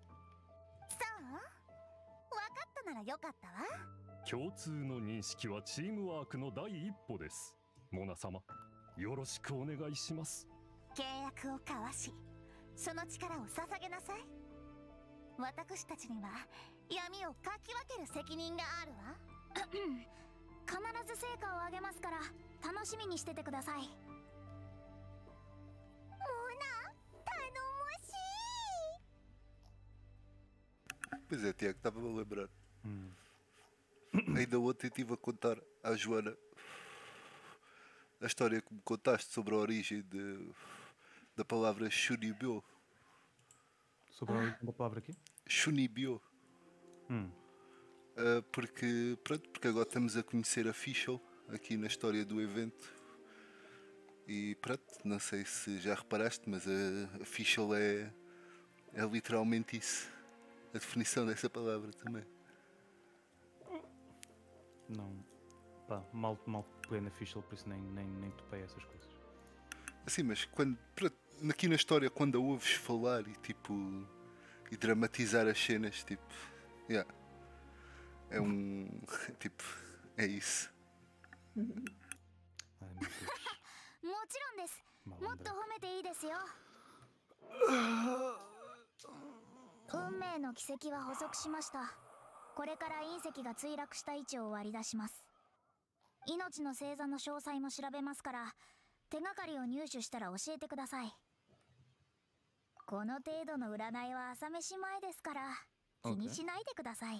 かったならよかったわ。 共通の認識はチームワークの第一歩です。モナ様、よろしくお願いします。 契約を交わし、その力を捧げなさい。私たちには闇をかき分ける責任があるわ。必ず成果を上げますから楽しみにしててください。モナ、頼もしい。 Pois é, Tiago, estava-me a lembrar. Ainda ontem estive a contar à Joana a história que me contaste sobre a origem de, da palavra Shunibyo. Sobre a origem da palavra aqui? Shunibyo. Hum. Uh, porque, pronto, porque agora estamos a conhecer a Fischl aqui na história do evento. E pronto, não sei se já reparaste, mas a, a Fischl é, é literalmente isso. A definição dessa palavra também. Não, pá, mal, mal peguei na Fischl, por isso nem, nem, nem topei essas coisas. Assim, mas quando, pronto, aqui na história, quando a ouves falar e tipo e dramatizar as cenas, tipo, yeah, é um tipo, é isso. もちろんです。もっと褒めていいですよ。運命の軌跡は補足しました。これから隕石が墜落した位置を割り出します。命の星座の詳細も調べますから、手がかりを入手したら教えてください。この程度の占いは朝飯前ですから、気にしないでください。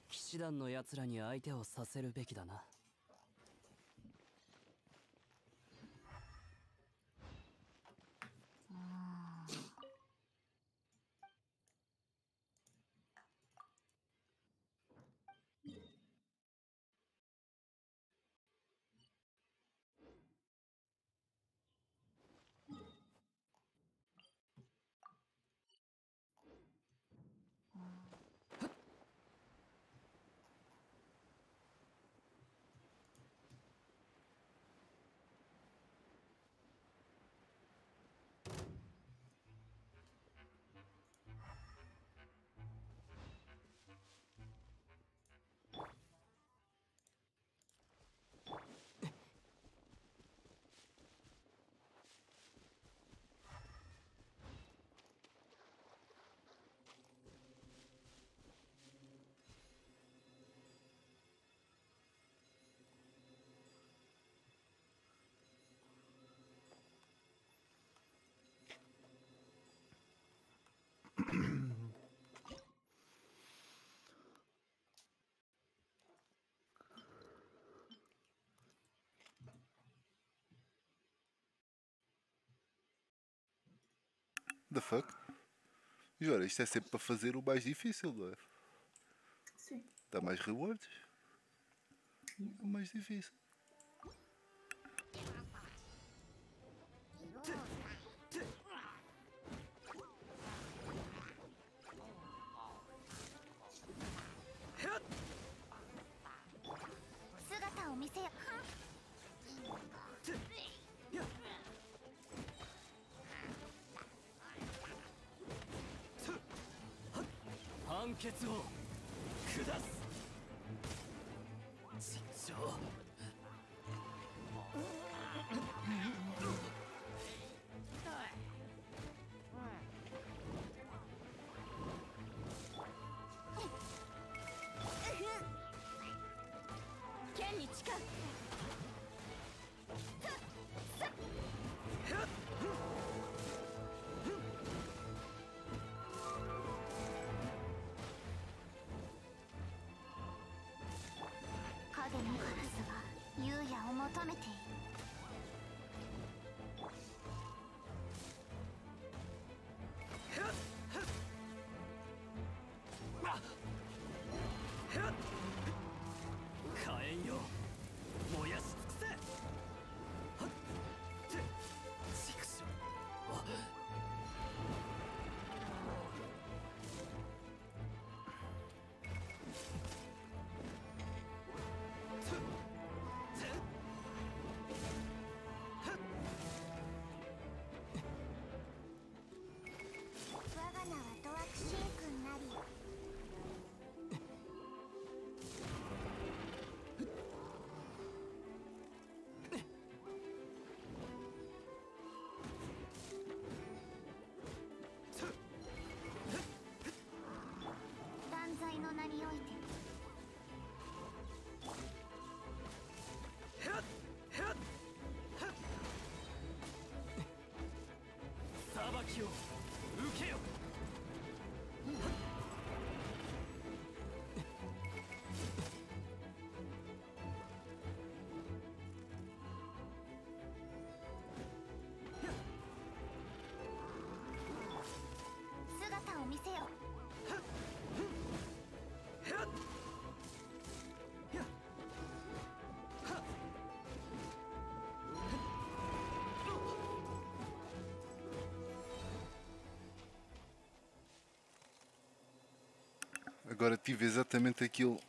騎士団の奴らに相手をさせるべきだな。 The fuck? E ora, isto é sempre para fazer o mais difícil, não é? Sim. Dá mais rewards. Yeah. O mais difícil. 影のカラスが優也を求めている。 火炎よ、燃やし尽くせ。畜生。 我が名はドワクシー君なり。断罪の名において裁きを受けよ。 姿を見せよ。 Agora tive exatamente aquilo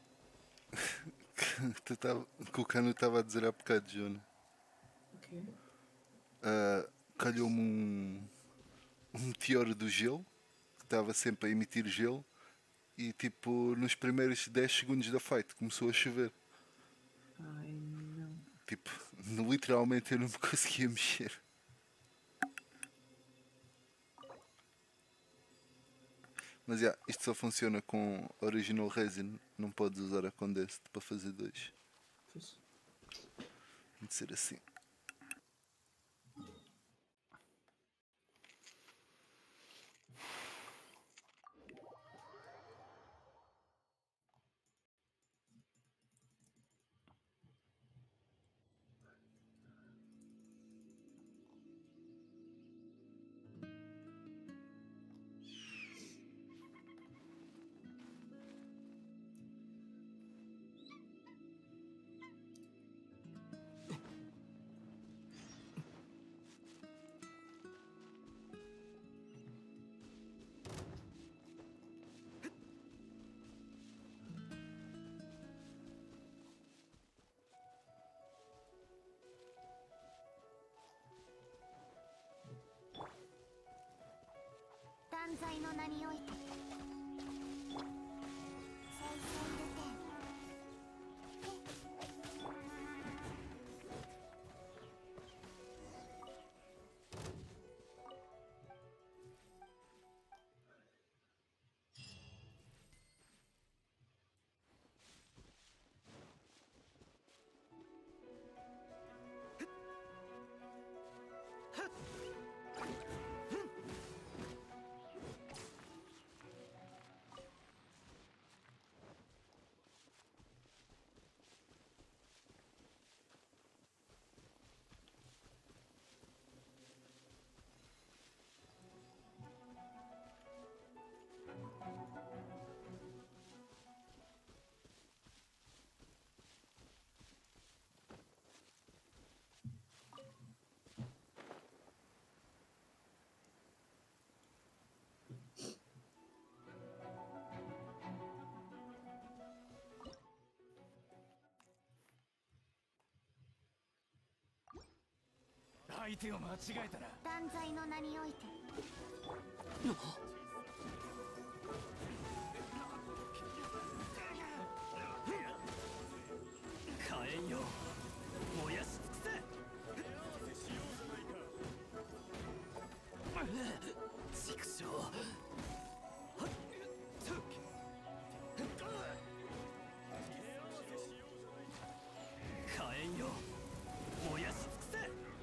que, tu tava, que o Cano estava a dizer há bocado, Jona. Ok. Uh, calhou-me um, um meteoro do gelo, que estava sempre a emitir gelo, e tipo, nos primeiros dez segundos da fight começou a chover. Ai, não. Tipo, literalmente eu não me conseguia mexer. Mas yeah, isto só funciona com Original Resin, não podes usar a Condensed para fazer dois. Pois. Tem de ser assim. 断罪の名において再生予定。 相手を間違えたら断罪の名において火炎よ燃やし尽くせ畜生火炎よ燃やし尽くせ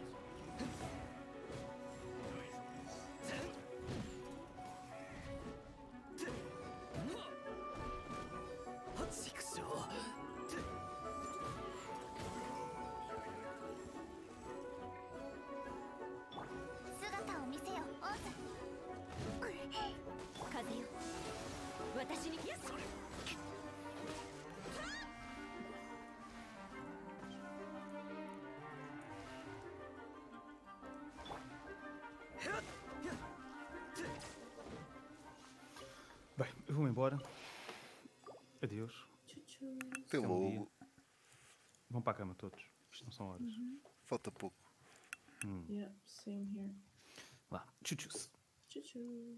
姿を見せよオース。風よ私によし Bem, eu vou embora. Adeus. Até É um logo. dia. Vão para a cama todos. Isto não são horas. Uhum. Falta pouco. Hum. Yeah, same here. Vá, tchutchus. Tchau.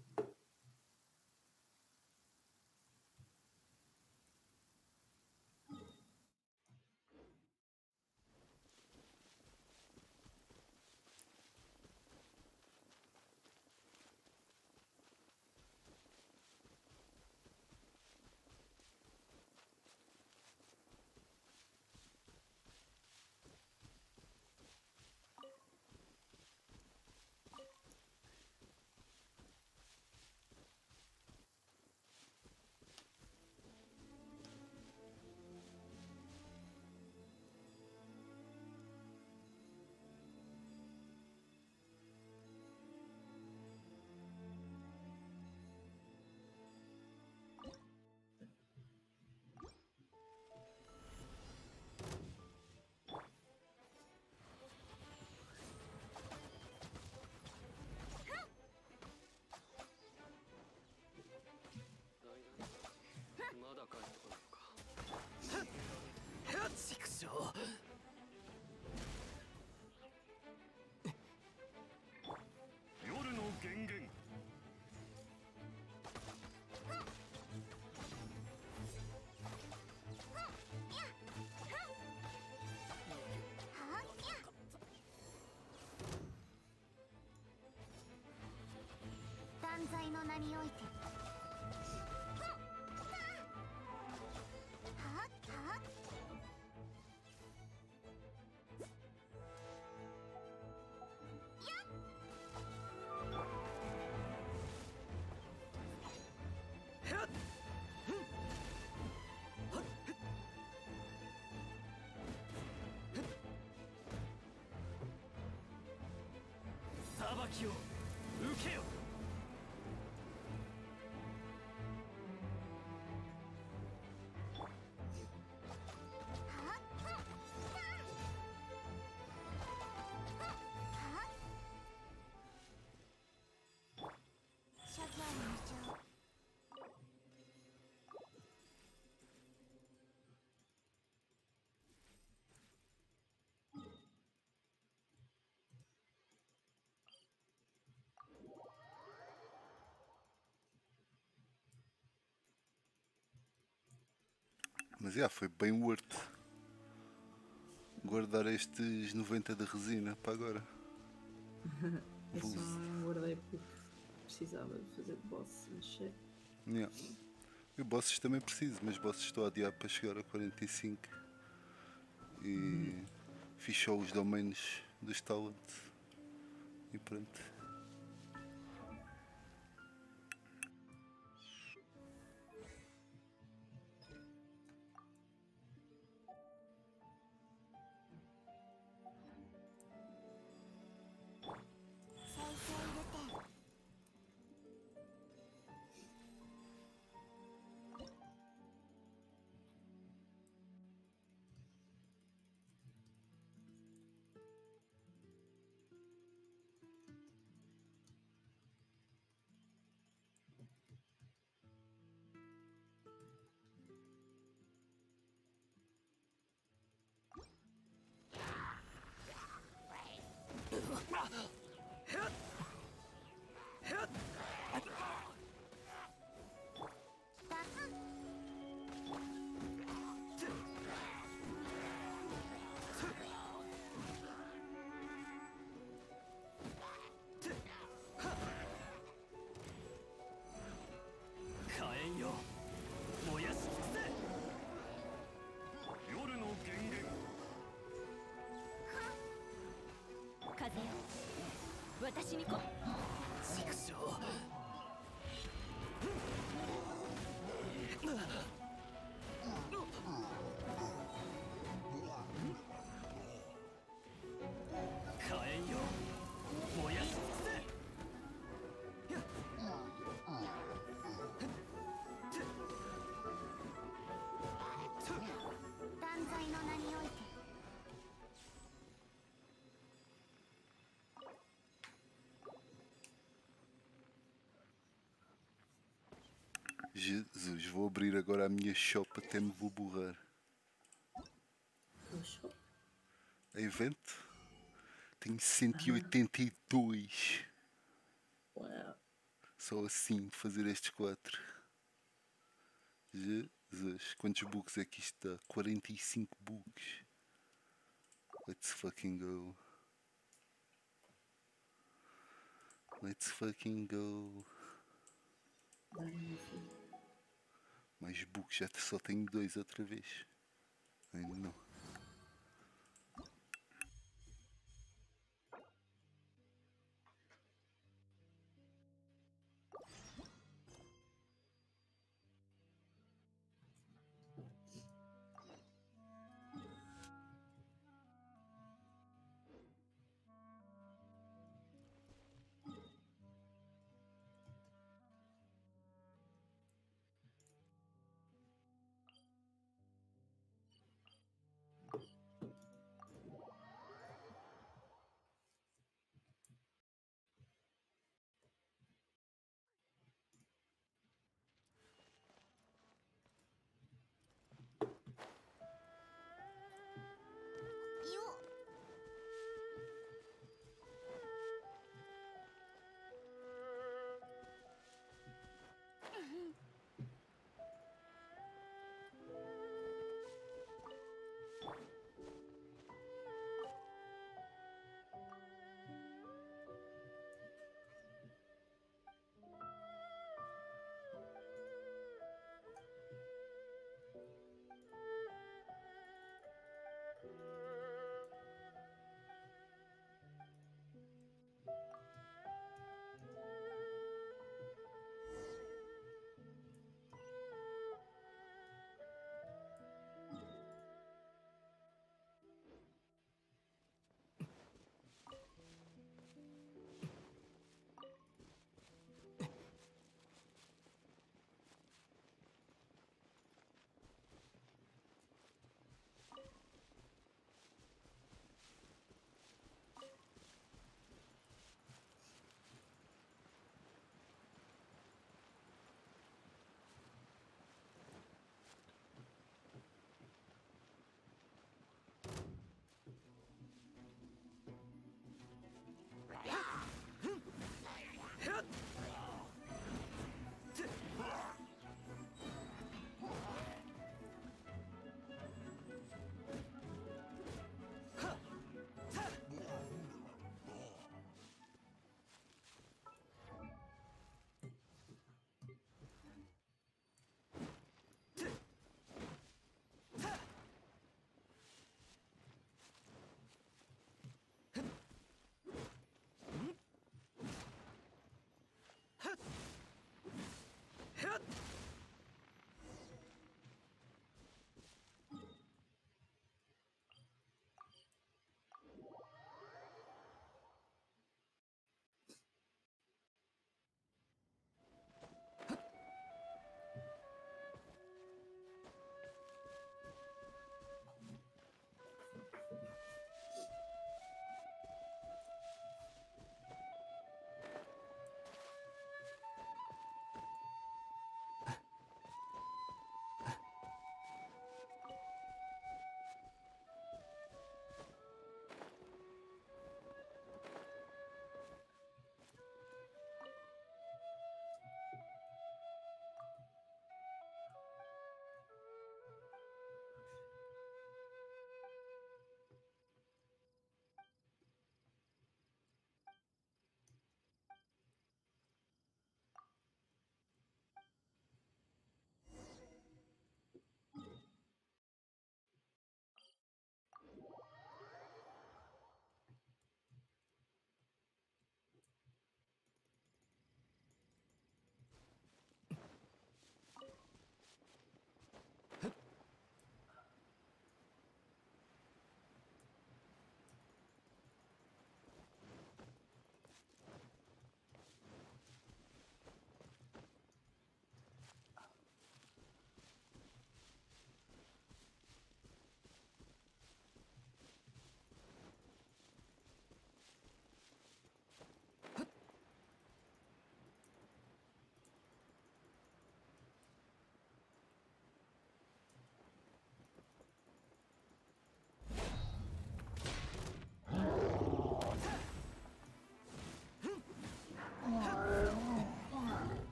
断罪の名において裁きを受けよ。 諸行無常 Mas já, foi bem worth guardar estes noventa de resina para agora. Eu só guardei porque precisava de fazer boss e shit. Yeah. E bosses também preciso, mas bosses estou a adiar para chegar a quarenta e cinco. E uhum. Fiz só os domains dos talents. E pronto. Jesus, vou abrir agora a minha shop, até me vou borrar. A evento? Tenho cento e oitenta e dois. Uau. Só assim de fazer estes quatro. Jesus, quantos bugs é que isto dá? quarenta e cinco bugs. Let's fucking go. Let's fucking go. Mais bugs, já só tenho dois outra vez. Ainda não.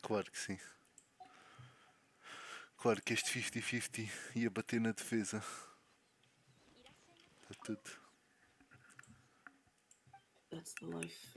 Claro que sim. Claro que este cinquenta cinquenta ia bater na defesa. Está tudo. That's the life.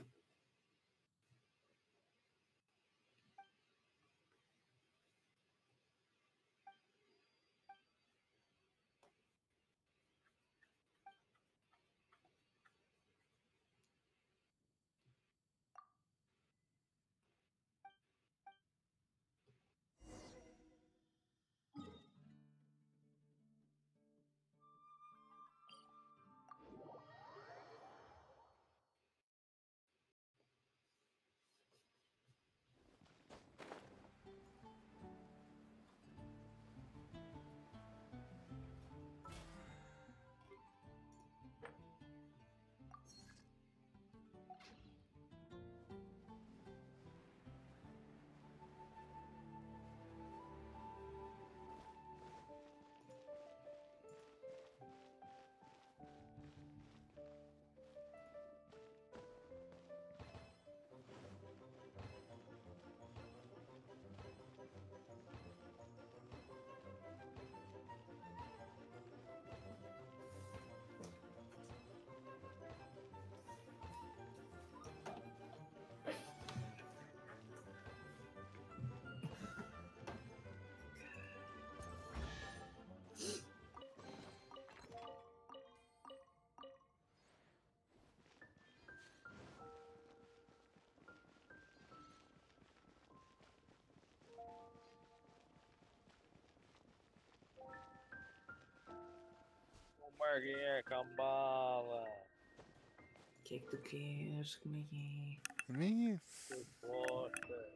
O Marguinho é cambala. O que é que tu queres? Como é que é? Minha. Que bosta.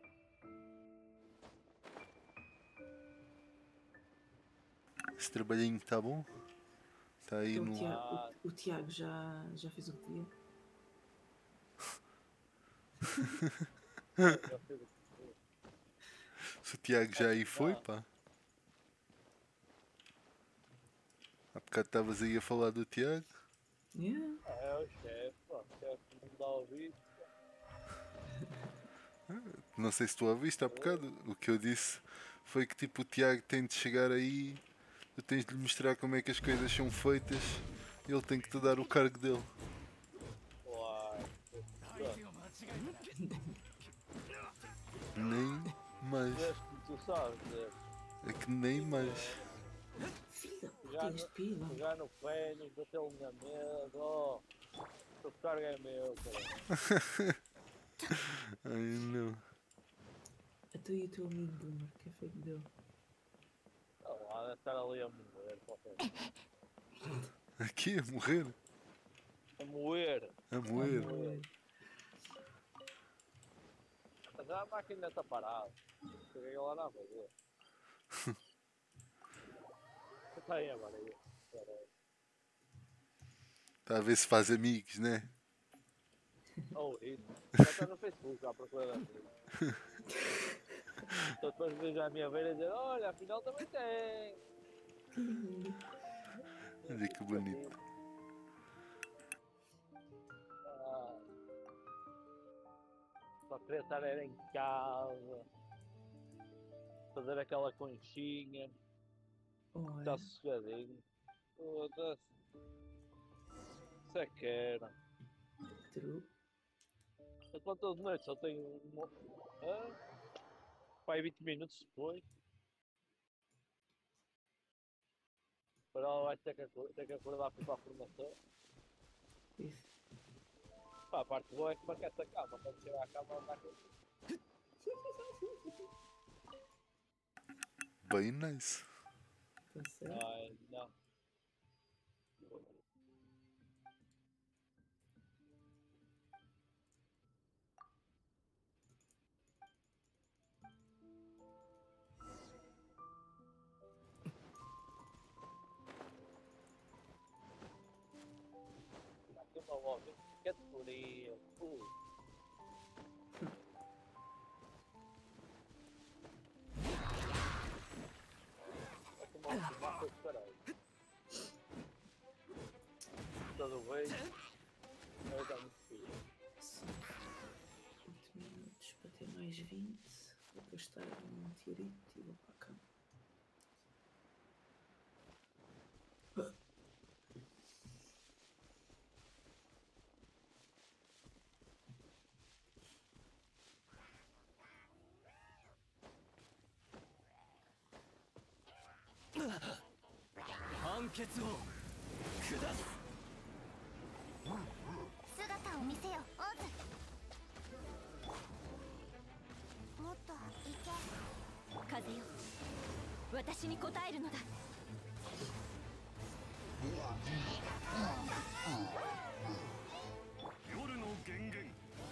Esse trabalhinho está bom? Está aí Então, no. o, Tiago, o, o Tiago já, já fez o que podia? Se o Tiago já aí foi, pá. Há bocado estavas aí a falar do Tiago. Yeah. É o chefe, pô. O chefe não dá ouvido. Não sei se tu ouviste há bocado. O que eu disse foi que tipo o Tiago tem de chegar aí, tu tens de lhe mostrar como é que as coisas são feitas, ele tem que te dar o cargo dele. Claro. Nem mais. Desde que tu sabes, Zé. É que nem mais. Pegar no, pegar no pênis, batê-lo na mesa, oh. O cargo é meu, cara. Ai não. A tu e o teu amigo Boomer, que é feito dele. Tá lá, deve estar ali a morrer, qualquer. Aqui a morrer? A moer. A moer. A moer. Mas a máquina está parada. Cheguei lá na rua. Está aí a Maria. Está a ver se faz amigos, né? Oh, isso. Já está no Facebook à procura da amiga. Então depois vejo à minha beira e dizer, olha, afinal também tem. Olha que bonito. Ah, só queria estar era em casa. Fazer aquela conchinha. Está sossegadinho. Foda-se. Isso é que era. True. Enquanto eu de noite só tenho um. Ah, vai vinte minutos depois. Para ela vai ter que, ter que acordar para ir para a formação. Isso. Pá, a parte boa é que marca-se a cama. Quando chegar à cama, ela está com. Bem nice. Ai, não. Aqui uma loja de categoria. Uh. Aqui uma fumaça de caralho. Todo bem? Eu já me fiz. vinte minutos para ter mais vinte. Vou afastar um meteorito e vou para a cama. 姿を見せよ、オーズ。もっと行け。 風よ、私に応えるのだ。 夜の源源。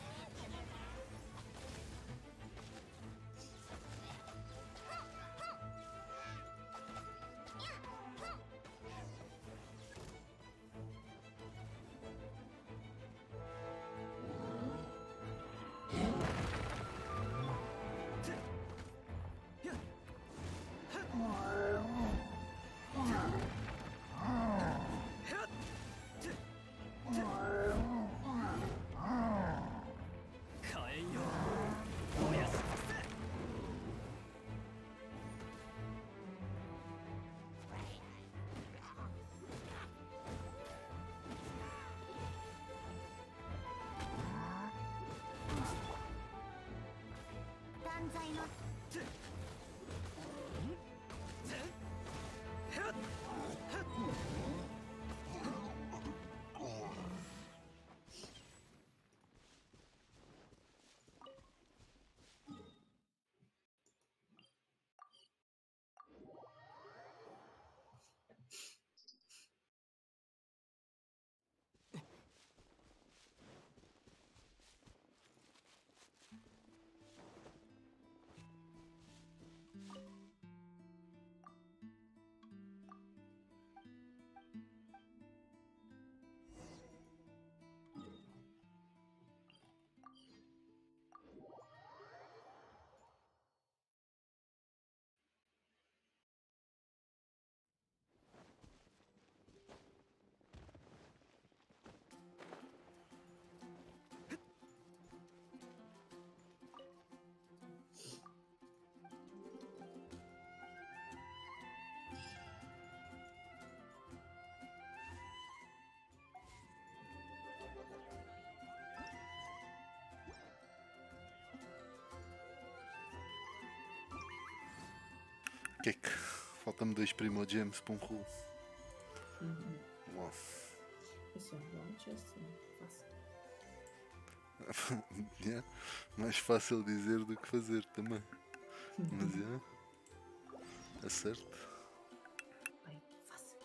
断罪の Que é que falta-me dois Primogems para um rolo. Uhum. Uau. Esse é um bom chest, fácil. Yeah. Mais fácil dizer do que fazer também. Mas é. Yeah. É certo. Bem, fácil.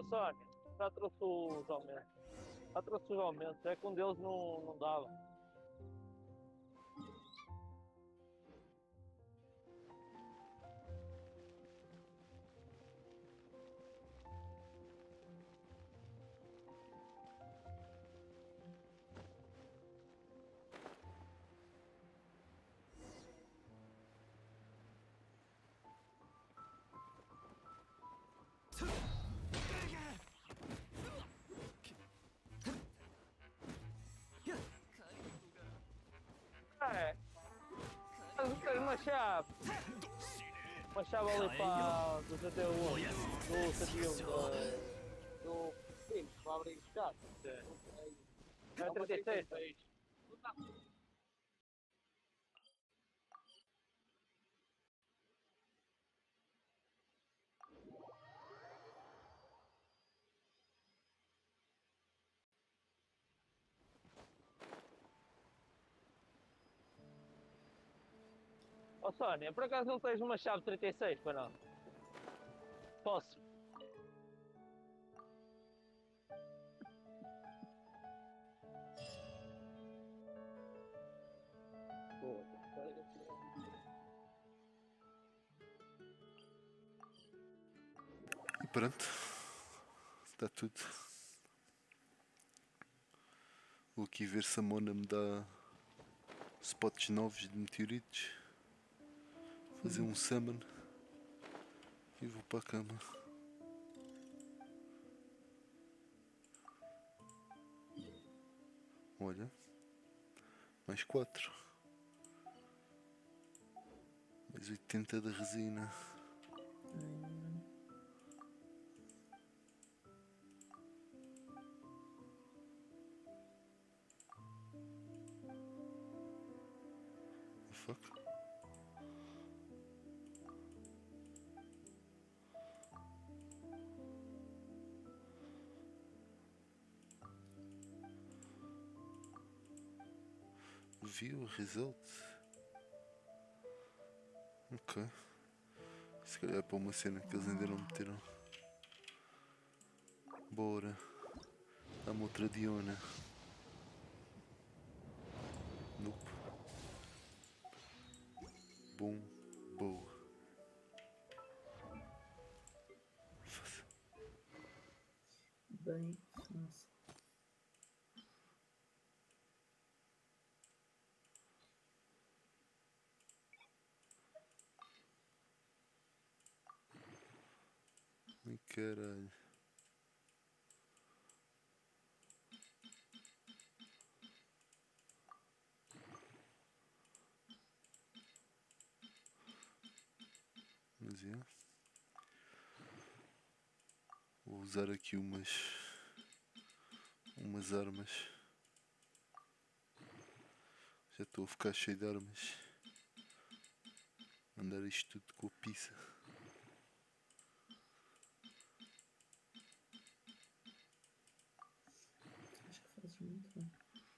Ó Sónia, já trouxe os aumentos. Já trouxe os aumentos, é que um deles não, não dava. É. Mas tem uma chave. Uma chave ali para do C T um. Do C T um. Do. Do. Sim, para abrir os chaves. É trinta e seis. Ó Sónia, por acaso não tens uma chave trinta e seis para não? Posso? E pronto. Está tudo. Vou aqui ver se a Mona me dá spots novos de meteoritos. Fazer um summon. E vou para a cama. Olha. Mais quatro. Mais oitenta da resina. Fuck. View results. Ok. Se calhar é para uma cena que eles ainda não meteram. Bora. Dá-me outra Diona. Nope. Bom. Boa. Bem, nossa. Ai caralho. Mas é. Vou usar aqui umas umas armas. Já estou a ficar cheio de armas. Andar isto tudo com a pizza. Acho que fazes muito bem.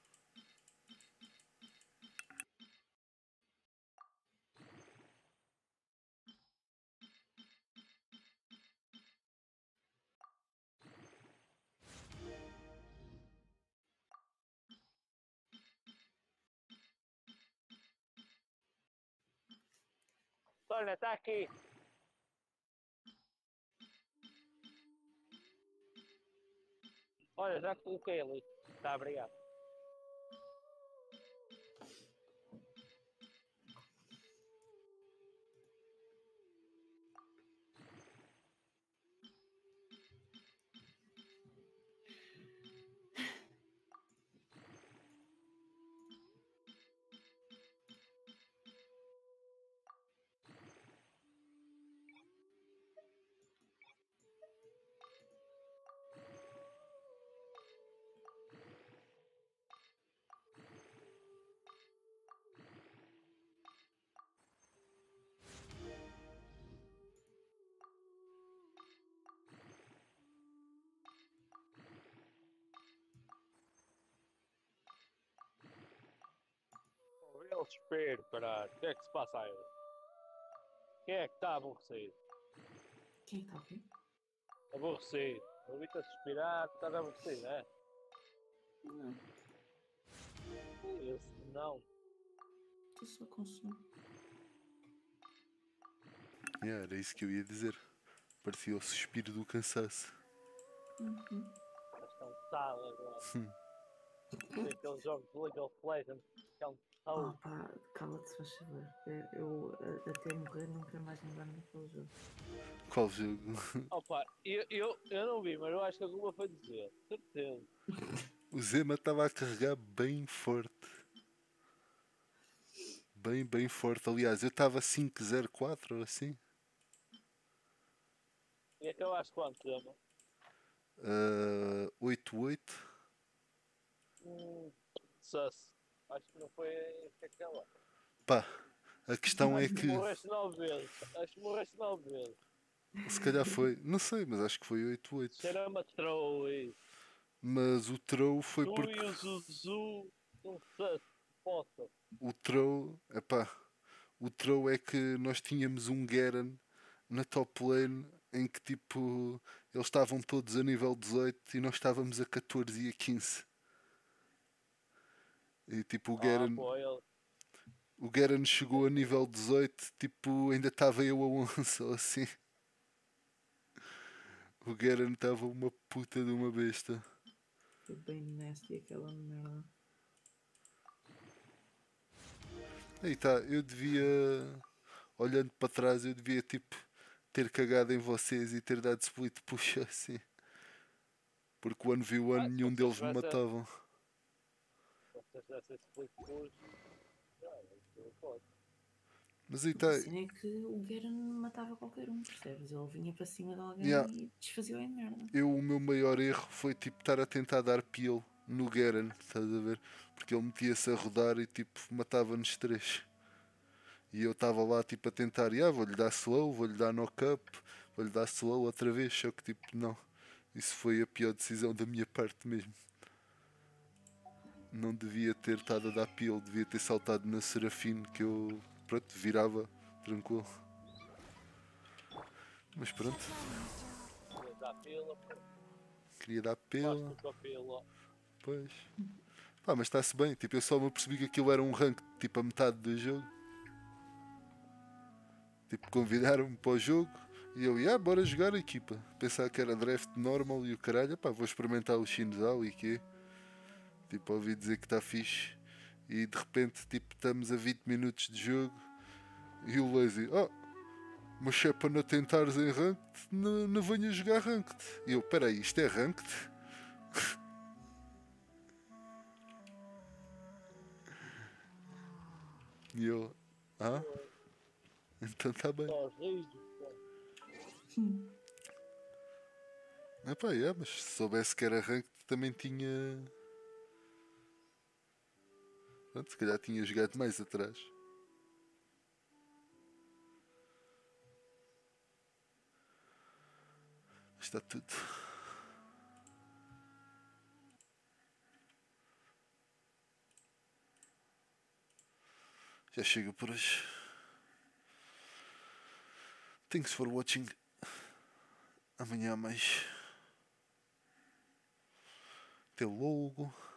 Sónia, está aqui. Olha, já coloquei ali. Tá, obrigado. Eu espero, caralho. O que é que se passa aí? Quem é que está aborrecido? Quem está aqui? Aborrecido. Ouvi-te a suspirar, estás a aborrecer, é? Não, Esse não. estou só com sono. Yeah, era isso que eu ia dizer. Parecia o suspiro do cansaço. Uhum. Estás cansado agora. Hum. Tem aqueles jogos de League of Legends que é um Oh caos. pá, cala-te, faz favor. Eu, eu, a- até morrer nunca mais me lembro naquele jogo. Qual jogo? Opa, eu, eu, eu não vi, mas eu acho que a culpa foi dizer. Certeza. O Zema estava a carregar bem forte. Bem, bem forte. Aliás, eu estava cinco zero quatro ou assim. E acabaste quanto, Zema? Uh, oito oito. Hum, sus. Acho que não foi que aquela. Pá, a questão é Acho que que. morreste nove vezes. Acho que morreste nove vezes. Se calhar foi. Não sei, mas acho que foi oito oito. Cheira-me a troll isso. Mas o throw foi Tu porque. e o Zuzu não sus. Poça. O throw. Epá. O throw é que nós tínhamos um Garen na top lane em que tipo. Eles estavam todos a nível dezoito e nós estávamos a catorze e a quinze. E tipo o Ah, Garen. pô, ele. O Garen chegou a nível dezoito, tipo, ainda estava eu a onze ou assim. O Garen estava uma puta de uma besta. Foi bem nasty aquela merda. Aí tá, eu devia, olhando para trás, eu devia tipo ter cagado em vocês e ter dado split push assim. Porque o one v one Ah, se nenhum vocês deles me tivessem- matavam. Se vocês dessem split push. Já, eu posso. Mas aí A tá, cena é que o Garen matava qualquer um, percebes? Ele vinha para cima de alguém Yeah. e desfazia-o em merda. eu, o meu maior erro foi tipo estar a tentar dar peel no Garen, estás a ver? Porque ele metia-se a rodar e tipo matava-nos três. E eu estava lá tipo a tentar, ah, vou-lhe dar slow, vou-lhe dar knock-up, vou-lhe dar slow outra vez, só que tipo, não. Isso foi a pior decisão da minha parte mesmo. Não devia ter estado a dar peel, devia ter saltado na Serafine que eu, pronto, virava tranquilo. Mas pronto, Queria dar pila, pô. queria dar pela, Basta com a pila. pois. Pá, mas está-se bem, tipo, eu só me apercebi que aquilo era um rank, tipo, a metade do jogo. Tipo, convidaram-me para o jogo e eu, ia, bora jogar a equipa. Pensar que era draft normal e o caralho, pá, vou experimentar o Shinzal e quê. Tipo, ouvi dizer que está fixe. E de repente, tipo, estamos a vinte minutos de jogo e o Lazy, oh, mas se é para não tentares em ranked, não, não venha jogar ranked. E eu, peraí, isto é ranked? E eu, ah, então está bem. Só os risos, pô. Epá, é, mas se soubesse que era ranked também tinha. Pronto, se calhar tinha jogado mais atrás. Está tudo. Já chega por hoje. Thanks for watching. Amanhã há mais. Até logo.